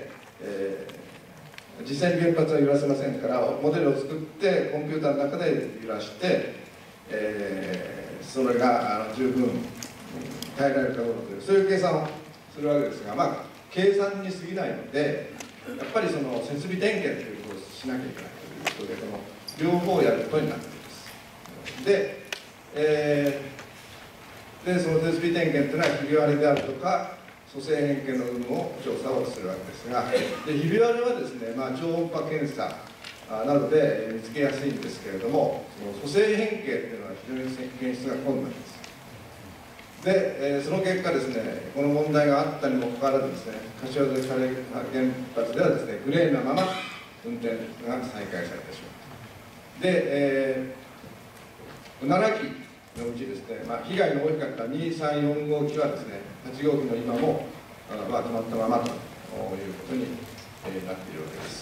実際に原発は揺らせませんから、モデルを作ってコンピューターの中で揺らして、それが十分耐えられるかどうかという、そういう計算をするわけですが、計算に過ぎないので、やっぱりその設備点検ということをしなきゃいけないということで、両方やることになっています。で、その設備点検というのはひび割れであるとか、組成変形の有無を調査をするわけですが、ひび割れはですね、超音波検査などで見つけやすいんですけれども、組成変形というのは非常に検出が困難です。で、その結果ですね、この問題があったにもかかわらずですね、柏崎刈羽原発ではですね、グレーなまま運転が再開されてしまった。で、7機のうちですね、被害の大きかった2、3、4号機はですね、8号機の今も止まったままということになっているわけです。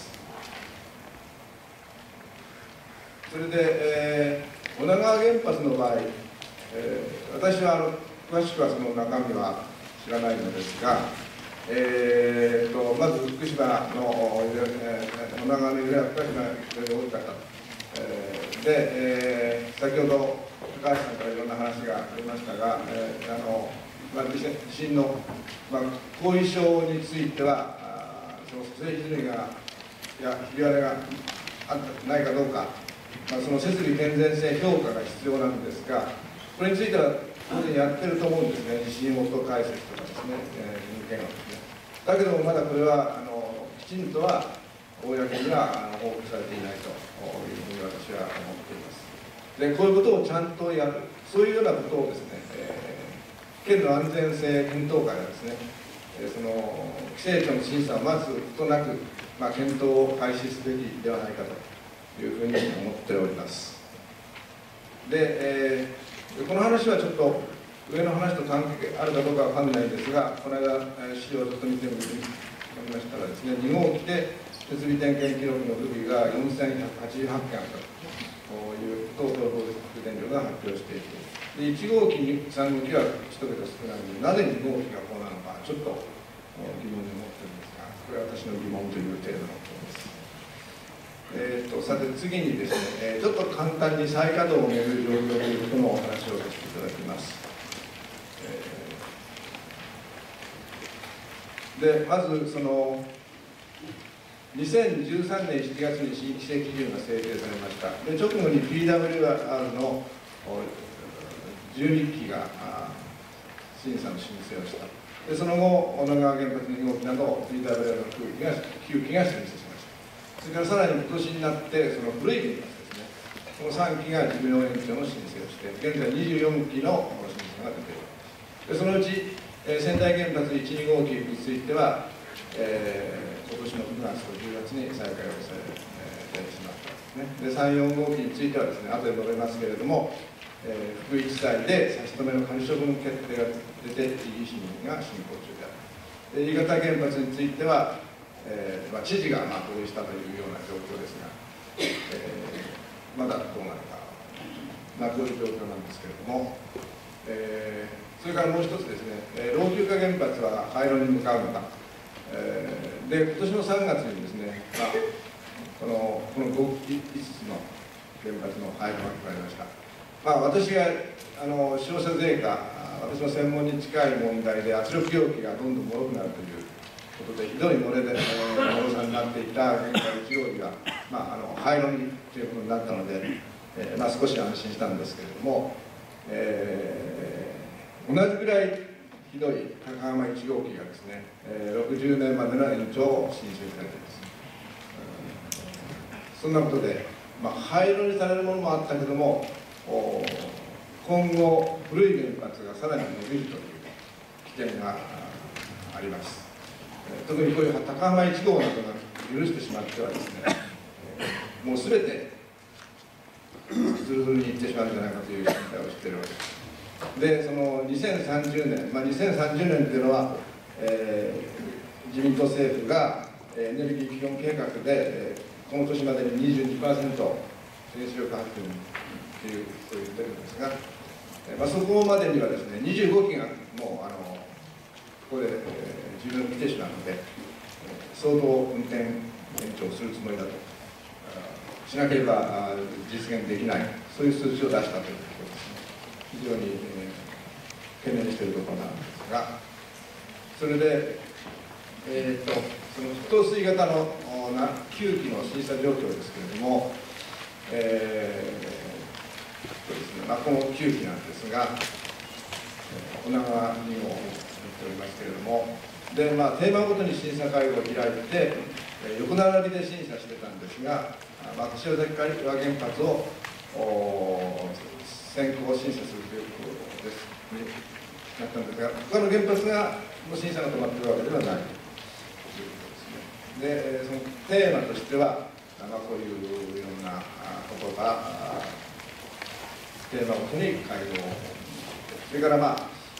それで、女川原発の場合、私は詳しくはその中身は知らないのですが、 まず福島の女川の揺れは福島より大きかった。で、先ほど高橋さんからいろんな話がありましたが、地震の、後遺症については、その蘇生ひずみがひび割れがないかどうか、その設備健全性評価が必要なんですが、これについては当然やってると思うんですね、地震音解析とかですね、人間がですね。だけどもまだこれはきちんとは公には報告されていないというふうに私は思っています。で、こういうことをちゃんとやる、そういうようなことをですね、県の安全性検討会がですね、その規制庁の審査を待つことなく、検討を開始すべきではないかというふうに思っております。で、この話はちょっと上の話と関係あるかどうかわかんないんですが、この間資料をちょっと見てみましたらですね、2号機で設備点検記録の不備が4188件あったということを東北電力が発表していて、で1号機、3号機は1桁少ないので、なぜ2号機がこうなのか、ちょっと疑問に思ってるんですが、これは私の疑問という程度のことです。さて次にですね、ちょっと簡単に再稼働をめぐる状況ということのお話をさせていただきます。でまずその2013年7月に新規制基準が制定されました。で直後に PWR の12機が審査の申請をした。でその後、女川原発2号機など PWR の9機が申請しました。それからさらに今年になって、その古い原発ですね、この3機が寿命延長の申請をして、現在24機の申請が出ている。でそのうち仙台原発1、2号機については、今年の9月と10月に再開をされてしまったんですね。で3、4号機についてはですね、後で述べますけれども、福井地裁で差し止めの仮処分決定が出て、異議審議が進行中である。で新潟原発については、知事が同意したというような状況ですが、まだどうなるか、こういう状況なんですけれども、それからもう一つですね、老朽化原発は廃炉に向かうのか、で今年の3月にですね、この5つの原発の廃炉が決まりました。私が消費者税価、私の専門に近い問題で圧力容器がどんどん脆くなるということで、ひどい漏れで漏れさになっていた原発1号機が、廃炉にということになったので、少し安心したんですけれども、同じくらいひどい高浜1号機がですね、60年までの延長を申請されています。そんなことで、廃炉にされるものもあったけども、今後、古い原発がさらに伸びるという危険があります。特にこういう高浜1号などが許してしまってはですね、もうすべてズルズルにいってしまうんじゃないかという心配をしているわけです。でその2030年、2030年というのは、自民党政府がエネルギー基本計画で、この年までに 22% 原子力発電というそう言ってるんですが、そこまでにはですね25機がもうここで、寿命を見てしまうので、相当運転延長するつもりだとしなければ実現できない、そういう数値を出したということですね。非常に、懸念しているところなんですが、それで、その沸騰水型の9機の審査状況ですけれども、この9機なんですが、女川にも言っておりますけれども、でテーマごとに審査会合を開いて、横並びで審査してたんですが、柏崎刈羽原発を先行審査するということですになったんですが、他の原発が審査が止まっているわけではないということですね。でそのテーマとしては、こういういろんなところからテーマごとに会合を、それから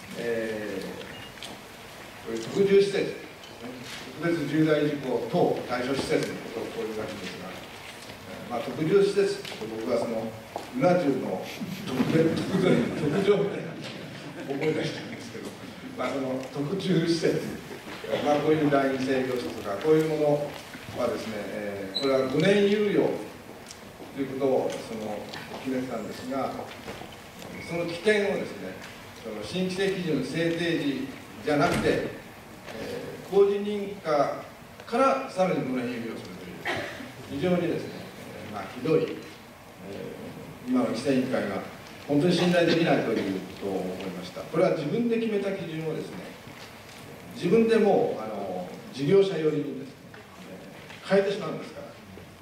特重施設、特別重大事項等対象施設のことをこういうわけですが、特重施設と僕はそのうな重の特上みたいな思い出したんですけど、その特重施設こういうライン制御室とかこういうものはですね、これは5年猶予ということを決めてたんですが、その起点をですね、その新規制基準制定時じゃなくて、公示認可からさらに5年猶予するという非常にですね、ひどい、今の規制委員会が本当に信頼できないということを思いました。これは自分で決めた基準をですね、自分でもう事業者寄りにですね、変えてしまうんですから、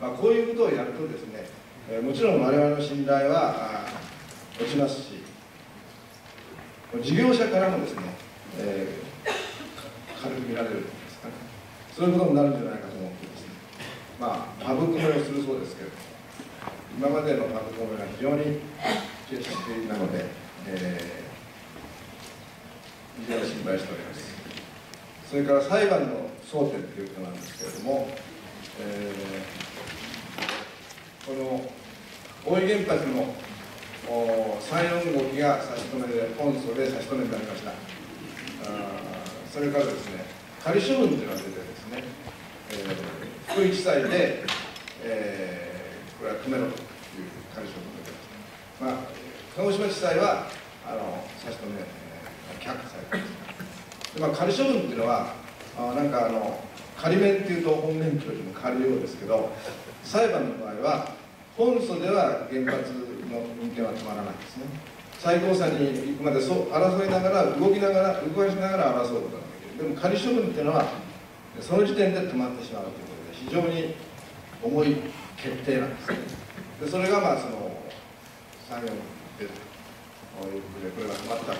こういうことをやるとですね、もちろん我々の信頼は落ちますし、事業者からもですね、軽く見られるんですかね、そういうことになるんじゃないかと思ってですね、パブコメをするそうですけれども、今までのパブコメが非常に形式的なので、非常に心配しております。それから裁判の争点ということなんですけれども、この大井原発の3、4号機が差し止めで、本訴で差し止めになりました。それからですね、仮処分というのが出てですね、福井地裁で、これは止めろという仮処分が出てます。鹿児島地裁は差し止め、却下されています。仮処分というのは、仮免っていうと本免許よりも軽いようですけど、裁判の場合は、本訴では原発の運転は止まらないんですね。最高裁に行くまで争いながら、動かしながら争うことができる。でも仮処分っていうのは、その時点で止まってしまうということで、非常に重い決定なんですね。でそれが3、4でということで、これが止まったんです。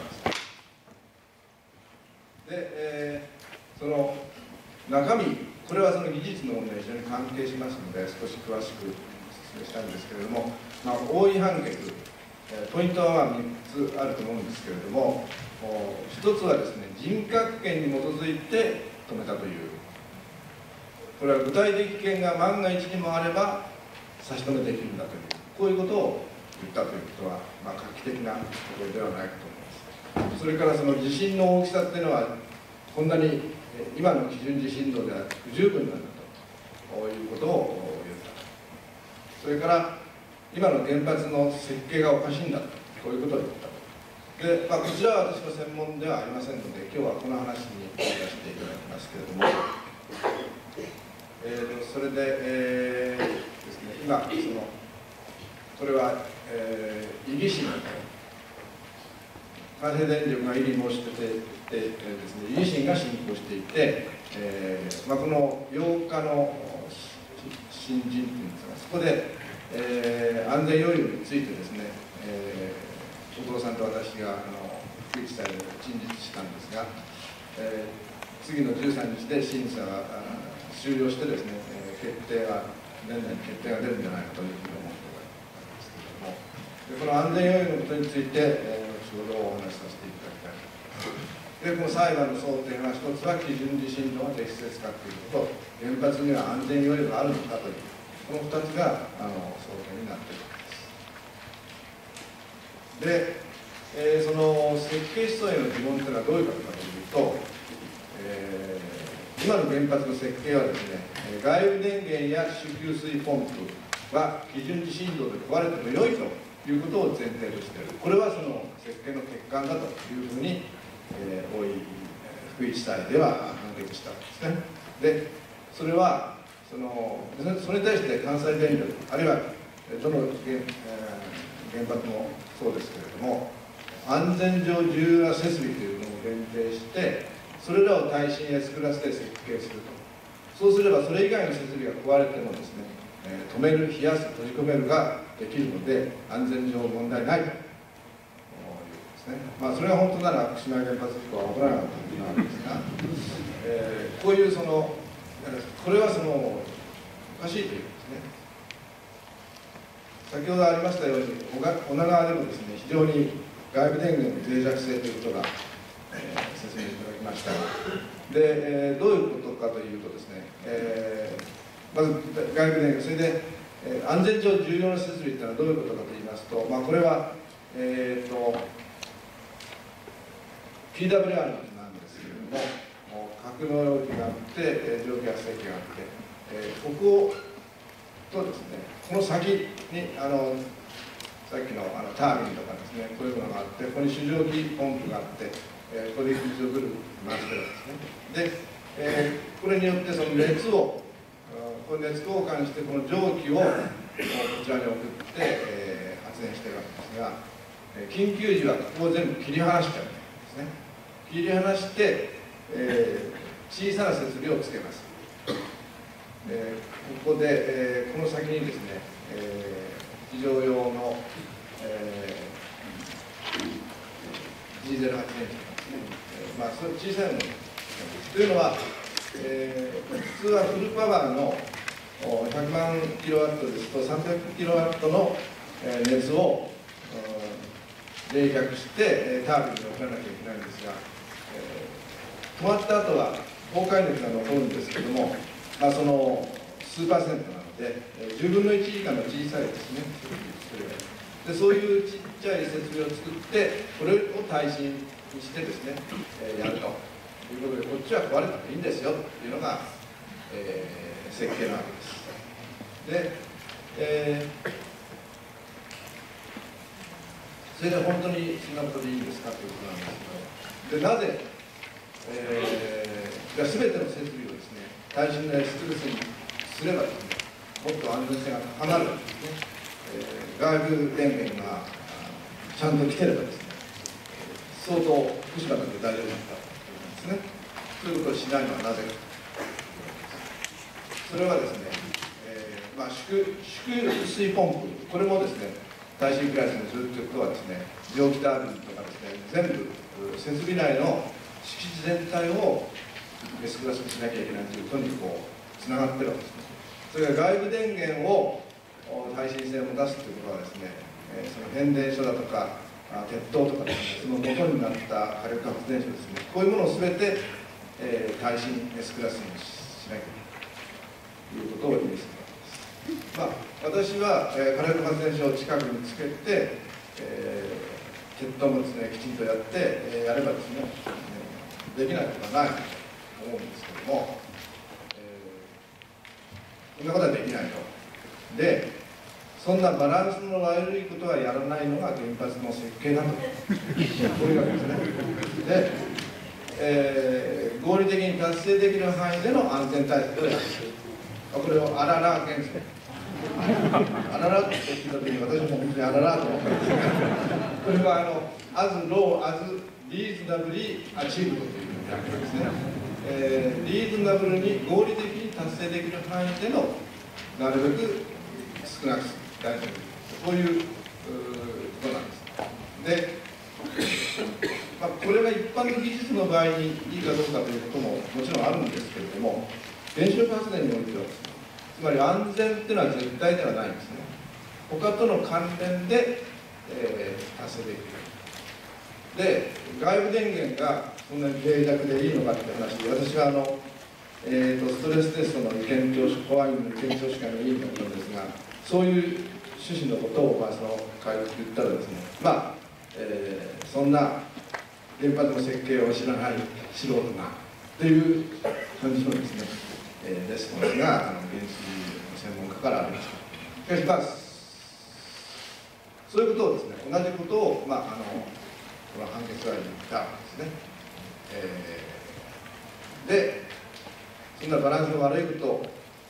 で、その中身、これはその技術の問題に非常に関係しますので、少し詳しく説明したいんですけれども、大井判決、ポイントは3つあると思うんですけれども、1つはですね、人格権に基づいて止めたという、これは具体的権が万が一にもあれば差し止めできるんだという、こういうことを言ったということは、画期的なことではないかと思います。それからその地震の大きさっていうのは、こんなに今の基準地震動では不十分なんだということを言った。それから今の原発の設計がおかしいんだと、こういうことを言ったで、こちらは私の専門ではありませんので、今日はこの話に出していただきますけれども、それで、ですね、今これは、異議審関西電力が異議申し立ててですね、異議審が進行していて、この8日の新人というんですが、そこで、安全要領についてですね、お父さんと私が福井地裁で陳述したんですが、次の13日で審査が終了してですね、年内に決定が出るんじゃないかというふうに思っておりますけれども、この安全要領のことについて、後ほどお話しさせていただきたいと思います。で、この裁判の争点は、一つは基準地震動が適切かということと、原発には安全要領があるのかという、この2つが争点になっているわけです。で、その設計思想への疑問というのはどういうことかというと、今の原発の設計はですね、外部電源や主給水ポンプは基準地震動で壊れても良いということを前提としている。これはその設計の欠陥だというふうに、大井福井地裁では判決したんですね。で、それはそれに対して関西電力、あるいはどの原発もそうですけれども、安全上重要な設備というのを限定して、それらを耐震 S クラスで設計すると。そうすればそれ以外の設備が壊れてもですね、止める、冷やす、閉じ込めるができるので、安全上問題ないということですね。それが本当なら福島原発事故は起こらなかったわけですが、こういうこれはおかしいということですね。先ほどありましたように、女川でもですね、非常に外部電源の脆弱性ということが、説明いただきました。で、どういうことかというとですね、まず外部電源、それで、安全上重要な設備というのはどういうことかといいますと、これは、PWR なんですけれども、 格納容器があって、蒸気発生器があって、こことですね、この先にさっきのタービンとかですね、こういうものがあって、ここに水蒸気ポンプがあって、これで水をぐるぐる回してるわけですね。で、これによってその熱を、これ熱交換して、この蒸気をこちらに送って、発電してるわけですが、緊急時はここを全部切り離しちゃうんですね。切り離して、小さな設備をつけます。ここで、この先にですね、非常用の、ディーゼル発電機ですね、そういう小さいものというのは、普通はフルパワーの100万キロワットですと300キロワットの熱を冷却してタービンに送らなきゃいけないんですが、止まった後は崩壊熱が残るんですけれども、その数パーセントなので、10分の1以下の小さいですね、でそういうちっちゃい設備を作って、これを耐震にしてですね、やるということで、こっちは壊れてもいいんですよというのが、設計なわけです。で、それで本当にそんなことでいいんですかということなんですけど、でなぜ、全ての設備をですね、耐震のエスクルースにすればですね、もっと安全性が高まるわけですね。外部電源がちゃんと来てればですね、相当福島だけ大丈夫だったということですね。そういうことをしないのはなぜか。それはですね、縮水ポンプ、これもですね、耐震クラスにするということはですね、蒸気タービンとかですね、全部設備内の敷地全体をSクラスにしなきゃいけないということにつながってるわけですね。それから外部電源を耐震性を持たすということはですね、その変電所だとか鉄塔とかですね、その元になった火力発電所ですね、こういうものをすべて、耐震 S クラスにしなきゃいけないということを意味するわけです。私は、火力発電所を近くにつけて、鉄塔もですね、きちんとやって、やればですね、できないことはないと思うんですけども、そんなことはできないと。で、そんなバランスの悪いことはやらないのが原発の設計だと、こういうわけですね。で、合理的に達成できる範囲での安全対策をやる。これをあらら原則。あららって聞いたときに私も本当にあららと思ったんですが、これはas low as reasonably achieved というわけですね。リーズナブルに合理的に達成できる範囲でのなるべく少なく大丈夫、こういうことなんです。で、これが一般の技術の場合にいいかどうかということももちろんあるんですけれども、原子力発電においてはですね、つまり安全っていうのは絶対ではないんですね。他との関連で、達成できる。で、外部電源がそんなに脆弱でいいのかって話で、私はストレステストの意見聴取、保安員の意見聴取会の委員だったんですが、そういう趣旨のことをその会で言ったらですね、そんな原発の設計を知らない素人がという感じのですね、レスポンスが原子の専門家からありました。しかしそういうことをですね、同じことをこの判決は言ったんですね。で、そんなバランスの悪いことを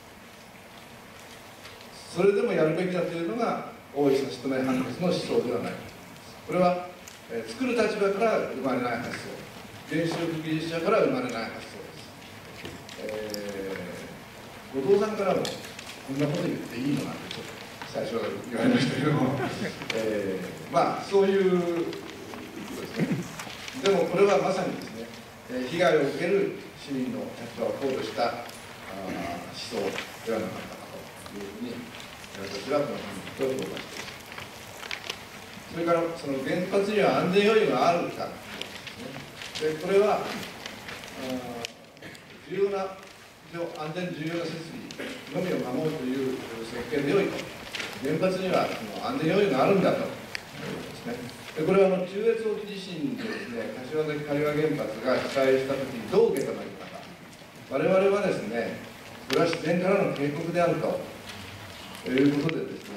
それでもやるべきだというのが大井差し止め判決の思想ではない。これは、作る立場から生まれない発想、原子力技術者から生まれない発想です。後藤さんからもこんなこと言っていいのなんてちょっと最初は言われましたけども、そういうことですね。でもこれはまさにですね、被害を受ける市民の立場を考慮した思想ではなかったかというふうに私はこの判決を評価しています。それからその原発には安全要因があるかですね。でこれは重要な安全重要な設備のみを守るという設計でよいと、原発には安全要因があるんだということですね。でこれは中越沖地震でですね、柏崎刈羽原発が被災したときにどう受け止めるか我々はですね、これは自然からの警告であるということでですね、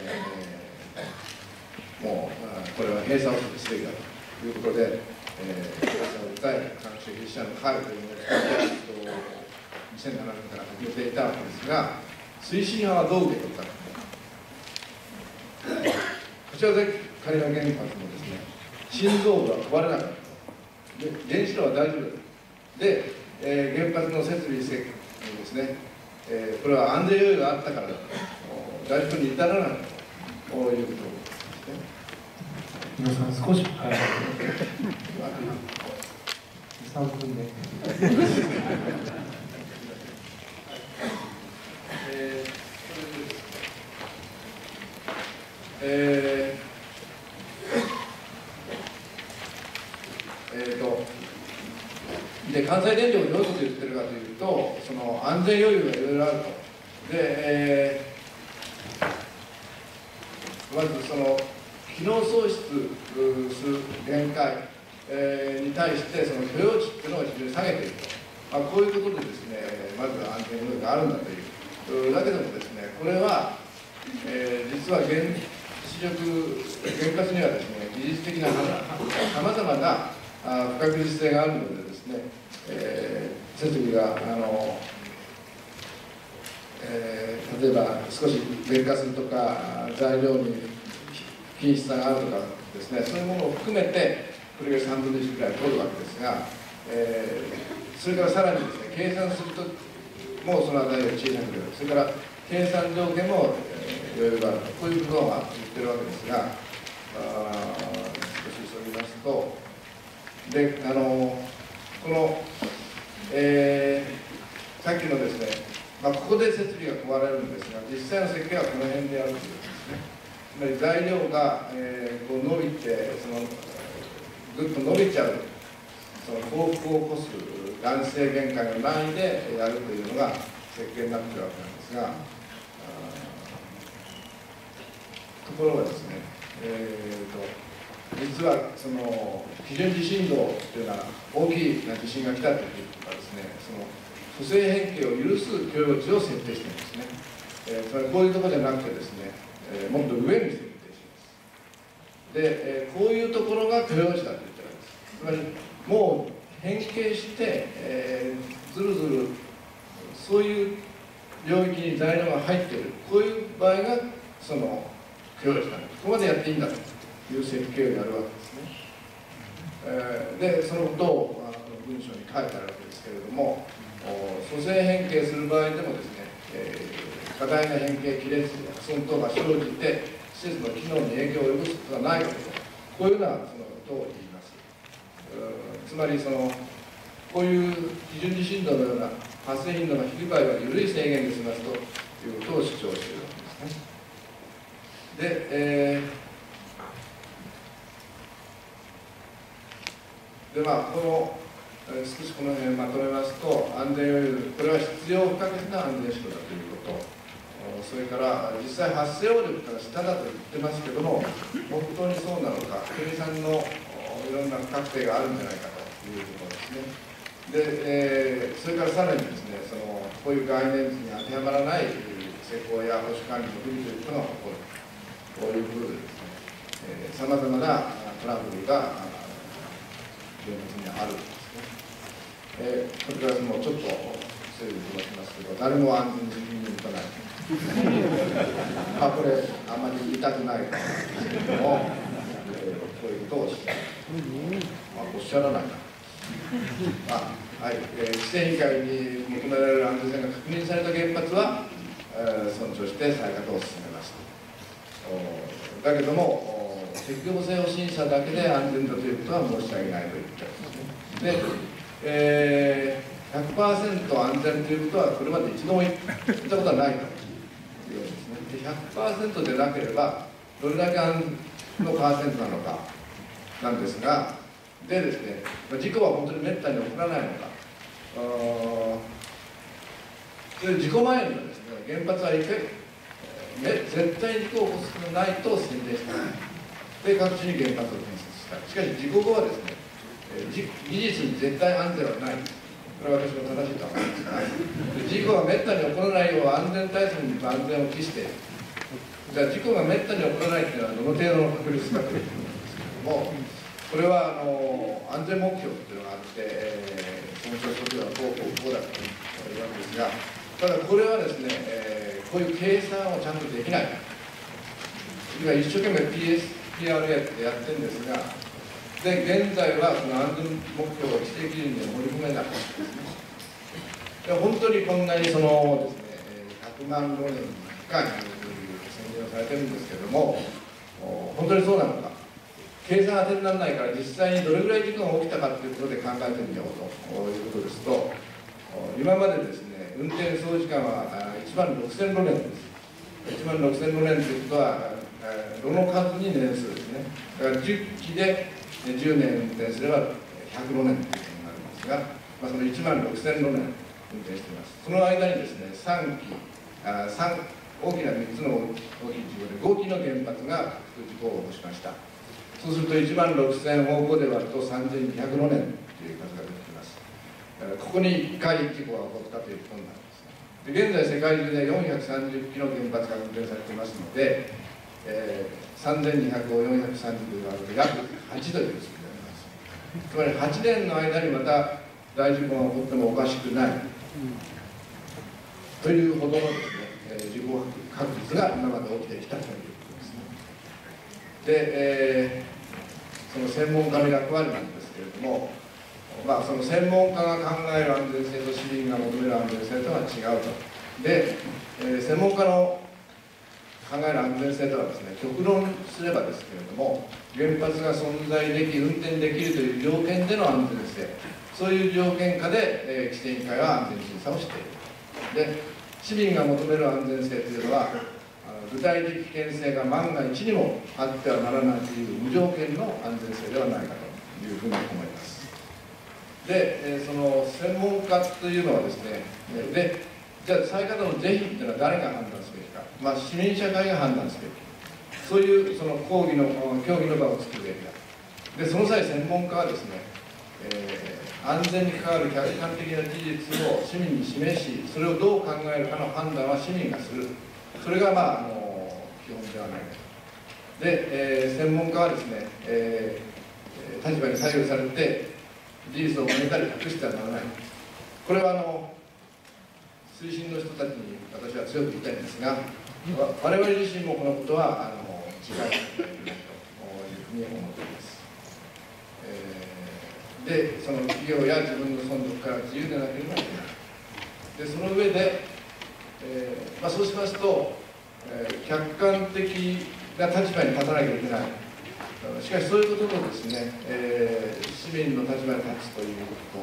もうこれは閉鎖をすべきだということで、訴え科学的筆者の会というのを2007年から始めていたわけですが、推進派はどう受け取ったか。こちらで仮の原発もですね、心臓部は壊れなかった。で原子炉は大丈夫だ。で、原発の設備設計ですね、これは安全余裕があったからだと、大丈夫に至らないということですね。 皆さん少し3分でで関西電力どういうことを言ってるかというと、その安全余裕がいろいろあると。で、まずその機能喪失する限界、に対してその許容値っていうのを非常に下げていると、こういうことでですね、まず安全余裕があるんだという。だけどもですね、これは、実は原発にはですね、技術的なさまざまな不確実性があるのでですね、設備が例えば少し劣化するとか、材料に品質差があるとかですね、そういうものを含めてこれが3分の1ぐらい取るわけですが、それからさらにですね、計算するともうその値が小さくなる、それから計算条件も余裕があると、こういうことが言ってるわけですが、少し急ぎますと、でこの、さっきのですね、ここで設備が壊れるんですが、実際の設計はこの辺であるということですね。つまり材料が、こう伸びて、ぐっと伸びちゃう、その幸福を起こす弾性限界の範囲でやるというのが設計になっているわけなんですが、ところがですね、実はその基準地震動というのは大きな地震が来たときとかですね、その蘇生変形を許す許容値を設定しているんですね。つまりこういうところじゃなくてですね、もっと上に設定します。で、こういうところが許容値だと言ってるわけです。つまりもう変形して、ずるずるそういう領域に材料が入っている、こういう場合がその許容値だと、ここまでやっていいんだという設計をやるわけですね。でそのことを文章に書いてあるわけですけれども、蘇生変形する場合でもですね、過大な変形、亀裂、破損等が生じて施設の機能に影響を及ぼすことがないこと、こういうようなそのことを言います。つまりこういう基準地震動のような発生頻度が低い場合は緩い制限で済ますということを主張しているわけですね。で、少しこの辺まとめますと、安全余裕、これは必要不可欠な安全指導だということ、それから実際発生応力から下だと言ってますけども、本当にそうなのか、国さんのいろんな不確定があるんじゃないかということですね。で、それからさらにですね、こういう概念図に当てはまらない施工や保守管理の不備ということが起こる、こういうことでですね、さまざまなトラブルが現実にあるんですね。これからもうちょっと整理飛ばしますけど、誰も安全責任に持たないこれあまり言いたくないんですけれども、そういうことをおっしゃらないな。はい、規制委員会に求められる安全性が確認された原発は、尊重して再稼働を進めました。だけども、適合性を審査だけで安全だということは申し上げないと言ってるんですね。で、100% 安全ということはこれまで一度も言ったことはないというですね。で、100% でなければどれだけ安全のパーセントなのかなんですが、でですね、事故は本当にめったに起こらないのか、事故前にはですね、原発は絶対に事故を起こすことがないと宣伝してない。で、各地に原発を建設した。しかし事故後はですね、技術に絶対安全はない。 これは私も正しいと思いますが、事故がめったに起こらないよう安全対策に万全を期して、じゃあ事故がめったに起こらないというのはどの程度の確率かということなんですけれども、これは安全目標というのがあって、その速度はこうだというわけですが、ただこれはですね、こういう計算をちゃんとできない。今一生懸命 PRA ってやってるんですが、で現在はその安全目標を規定基準に盛り込めないんですね。で本当にこんなにそのですね、100万路年に1回という宣言をされてるんですけれども、本当にそうなのか。計算当てにならないから実際にどれぐらい事故が起きたかということで考えてみようということですと、今までですね、運転総時間は1万6000路年です。1万6000路年ということは、路の数に年数ですね。だから10期で10年運転すれば100路年ということになりますが、その1万6000路年運転しています。その間にですね、大きな3つの大きい事故で5基の原発が事故を起こしました。そうすると1万6000を5で割ると3200路年という数が出てきます。ここに1回事故が起こったということになります。で現在世界中で430基の原発が運転されていますので、3200を430で割ると約8という数字になります。つまり8年の間にまた大事故が起こってもおかしくない、というほどのですね、事故確率が今まで起きてきたということですね。で、その専門家の役割なんですけれども、その専門家が考える安全性と市民が求める安全性とは違うと。で、専門家の考える安全性とはですね、極論すればですけれども、原発が存在でき、運転できるという条件での安全性、そういう条件下で、規制委員会は安全審査をしている。で、市民が求める安全性というのは、具体的危険性が万が一にもあってはならないという無条件の安全性ではないかというふうに思います。で、その専門家というのはですね、で、じゃあ再稼働の是非というのは誰が判断すべきか、市民社会が判断すべき、そういうその協議の場を作るべきだ。で、その際、専門家はですね、安全に関わる客観的な事実を市民に示し、それをどう考えるかの判断は市民がする。それが基本ではないかと。で、専門家はですね、立場に左右されて事実を真似たり隠してはならない。これは推進の人たちに私は強く言いたいんですが、我々自身もこのことは違いないというふうに思っています。で、その企業や自分の存続から自由でなければいけない。で、その上で、そうしますと、客観的な立場に立たなきゃいけない。しかしそういうこととですね、市民の立場に立つという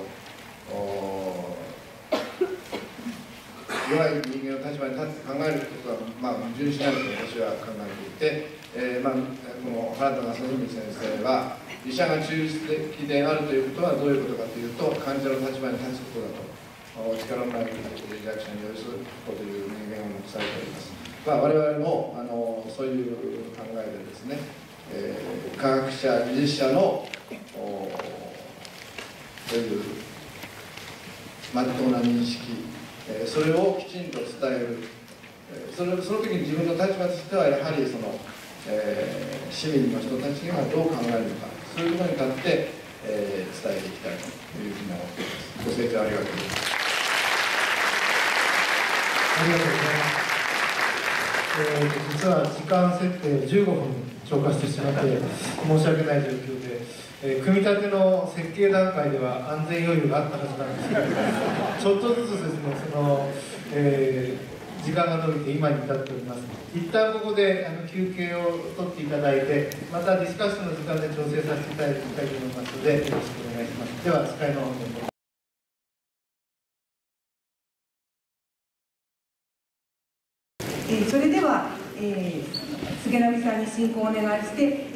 ことと、弱い人間の立場に立って考えることは、矛盾しないと私は考えていて、この原田正文先生は、医者が中立的であるということはどういうことかというと、患者の立場に立つことだと。力のない医学者に寄り添うことという名言を残されております。我々もそういう考えでですね、科学者、技術者のそういう真っ当な認識、それをきちんと伝える、その時に自分の立場としてはやはりその、市民の人たちがどう考えるのか、そういうことに立って、伝えていきたいというふうに思っています。ご清聴ありがとうございます。 ありがとうございます。実は時間設定15分超過してしまって申し訳ない状況で、組み立ての設計段階では安全余裕があったはずなんですけど、ちょっとずつですね、時間が伸びて今に至っております。一旦ここで休憩を取っていただいて、またディスカッションの時間で調整させていただきたいと思いますので、よろしくお願いします。では、司会の方に。 それでは、菅波さんに進行をお願いして、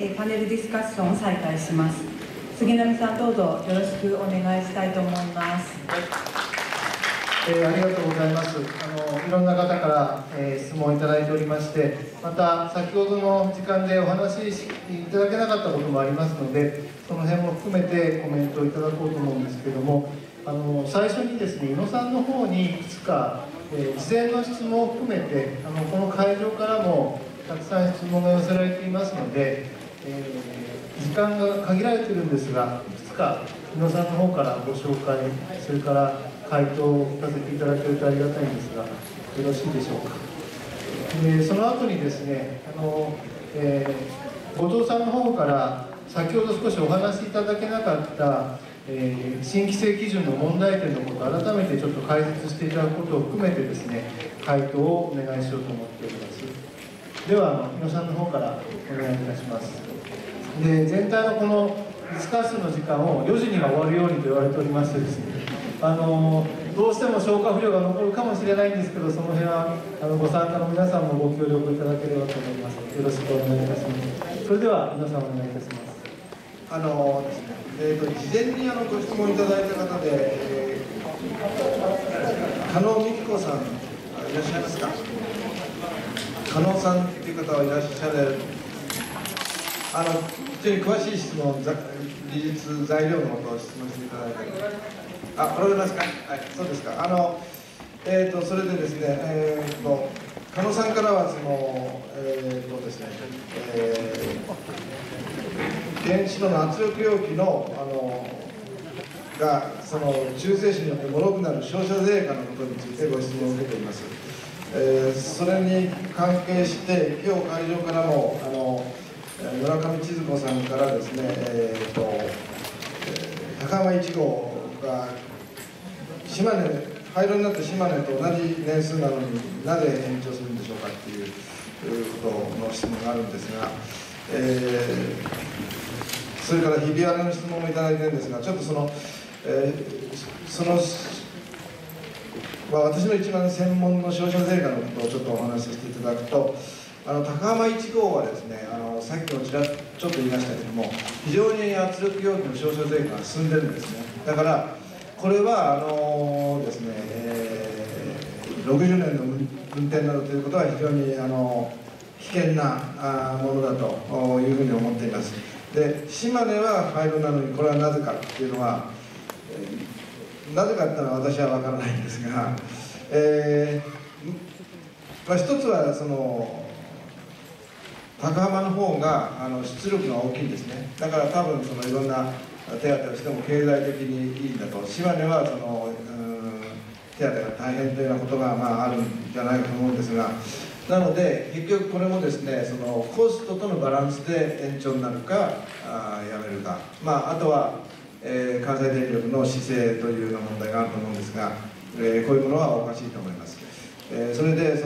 パネルディスカッションを再開します。菅波さん、どうぞよろしくお願いしたいと思います。 ありがとうございます。いろんな方から、質問をいただいておりまして、また先ほどの時間でお話しいただけなかったこともありますので、その辺も含めてコメントをいただこうと思うんですけれども、 最初にですね、宇野さんの方にいくつか、事前の質問を含めてこの会場からもたくさん質問が寄せられていますので、時間が限られているんですが、いくつか宇野さんの方からご紹介、それから回答を聞かせていただけるとありがたいんですが、よろしいでしょうか。その後にですね、後藤さんの方から先ほど少しお話しいただけなかった新規制基準の問題点のことを改めてちょっと解説していただくことを含めてですね、回答をお願いしようと思っております。では宇野さんの方からお願いいたします。で、全体のこのディスカッションの時間を4時には終わるようにと言われておりましてですね、どうしても消化不良が残るかもしれないんですけど、その辺はご参加の皆さんもご協力いただければと思います。よろしくお願いいたします。それでは宇野さんお願いいたします。 事前にご質問いただいた方で、加納美希子さんいらっしゃいますか。加納さんという方はいらっしゃる。非常に詳しい質問、技術材料のことを質問していただいたり、おられますか。はい、そうですか。それでですね、加納さんからはですね、原子炉の圧力容器のが中性子によって脆くなる照射税価のことについてご質問を受けています。それに関係して今日会場からも村上千鶴子さんからですね、高浜1号が島根廃炉になって島根と同じ年数なのになぜ延長するんでしょうかっていうことの質問があるんですが、それから日比谷の質問もいただいてるんですが、ちょっと私の一番専門の照射税価のことをちょっとお話しさせていただくと、高浜1号はですね、さっきもちょっと言いましたけれども、非常に圧力容器の照射税価が進んでるんですね。だからこれはですね、60年の運転などということは非常に危険なものだというふうに思っています。で、島根は廃炉なのにこれはなぜかっていうのは、なぜかっていうのは私は分からないんですが、一つは高浜の方が出力が大きいんですね。だから多分いろんな手当てをしても経済的にいいんだと。島根は手当てが大変というようなことがあるんじゃないかと思うんですが、なので結局これもですね、コストとのバランスで延長になるかやめるか、あとは、関西電力の姿勢というような問題があると思うんですが、こういうものはおかしいと思います。それで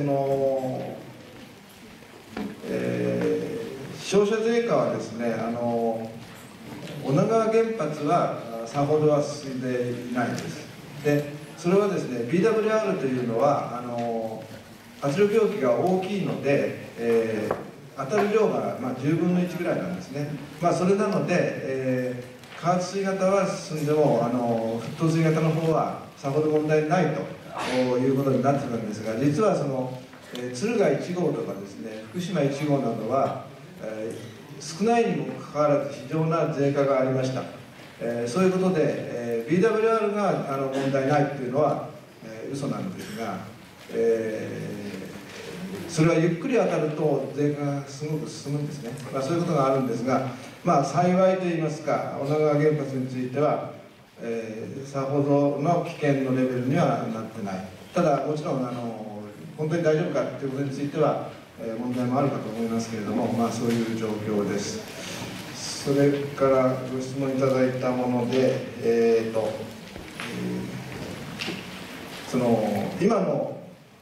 照射税価はですね、女川原発はさほどは進んでいないんです。で、それはですね、 BWR というのは圧力容器が大きいので、当たる量が10分の1ぐらいなんですね。それなので、加圧水型は進んでも沸騰水型の方はさほど問題ないということになってるんですが、実は敦賀1号とかですね、福島1号などは、少ないにもかかわらず非常な税価がありました。そういうことで、BWR が問題ないというのは、嘘なんですが、それはゆっくり当たると税価がすごく進むんですね。そういうことがあるんですが、幸いといいますか、女川原発については、さほどの危険のレベルにはなってない。ただもちろん本当に大丈夫かということについては、問題もあるかと思いますけれども、そういう状況です。それからご質問いただいたもので、今の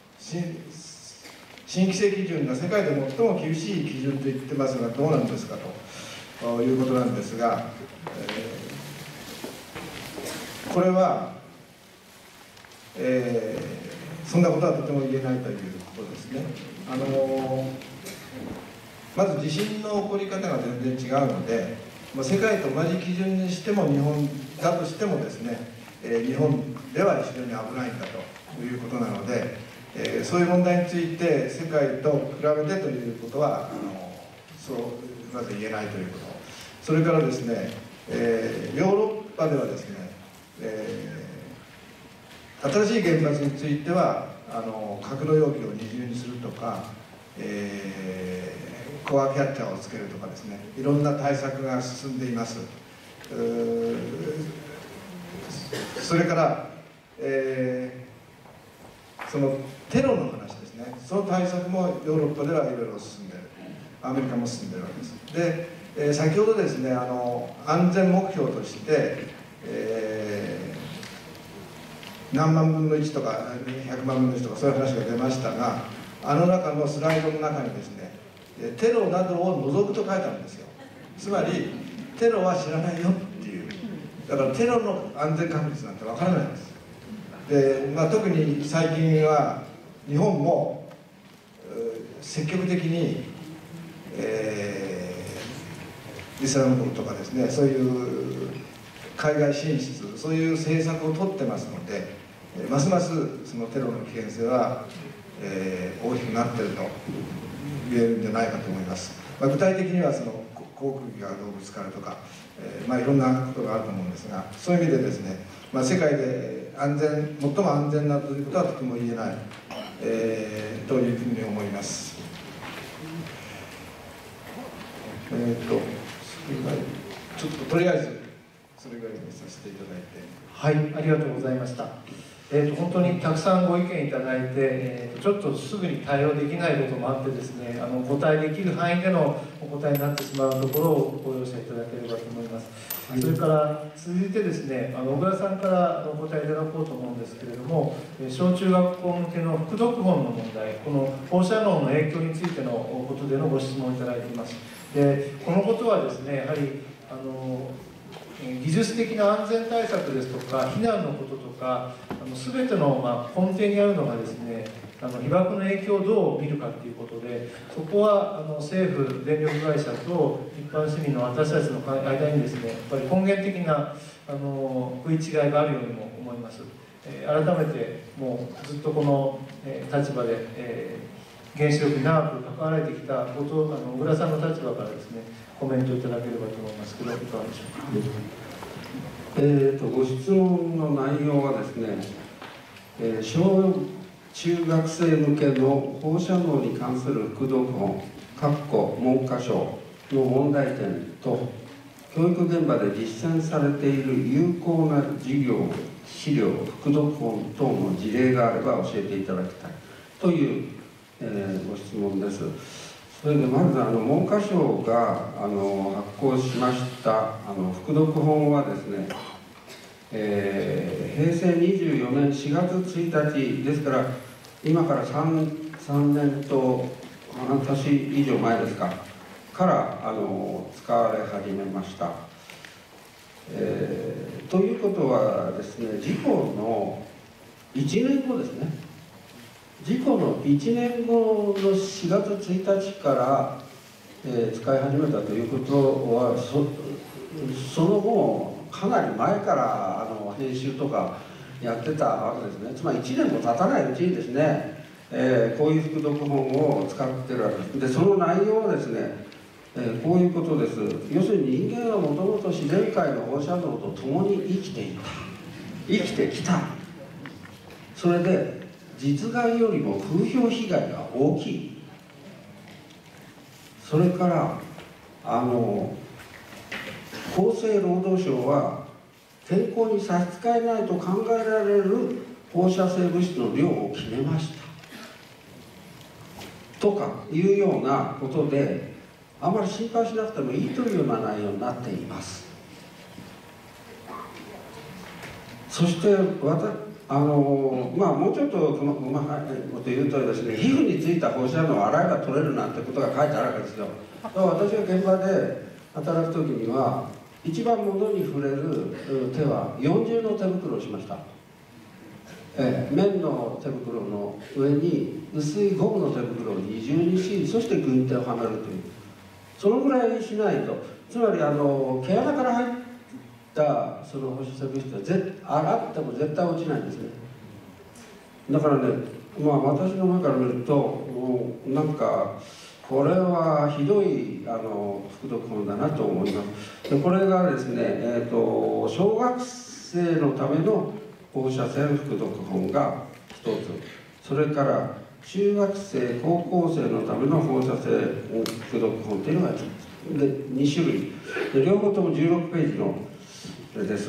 新規制基準が世界で最も厳しい基準と言ってますが、どうなんですかということなんですが、これは、そんなことはとても言えないということですね。まず地震の起こり方が全然違うので、世界と同じ基準にしても日本だとしてもですね、日本では非常に危ないんだということなので、そういう問題について世界と比べてということはまず言えないということ。それからですね、ヨーロッパではですね、 新しい原発については格納容器を二重にするとか、コアキャッチャーをつけるとかですね、いろんな対策が進んでいます。それから、そのテロの話ですね、その対策もヨーロッパではいろいろ進んでいる、アメリカも進んでいるわけです。で、先ほどですね、安全目標として、何万分の1とか100万分の1とかそういう話が出ましたが、中のスライドの中にですね、テロなどを除くと書いてあるんですよ。つまりテロは知らないよっていう、だからテロの安全確率なんてわからないんです。で、特に最近は日本も積極的に、イスラム国とかですね、そういう海外進出、そういう政策を取ってますので、ますますそのテロの危険性は、大きくなっていると言えるんじゃないかと思います。具体的にはその航空機がどうぶつかるとか、いろんなことがあると思うんですが、そういう意味でですね、世界で最も安全なということはとても言えない、というふうに思います。それがちょっととりあえずそれぐらいにさせていただいて。 はい、ありがとうございました。本当にたくさんご意見いただいて、ちょっとすぐに対応できないこともあってですね、お答えできる範囲でのお答えになってしまうところをご容赦いただければと思います。それから続いてですね、小倉さんからお答えいただこうと思うんですけれども、小中学校向けの副読本の問題、この放射能の影響についてのことでのご質問をいただいています。で、このことはですね、やはり技術的な安全対策ですとか避難のこととか全ての根底にあるのがですね、被爆の影響をどう見るかということで、そこは政府電力会社と一般市民の私たちの間にですね、やっぱり根源的な食い違いがあるようにも思います。改めてもうずっとこの立場で原子力に長く関わられてきた小倉さんの立場からですね、コメントいただければと思いますけど、いかがでしょうか。 ご質問の内容はですね、小中学生向けの放射能に関する副読本文科省の問題点と、教育現場で実践されている有効な授業資料副読本等の事例があれば教えていただきたいという、ご質問です。それでまず文科省が発行しました副読本はですね、平成24年4月1日ですから、今から3年と半年以上前ですかから使われ始めました。ということはですね、事故の1年後ですね、事故の1年後の4月1日から、使い始めたということは、その後かなり前から編集とかやってたわけですね。つまり1年も経たないうちにですね、こういう副読本を使ってるわけです。で、その内容はですね、こういうことです。要するに人間はもともと自然界の放射能と共に生きていた、生きてきた。それで実害よりも風評被害が大きい。それから厚生労働省は健康に差し支えないと考えられる放射性物質の量を決めましたとかいうようなことで、あまり心配しなくてもいいというような内容になっています。そしてもうちょっと言うとですね、皮膚についた放射能を洗えば取れるなんてことが書いてあるわけですよ。私が現場で働く時には、一番物に触れる手は40の手袋をしました。綿の手袋の上に薄いゴムの手袋を二重にし、そして軍手をはめるという、そのぐらいしないと、つまり毛穴から入ったその放射性物質は洗っても絶対落ちないんですね。だからね、私の目から見るとなんかこれはひどい副読本だなと思います。でこれがですね、小学生のための放射線副読本が1つ、それから中学生高校生のための放射線副読本というのが2種類で、両方とも16ページのあれです。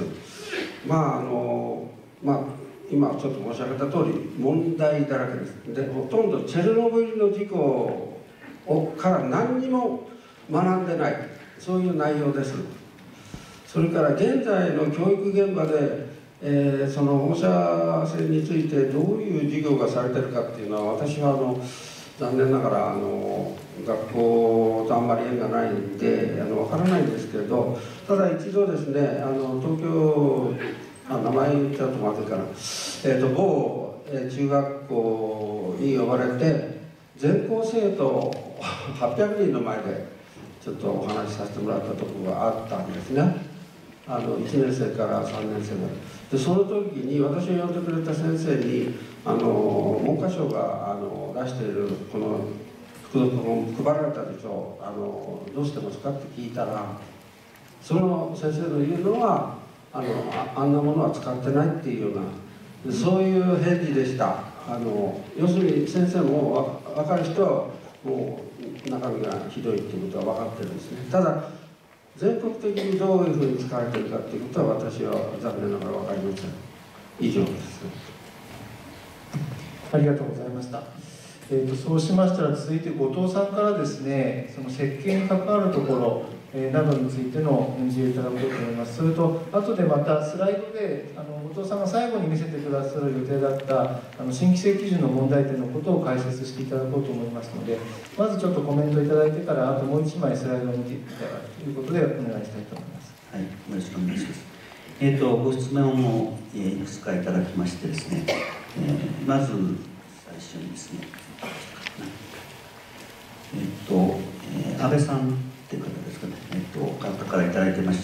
今ちょっと申し上げた通り問題だらけです。でほとんどチェルノブイリの事故から何にも学んでない、そういう内容です。それから現在の教育現場で、その放射線についてどういう授業がされてるかっていうのは、私は残念ながら学校とあんまり縁がないんでわからないんですけれど、ただ一度ですね、東京名前言っちゃうとまずいかな、某中学校に呼ばれて全校生徒800人の前でちょっとお話しさせてもらったところがあったんですね。1年生から3年生まで。でその時に私を呼んでくれた先生に文科省が出しているこの副読本配られたでしょう、どうしてますかって聞いたら、その先生の言うのはあんなものは使ってないっていうような、そういう返事でした。要するに先生も分かる人はもう中身がひどいっていうことは分かってるんですね。ただ全国的にどういうふうに使われているかっていうことは私は残念ながら分かりません。以上です。 ありがとうございました。そうしましたら続いて後藤さんからですね、その設計に関わるところ、などについての演示をいただこうと思います。それと後でまたスライドで後藤さんが最後に見せてくださる予定だった新規制基準の問題点のことを解説していただこうと思いますので、まずちょっとコメントいただいてから、あともう1枚スライドを見ていただくということでお願いしたいと思います。 はい、よろしくお願いします。ご質問をいくつかいただきましてですね、まず最初にですね、安倍さんという方ですかね、方からいただいてまして、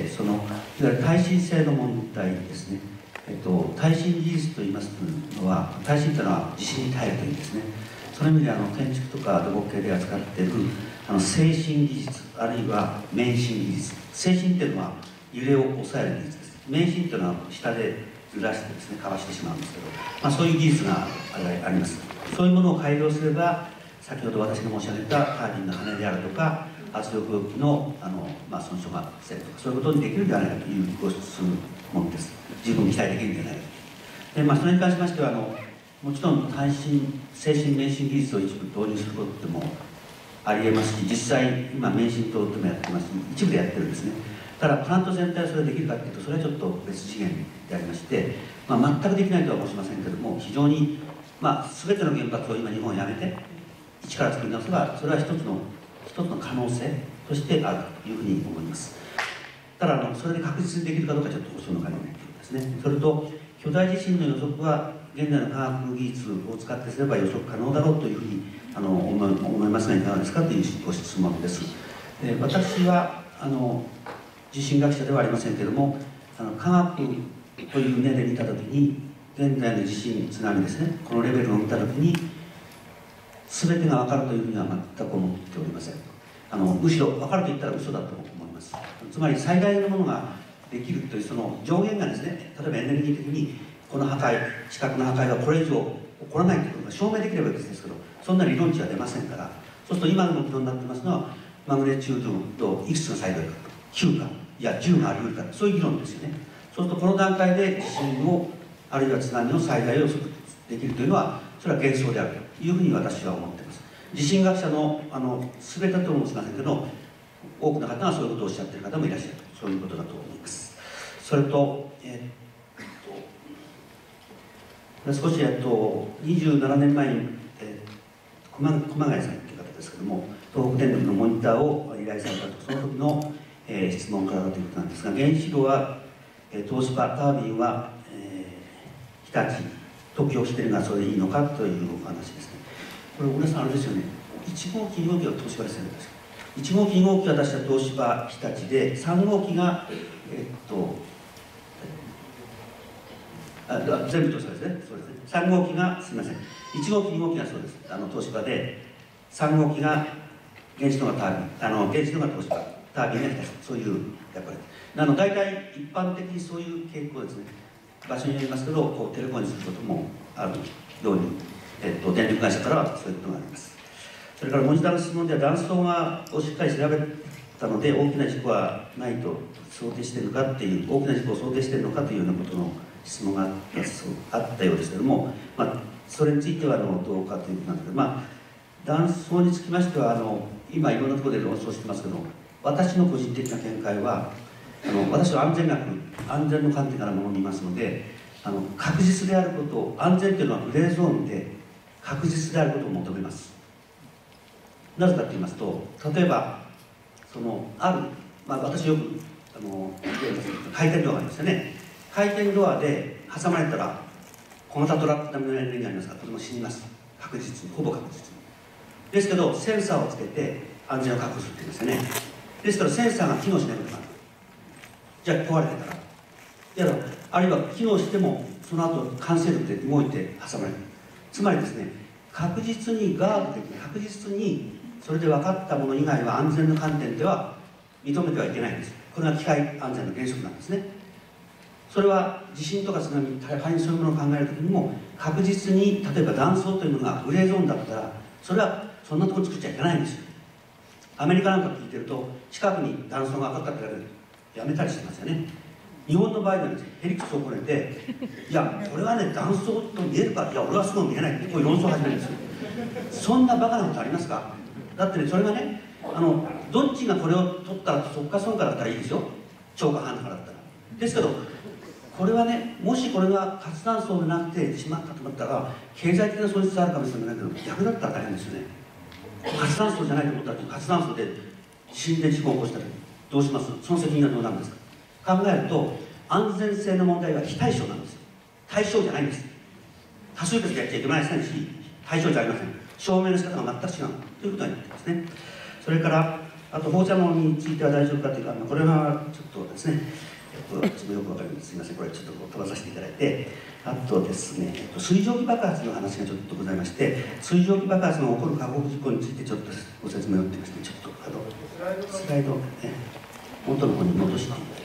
そのいわゆる耐震性の問題ですね。耐震技術といいますのは、耐震というのは地震に耐えるという意味ですね。その意味で建築とか土木系で扱っている制震技術、あるいは免震技術。制震というのは揺れを抑える技術です。免震というのは下でずらしてですね、かわしてしまうんですけど、そういう技術があります。そういうものを改良すれば、先ほど私が申し上げたタービンの羽であるとか、圧力機の損傷が防ぐとか、そういうことにできるんじゃないかというご質問です。十分期待できるんじゃないかと。でそれに関しましてはもちろん制震免震技術を一部導入することでもありえますし、実際今免震等でもやってますし、一部でやってるんですね。ただプラント全体はそれができるかというと、それはちょっと別次元でありまして、全くできないとは申しませんけれども、非常に全ての原発を今日本をやめて一から作り直せば、それは一つの可能性としてあるというふうに思います。ただそれで確実にできるかどうかちょっと保証の可能ですね。それと巨大地震の予測は現在の科学技術を使ってすれば予測可能だろうというふうに思いますがいかがですかというご質問です。私は地震学者ではありませんけれども、科学という目で見たときに、現在の地震津波ですね、このレベルを見たときに全てが分かるというふうには全く思っておりません。むしろ分かると言ったら嘘だと思います。つまり最大のものができるというその上限がですね、例えばエネルギー的にこの破壊、地殻の破壊はこれ以上起こらないということが証明できればいいですけど、そんな理論値は出ませんから、そうすると今の議論になってますのは、マグニチュードといくつが最大か、9か、いや10があり得るか、そういう議論ですよね。そうするとこの段階で地震を、あるいは津波の最大を予測できるというのは、それは幻想であるというふうに私は思っています。地震学者の全てともしませんけど、多くの方がそういうことをおっしゃっている方もいらっしゃる、そういうことだと思います。それと、少し27年前に、熊谷さんという方ですけども、東北電力のモニターを依頼されたと、その時の、質問からだということなんですが、原子炉は、東芝タービンは、日立特許をしているがそれでいいのかというお話ですね。これ小倉さんあれですよね、1号機2号機は東芝ですよね。1号機2号機は私は東芝日立で、3号機が全部東芝ですね。そうですね。3号機がすみません、1号機2号機がそうです、東芝で、3号機が原子炉がタービン、原子炉が東芝、タービンが日立、そういうやっぱり大体一般的にそういう傾向ですね。 場所によりますけどこうテレフォンにすることもあるように、電力会社からはそういうことがあります。それからモニターの質問では断層をしっかり調べたので大きな事故はないと想定しているのかっていう、大きな事故を想定しているのかというようなことの質問があったようですけれども、それについてはどうかということなんですけど、断層につきましては今いろんなところで論争してますけど、私の個人的な見解は私は安全の観点からものを見ますので、確実であることを、安全というのはグレーゾーンで確実であることを求めます。なぜかと言いますと、例えば私よく回転ドアがありますよね。回転ドアで挟まれたら小型トラック並みのエネルギーがありますから、とても死にます。確実に、ほぼ確実に。ですけどセンサーをつけて安全を確保するって言うんですよね。ですからセンサーが機能しないことがある。じゃあ壊れてたら、あるいは機能してもその後完成力で動いて挟まれる。つまりですね、確実にガード的に確実にそれで分かったもの以外は安全の観点では認めてはいけないんです。これが機械安全の原則なんですね。それは地震とか津波、仮にそういうものを考えるときにも確実に、例えば断層というのがグレーゾーンだったらそれはそんなところに作っちゃいけないんですよ。アメリカなんか聞いてると近くに断層がかかったらやめたりしてますよね。日本の場合はですね、ヘリクスをこれて、いやこれはね断層と見えるか、いや俺はそう見えないってこういう論争を始めるんですよ。そんなバカなことありますか。だってね、それがね、どっちがこれを取ったらそっかそうかだったらいいですよ、超過半とかだったら。ですけどこれはね、もしこれが活断層でなくてしまったと思ったら経済的な損失があるかもしれないけど、逆だったら大変ですよね。活断層じゃないと思ったら活断層で地震で事故を起こしたらどうします。その責任はどうなるんですか。考えると安全性の問題は非対称なんですよ。対象じゃないんです。多数決でやっちゃいけないですし、対象じゃありません。証明の仕方が全く違うということになっていますね。それからあと放射能については大丈夫かというか、これはちょっとですね、私もよくわかるんです。すみません、これちょっと飛ばさせていただいて、あとですね、水蒸気爆発の話がちょっとございまして、水蒸気爆発の起こる過酷事故についてちょっとご説明をってますね。ちょっとスライド、元の方に戻していただいて、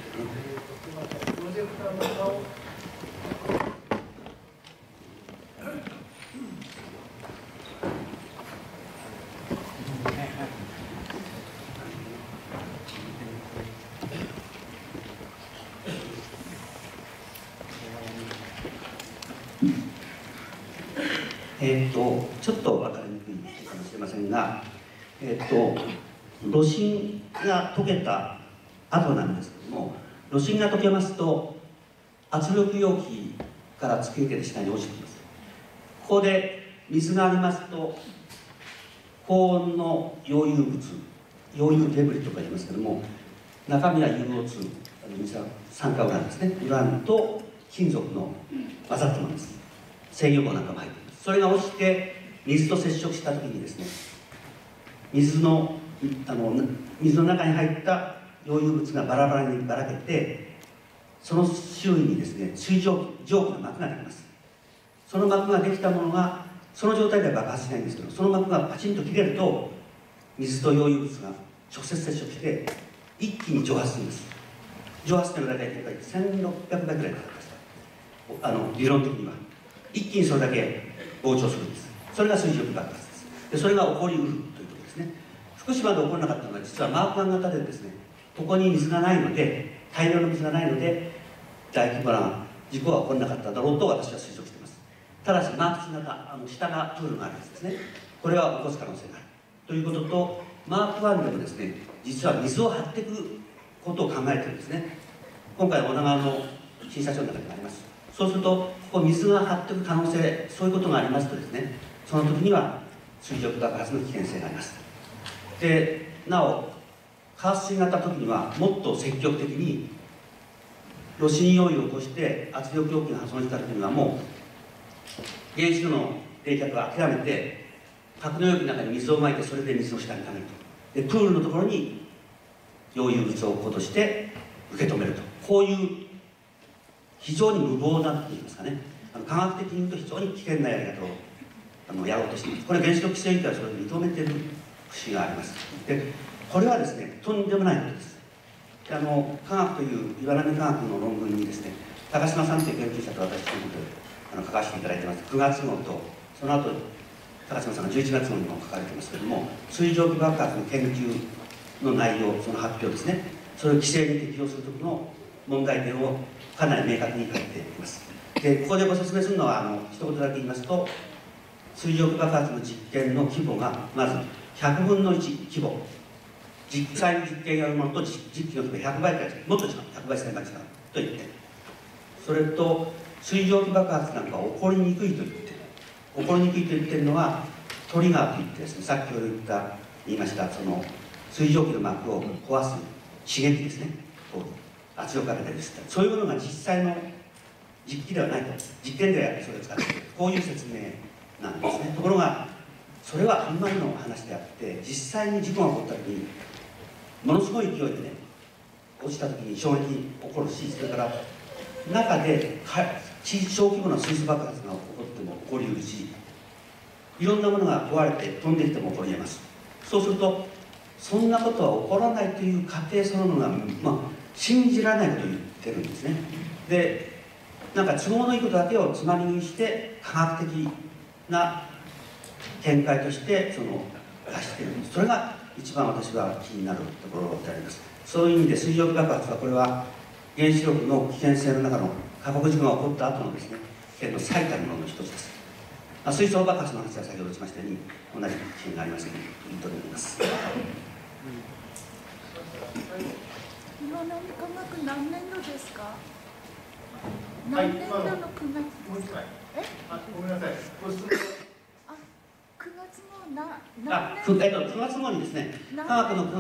ちょっと分かりにくいかもしれませんが、炉心が溶けた後なんですけども、炉心が溶けますと圧力容器から突き抜けて下に落ちてきます。ここで水がありますと高温の溶融物、溶融デブリとか言いますけども、中身は UO2、酸化ウランですね。ウランと金属の混ざったものです。制御棒なんかも入っています。それが落ちて水と接触した時にですね、水の中に入った溶融物がバラバラにばらけて、その周囲にですね蒸気の膜ができます。その膜ができたものがその状態では爆発しないんですけど、その膜がパチンと切れると水と溶融物が直接接触して一気に蒸発するんです。蒸発というのは大体1600倍ぐらいかかります。理論的には一気にそれだけ膨張するんです。それが水蒸気爆発です。でそれが起こりうるということですね。福島で起こらなかったのは実はマークガン型でですね、ここに水がないので、大量の水がないので大規模な事故は起こらなかっただろうと私は推測しています。ただしマークス型、下がプールがあるやつですね、これは起こす可能性があるということと、マーク1でもですね、実は水を張っていくことを考えているんですね。今回女川の審査書の中にもあります。そうするとここ水が張っていく可能性、そういうことがありますとですね、その時には水蒸気爆発の危険性があります。でなお加圧水型の時にはもっと積極的に炉心溶融を起こして圧力容器が破損した時にはもう原子炉の冷却は諦めて格納容器の中に水をまいて、それで水を下に溜めると。でプールのところに溶融物を置くことして受け止めると。こういう非常に無謀なと言いますかね、科学的に言うと非常に危険なやり方をやろうとしています。これ原子力規制委員会はそれを認めている節があります。でこれはですね、とんでもないことです。科学という岩波科学の論文にですね、 高島さんという研究者と私と書かせていただいてます。9月号と、その後高島さんが11月号にも書かれてますけれども、水蒸気爆発の研究の内容、その発表ですね、それを規制に適用するときの問題点をかなり明確に書いています。で、ここでご説明するのは、一言だけ言いますと、水蒸気爆発の実験の規模が、まず100分の1規模。実際に実験やるものと実機の規模100倍からもっと違う、100倍、1000倍違うと言って、それと水蒸気爆発なんか起こりにくいと言って、起こりにくいと言ってるのはトリガーといってですね、さっき言いましたその水蒸気の膜を壊す刺激ですね、こう圧力かけたりですね、そういうものが実際の実機ではないと、実験ではそれを使っている、こういう説明なんですね。ところがそれはあんまりの話であって、実際に事故が起こった時にものすごい勢いでね、落ちた時に衝撃起こるし、それから中で小規模な水素爆発が起こっても起こりうるし、いろんなものが壊れて飛んできても起こり得ます。そうするとそんなことは起こらないという過程そのものが、信じられないことを言ってるんですね。で、なんか都合のいいことだけをつまみ食いして科学的な見解として出しているんです。それが一番私は気になるところであります。そういう意味で水蒸気爆発は、これは原子力の危険性の中の過酷事故が起こった後のですね、危険の最たるものの一つです。水素爆発の話は先ほど打ちましたように同じ危険がありますのでいいと思います。 日本の科学何年度ですか？何年度の9月ですか？ ごめんなさい。 9月号 9月号にですね、科学の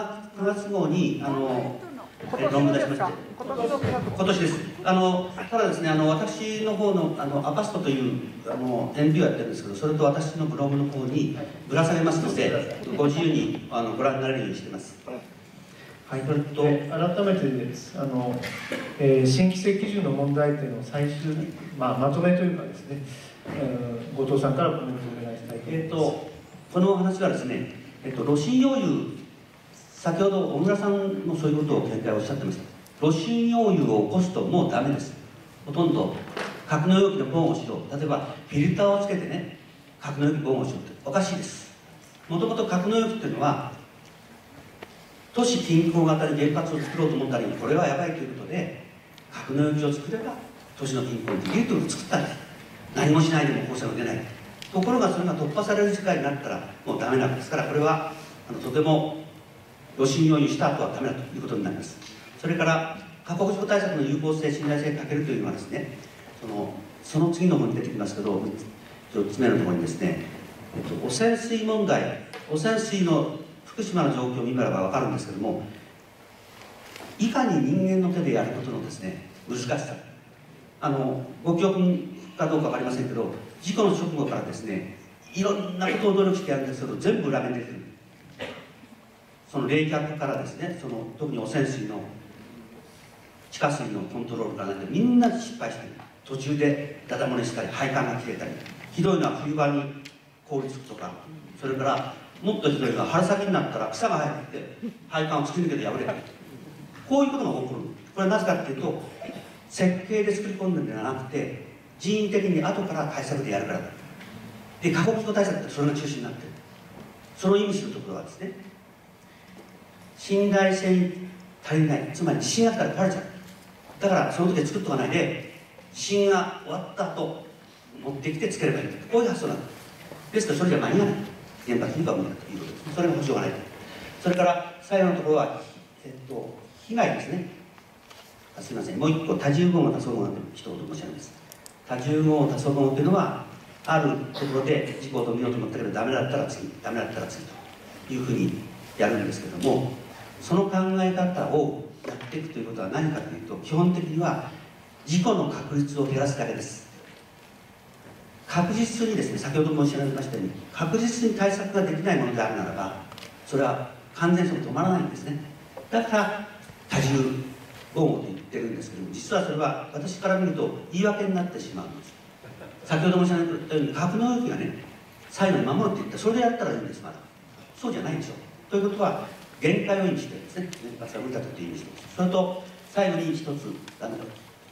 9月号に論文出しまして、今年です。ただですね、私の方のアパストという演技をやってるんですけど、それと私のブログの方にぶら下げますので、ご自由にご覧になれるようにしています。 はい、改めてです。新規制基準の問題点の最終、まとめというかですね、後藤さんからコメントをお願いしたいと思います。 この話はですね、炉心溶融、先ほど小村さんもそういうことを見解をおっしゃってました。炉心溶融を起こすともうダメです。ほとんど格納容器のボンをしよう、例えばフィルターをつけてね、格納容器ボンをしようっておかしいです。もともと格納容器っていうのは都市近郊型に原発を作ろうと思ったら、これはやばいということで格納容器を作れば都市の近郊にできるというのを作ったんです。何もしないでも放射能出ない。ところがそれが突破される世界になったらもうダメなんですから、これはとても炉心溶融した後はダメだということになります。それから過酷事故対策の有効性、信頼性をかけるというのはですね、その次の方に出てきますけど、4つ目のところにですね、汚染水問題、汚染水の福島の状況を見れば分かるんですけども、いかに人間の手でやることのですね、難しさ、ご記憶かどうか分かりませんけど、事故の直後からですね、いろんなことを努力してやるんですけど、全部裏目に出てくる。その冷却からですね、特に汚染水の地下水のコントロールからなんてみんな失敗してる。途中でダダ漏れしたり配管が切れたり、ひどいのは冬場に凍りつくとか、それからもっとひどいのは春先になったら草が生えてきて配管を突き抜けて破れる。こういうことが起こる。これはなぜかっていうと、設計で作り込んでるんじゃなくて人為的に後から対策でやるからだ。で、過酷事故対策ってそれが中心になってる。その意味するところはですね、信頼性に足りない、つまり地震が来たら壊れちゃう。だからその時は作っとかないで、地震が終わった後持ってきてつければいい。こういう発想なんだ。ですからそれじゃ間に合わない。原発には無理だということです。それが保証がない。それから最後のところは、被害ですね。すみません、もう一個、多重合合多層合合と一言申し上げます。多重合合多層合合というのは、あるところで事故を止めようと思ったけど、ダメだったら次、ダメだったら次というふうにやるんですけども、その考え方をやっていくということは何かというと、基本的には事故の確率を減らすだけです。確実にですね、先ほど申し上げましたように、確実に対策ができないものであるならば、それは完全に止まらないんですね。だから多重合合と言ってるんですけども、実はそれは私から見ると言い訳になってしまうんです。先ほど申し上げたように、格納容器がね、最後に守るって言ったらそれでやったらいいんです。まだそうじゃないんですよ。ということは限界を意味してるんですね。原発が無理だという意味してます。それと最後に一つ、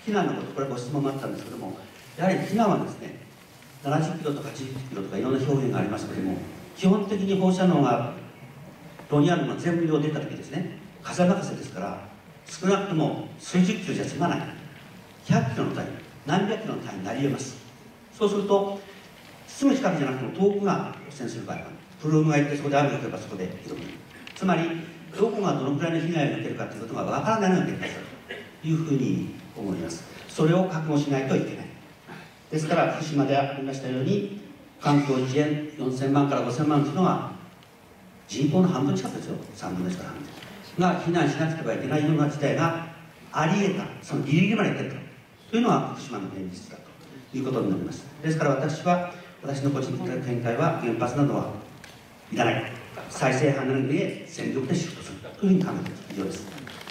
避難のこと、これご質問もあったんですけども、やはり避難はですね、70キロとか80キロとかいろんな表現がありますけども、基本的に放射能が炉にあるのが全部量出た時ですね、風任せですから、少なくとも数十キロじゃ済まない、100キロの単位、何百キロの単位になり得ます。そうすると、すぐ近くじゃなくても遠くが汚染する場合は、プルームがいてそこで雨が降ればそこで広く、つまり、どこがどのくらいの被害を受けるかということがわからないのが現実だというふうに思います。それを覚悟しないといけない。ですから、福島でありましたように、環境支援4000万から5000万というのは、人口の半分近くですよ、3分の1から半分。が避難しなければいけないような事態があり得た、そのギリギリまでいっているというのが福島の現実だということになります。ですから私の個人的な見解は、原発などはいらない、再生可能へ全力でシフトするというふうに考えています。以上です。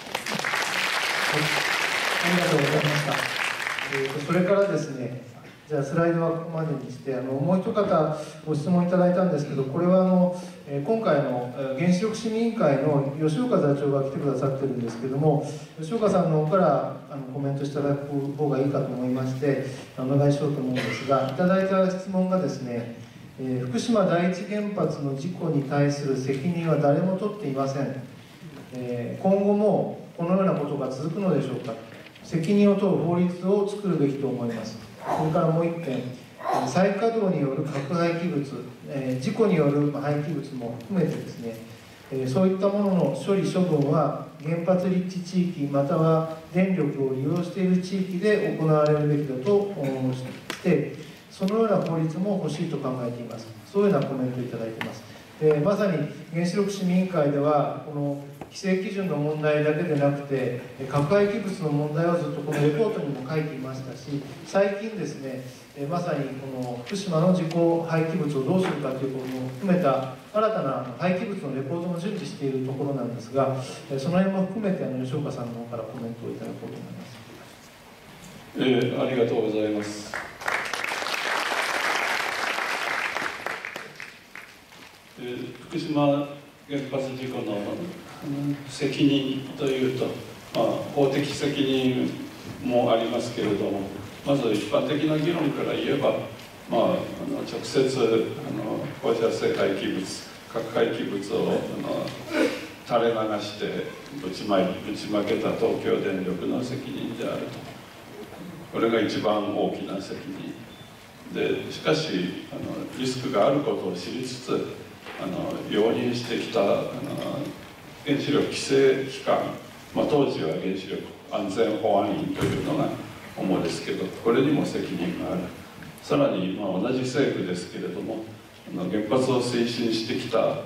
ありがとうございました。それからですね、じゃあスライドはここまでにして、もう一方ご質問いただいたんですけど、これは今回の原子力審議委員会の吉岡座長が来てくださってるんですけども、吉岡さんの方からコメントしていただく方がいいかと思いましてお願いしようと思うんですが、いただいた質問がですね、福島第一原発の事故に対する責任は誰も取っていません、今後もこのようなことが続くのでしょうか。責任を問う法律を作るべきと思います。それからもう一点、再稼働による核廃棄物、事故による廃棄物も含めてですね、そういったものの処理処分は原発立地地域または電力を利用している地域で行われるべきだと思って、そのような法律も欲しいと考えています。そういうようなコメントをいただいています。まさに原子力審議委員会ではこの規制基準の問題だけでなくて核廃棄物の問題をずっとこのレポートにも書いていましたし、最近ですね、まさにこの福島の事故廃棄物をどうするかということも含めた新たな廃棄物のレポートも準備しているところなんですが、その辺も含めて吉岡さんの方からコメントをいただこうと思います。 ありがとうございます。福島原発事故の責任というと、法的責任もありますけれども、まず一般的な議論から言えば、直接放射性廃棄物、核廃棄物を垂れ流してぶちまけた東京電力の責任であると、これが一番大きな責任で、しかしリスクがあることを知りつつ容認してきた原子力規制機関、当時は原子力安全保安院というのが主ですけど、これにも責任がある。さらに、同じ政府ですけれども、原発を推進してきた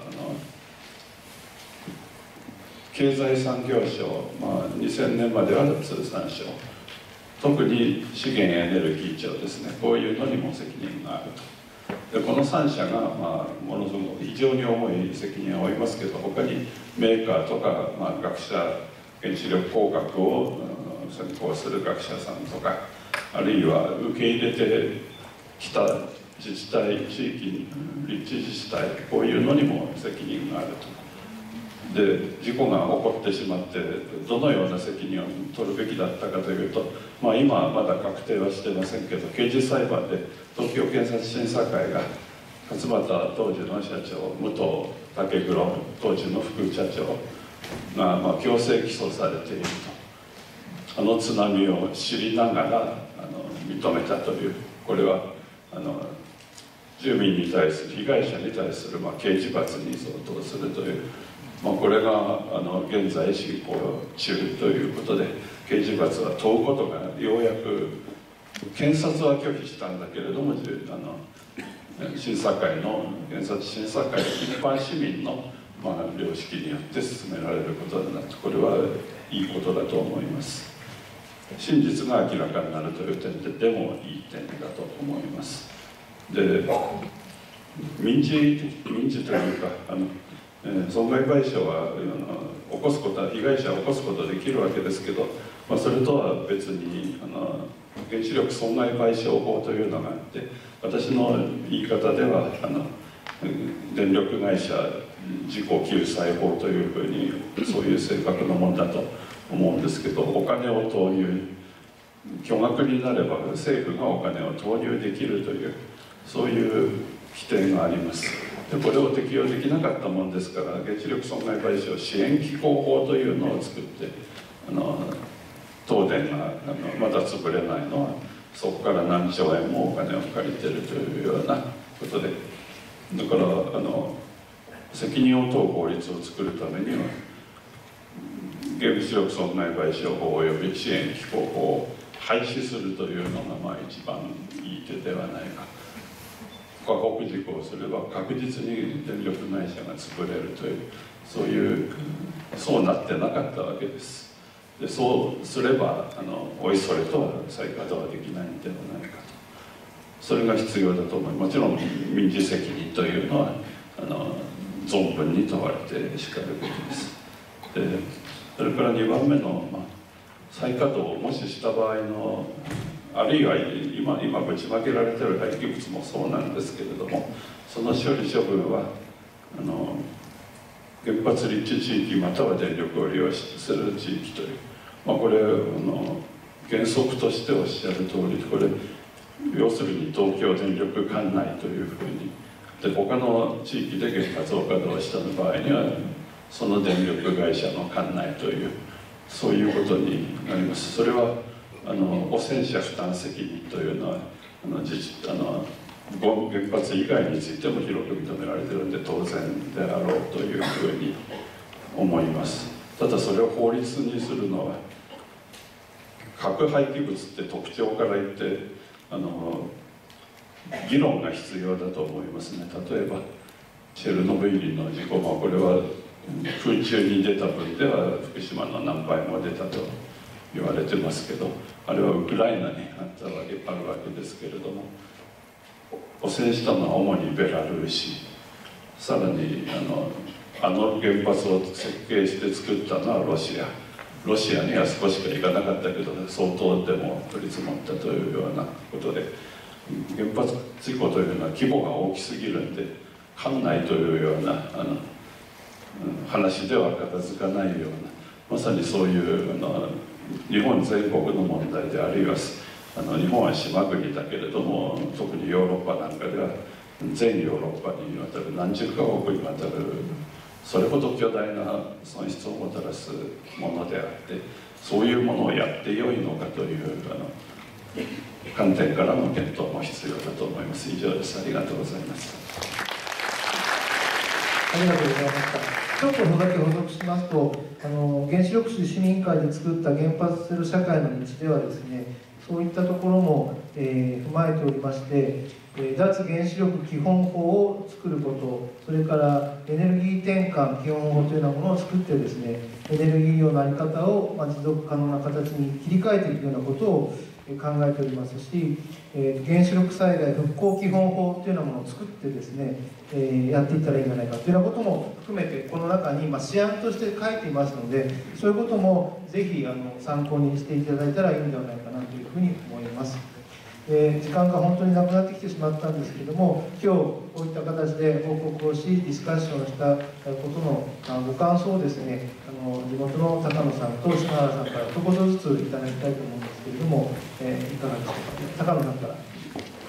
経済産業省、2000年までは通産省、特に資源エネルギー庁ですね、こういうのにも責任があると。でこの3社が、ものすごく非常に重い責任を負いますけど、他にメーカーとか、学者、原子力工学を専攻する学者さんとか、あるいは受け入れてきた自治体、地域、立地自治体、こういうのにも責任があると。で事故が起こってしまってどのような責任を取るべきだったかというと、今はまだ確定はしてませんけど、刑事裁判で東京検察審査会が勝俣当時の社長、武藤武黒当時の副社長が強制起訴されていると。津波を知りながら認めたという、これは住民に対する被害者に対する刑事罰に相当するという。これが現在進行中ということで、刑事罰は問うことがようやく検察は拒否したんだけれども、審査会の検察審査会、一般市民の良識によって進められることになって、これはいいことだと思います。真実が明らかになるという点でもいい点だと思います。で、民事というか損害賠償は起こすことは被害者を起こすことできるわけですけど、それとは別に原子力損害賠償法というのがあって、私の言い方では電力会社事故救済法というふうにそういう性格のものだと思うんですけど、お金を投入巨額になれば政府がお金を投入できるというそういう規定があります。でこれを適用できなかったもんですから原子力損害賠償支援機構法というのを作って東電がまだ潰れないのはそこから何兆円もお金を借りてるというようなことで、だから責任を問う法律を作るためには原子力損害賠償法及び支援機構法を廃止するというのが一番いい手ではないか。過酷事故をすれば確実に電力会社が潰れるというそうなってなかったわけです。でそうすればおいそれとは再稼働はできないのではないかと、それが必要だと思います。もちろん民事責任というのは存分に問われてしかるべきです。でそれから2番目の、再稼働をもしした場合のあるいは今ぶちまけられている廃棄物もそうなんですけれども、その処理処分は原発立地地域または電力を利用する地域という、これ原則としておっしゃる通り、これ要するに東京電力管内というふうにで他の地域で原発を稼働した場合にはその電力会社の管内というそういうことになります。それは汚染者負担責任というのは原発以外についても広く認められているので当然であろうというふうに思います。ただそれを法律にするのは核廃棄物って特徴から言って議論が必要だと思いますね。例えばチェルノブイリの事故もこれは空中に出た分では福島の何倍も出たと言われてますけど、あれはウクライナにあるわけですけれども、汚染したのは主にベラルーシ、さらに原発を設計して作ったのはロシアには少ししか行かなかったけど相当でも降り積もったというようなことで、原発事故というのは規模が大きすぎるんで管内というような話では片付かないような、まさにそういう日本全国の問題で、あるいは日本は島国だけれども特にヨーロッパなんかでは全ヨーロッパにわたる何十カ国にわたるそれほど巨大な損失をもたらすものであって、そういうものをやってよいのかという観点からの検討も必要だと思います。以上です。ありがとうございます。 ありがとうございました。ちょっとだけ補足しますと、原子力推進委員会で作った原発する社会の道ではですね、そういったところも、踏まえておりまして、脱原子力基本法を作ること、それからエネルギー転換基本法というようなものを作ってですね、エネルギー量の在り方を持続可能な形に切り替えていくようなことを考えておりますし、原子力災害復興基本法というようなものを作ってですね、やっていったらいいんじゃないかというようなことも含めてこの中に試案として書いていますので、そういうこともぜひ参考にしていただいたらいいんではないかなというふうに思います。時間が本当になくなってきてしまったんですけれども、今日こういった形で報告をしディスカッションしたことのご感想をですね、地元の高野さんと篠原さんから一言ずついただきたいと思うんですけれども、いかがでしょうか。高野さんから、はい、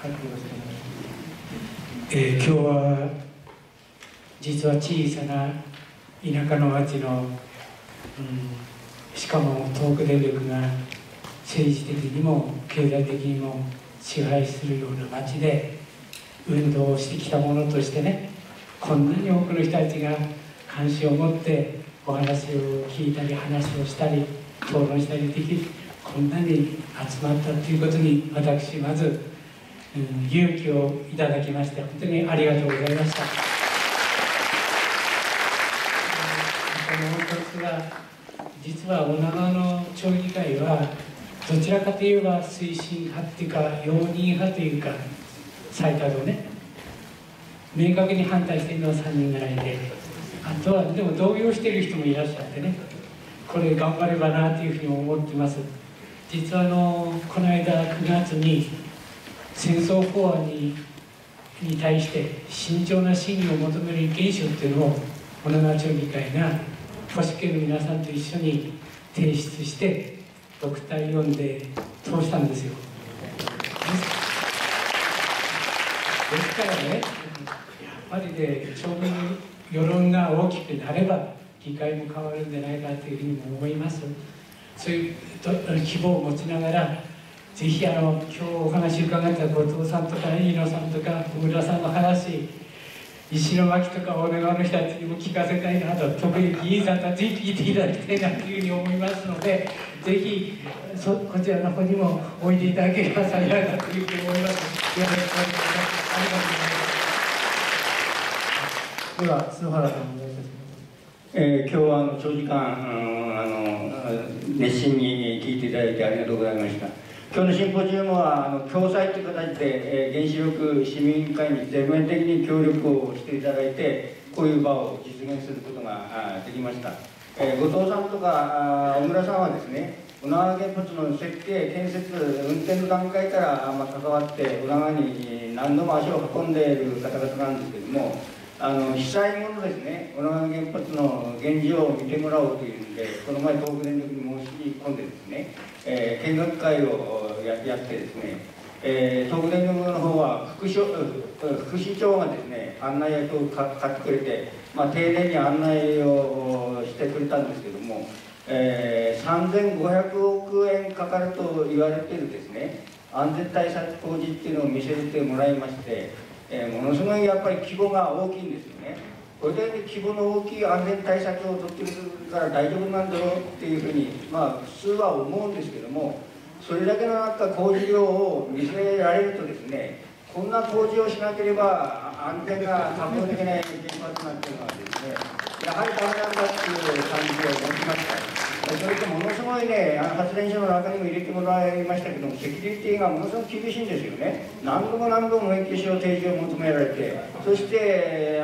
よろしくお願いします。 今日は実は小さな田舎の町の、しかも東北電力が政治的にも経済的にも支配するような町で運動をしてきたものとしてね、こんなに多くの人たちが関心を持ってお話を聞いたり話をしたり討論したりできる、こんなに集まったということに私まず、勇気をいただきまして本当にありがとうございました。もう一つが、実は女川の町議会はどちらかといえば推進派っていうか容認派というか再稼働ね、明確に反対しているのは3人ぐらいで、あとはでも動揺している人もいらっしゃってね、これ頑張ればなというふうに思ってます。実はこの間9月に戦争法案に対して慎重な審議を求める意見書っていうのを女川町議会が保守系の皆さんと一緒に提出して、 ドクター読んで通したんですよ。ですからね、やっぱりね、町民世論が大きくなれば議会も変わるんじゃないかというふうにも思います。そういう希望を持ちながら、ぜひ今日お話伺った後藤さんとか飯野さんとか小村さんの話、石巻とか女川の人たちにも聞かせたいなと、特に議員さんたちに聞いていただきたいなというふうに思いますので、ぜひこちらの方にもおいでいただければ幸いだというふうに思います。よろしくお願いします。ありがとうございます。 では篠原さんお願いいたします。 今日は長時間熱心に聞いていただいてありがとうございました。今日のシンポジウムは共催という形で原子力市民委員会に全面的に協力をしていただいて、こういう場を実現することができました。後藤さんとか小村さんはですね、女川原発の設計、建設、運転の段階から関わって女川に何度も足を運んでいる方々なんですけれども、被災後のですね、女川原発の現状を見てもらおうというんで、この前東北電力に申し込んでですね、見学会をやってですね、東北電力の方は副市長がですね、案内役を買ってくれて、丁寧に案内をしてくれたんですけども、3500億円かかると言われているですね、安全対策工事っていうのを見せてもらいまして、ものすごいやっぱり規模が大きいんですよね。これだけ規模の大きい安全対策を取ってるから大丈夫なんだろうっていうふうに、普通は思うんですけども、それだけの工事量を見せられるとですね、こんな工事をしなければ安全が確保できない原発なんていうのはですね、やはりダメなんだっていう感じを持ちました。それとものすごいね、発電所の中にも入れてもらいましたけども、セキュリティがものすごく厳しいんですよね。何度も免許証提示を求められて、そして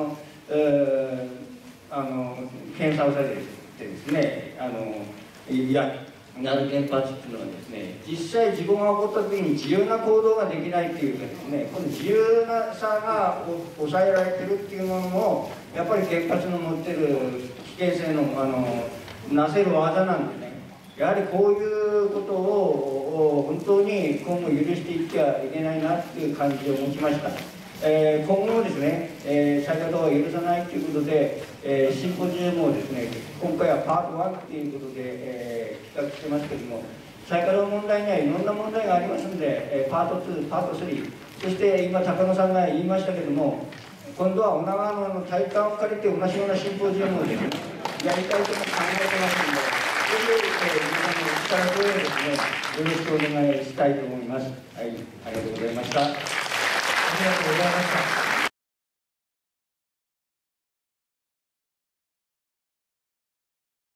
検査をされてですね、なる原発っていうのはですね、実際事故が起こった時に自由な行動ができないっていうかですね、この自由なさが抑えられてるっていうものも、やっぱり原発の持ってる危険性のなせる技なんでね、やはりこういうことを本当に今後許していってはいけないなっていう感じを持ちました。今後もですね、再稼働を許さないということで、シンポジウムをですね、今回はパート1ということで、企画してますけども、再稼働問題にはいろんな問題がありますので、パート2、パート3、そして今高野さんが言いましたけども、今度は女川の体感を借りて同じようなシンポジウムをですね、やりたいとも考えてますので、ぜひ、皆さんの力添えですね、よろしくお願いしたいと思います。はい、ありがとうございました。 ありがとうございました。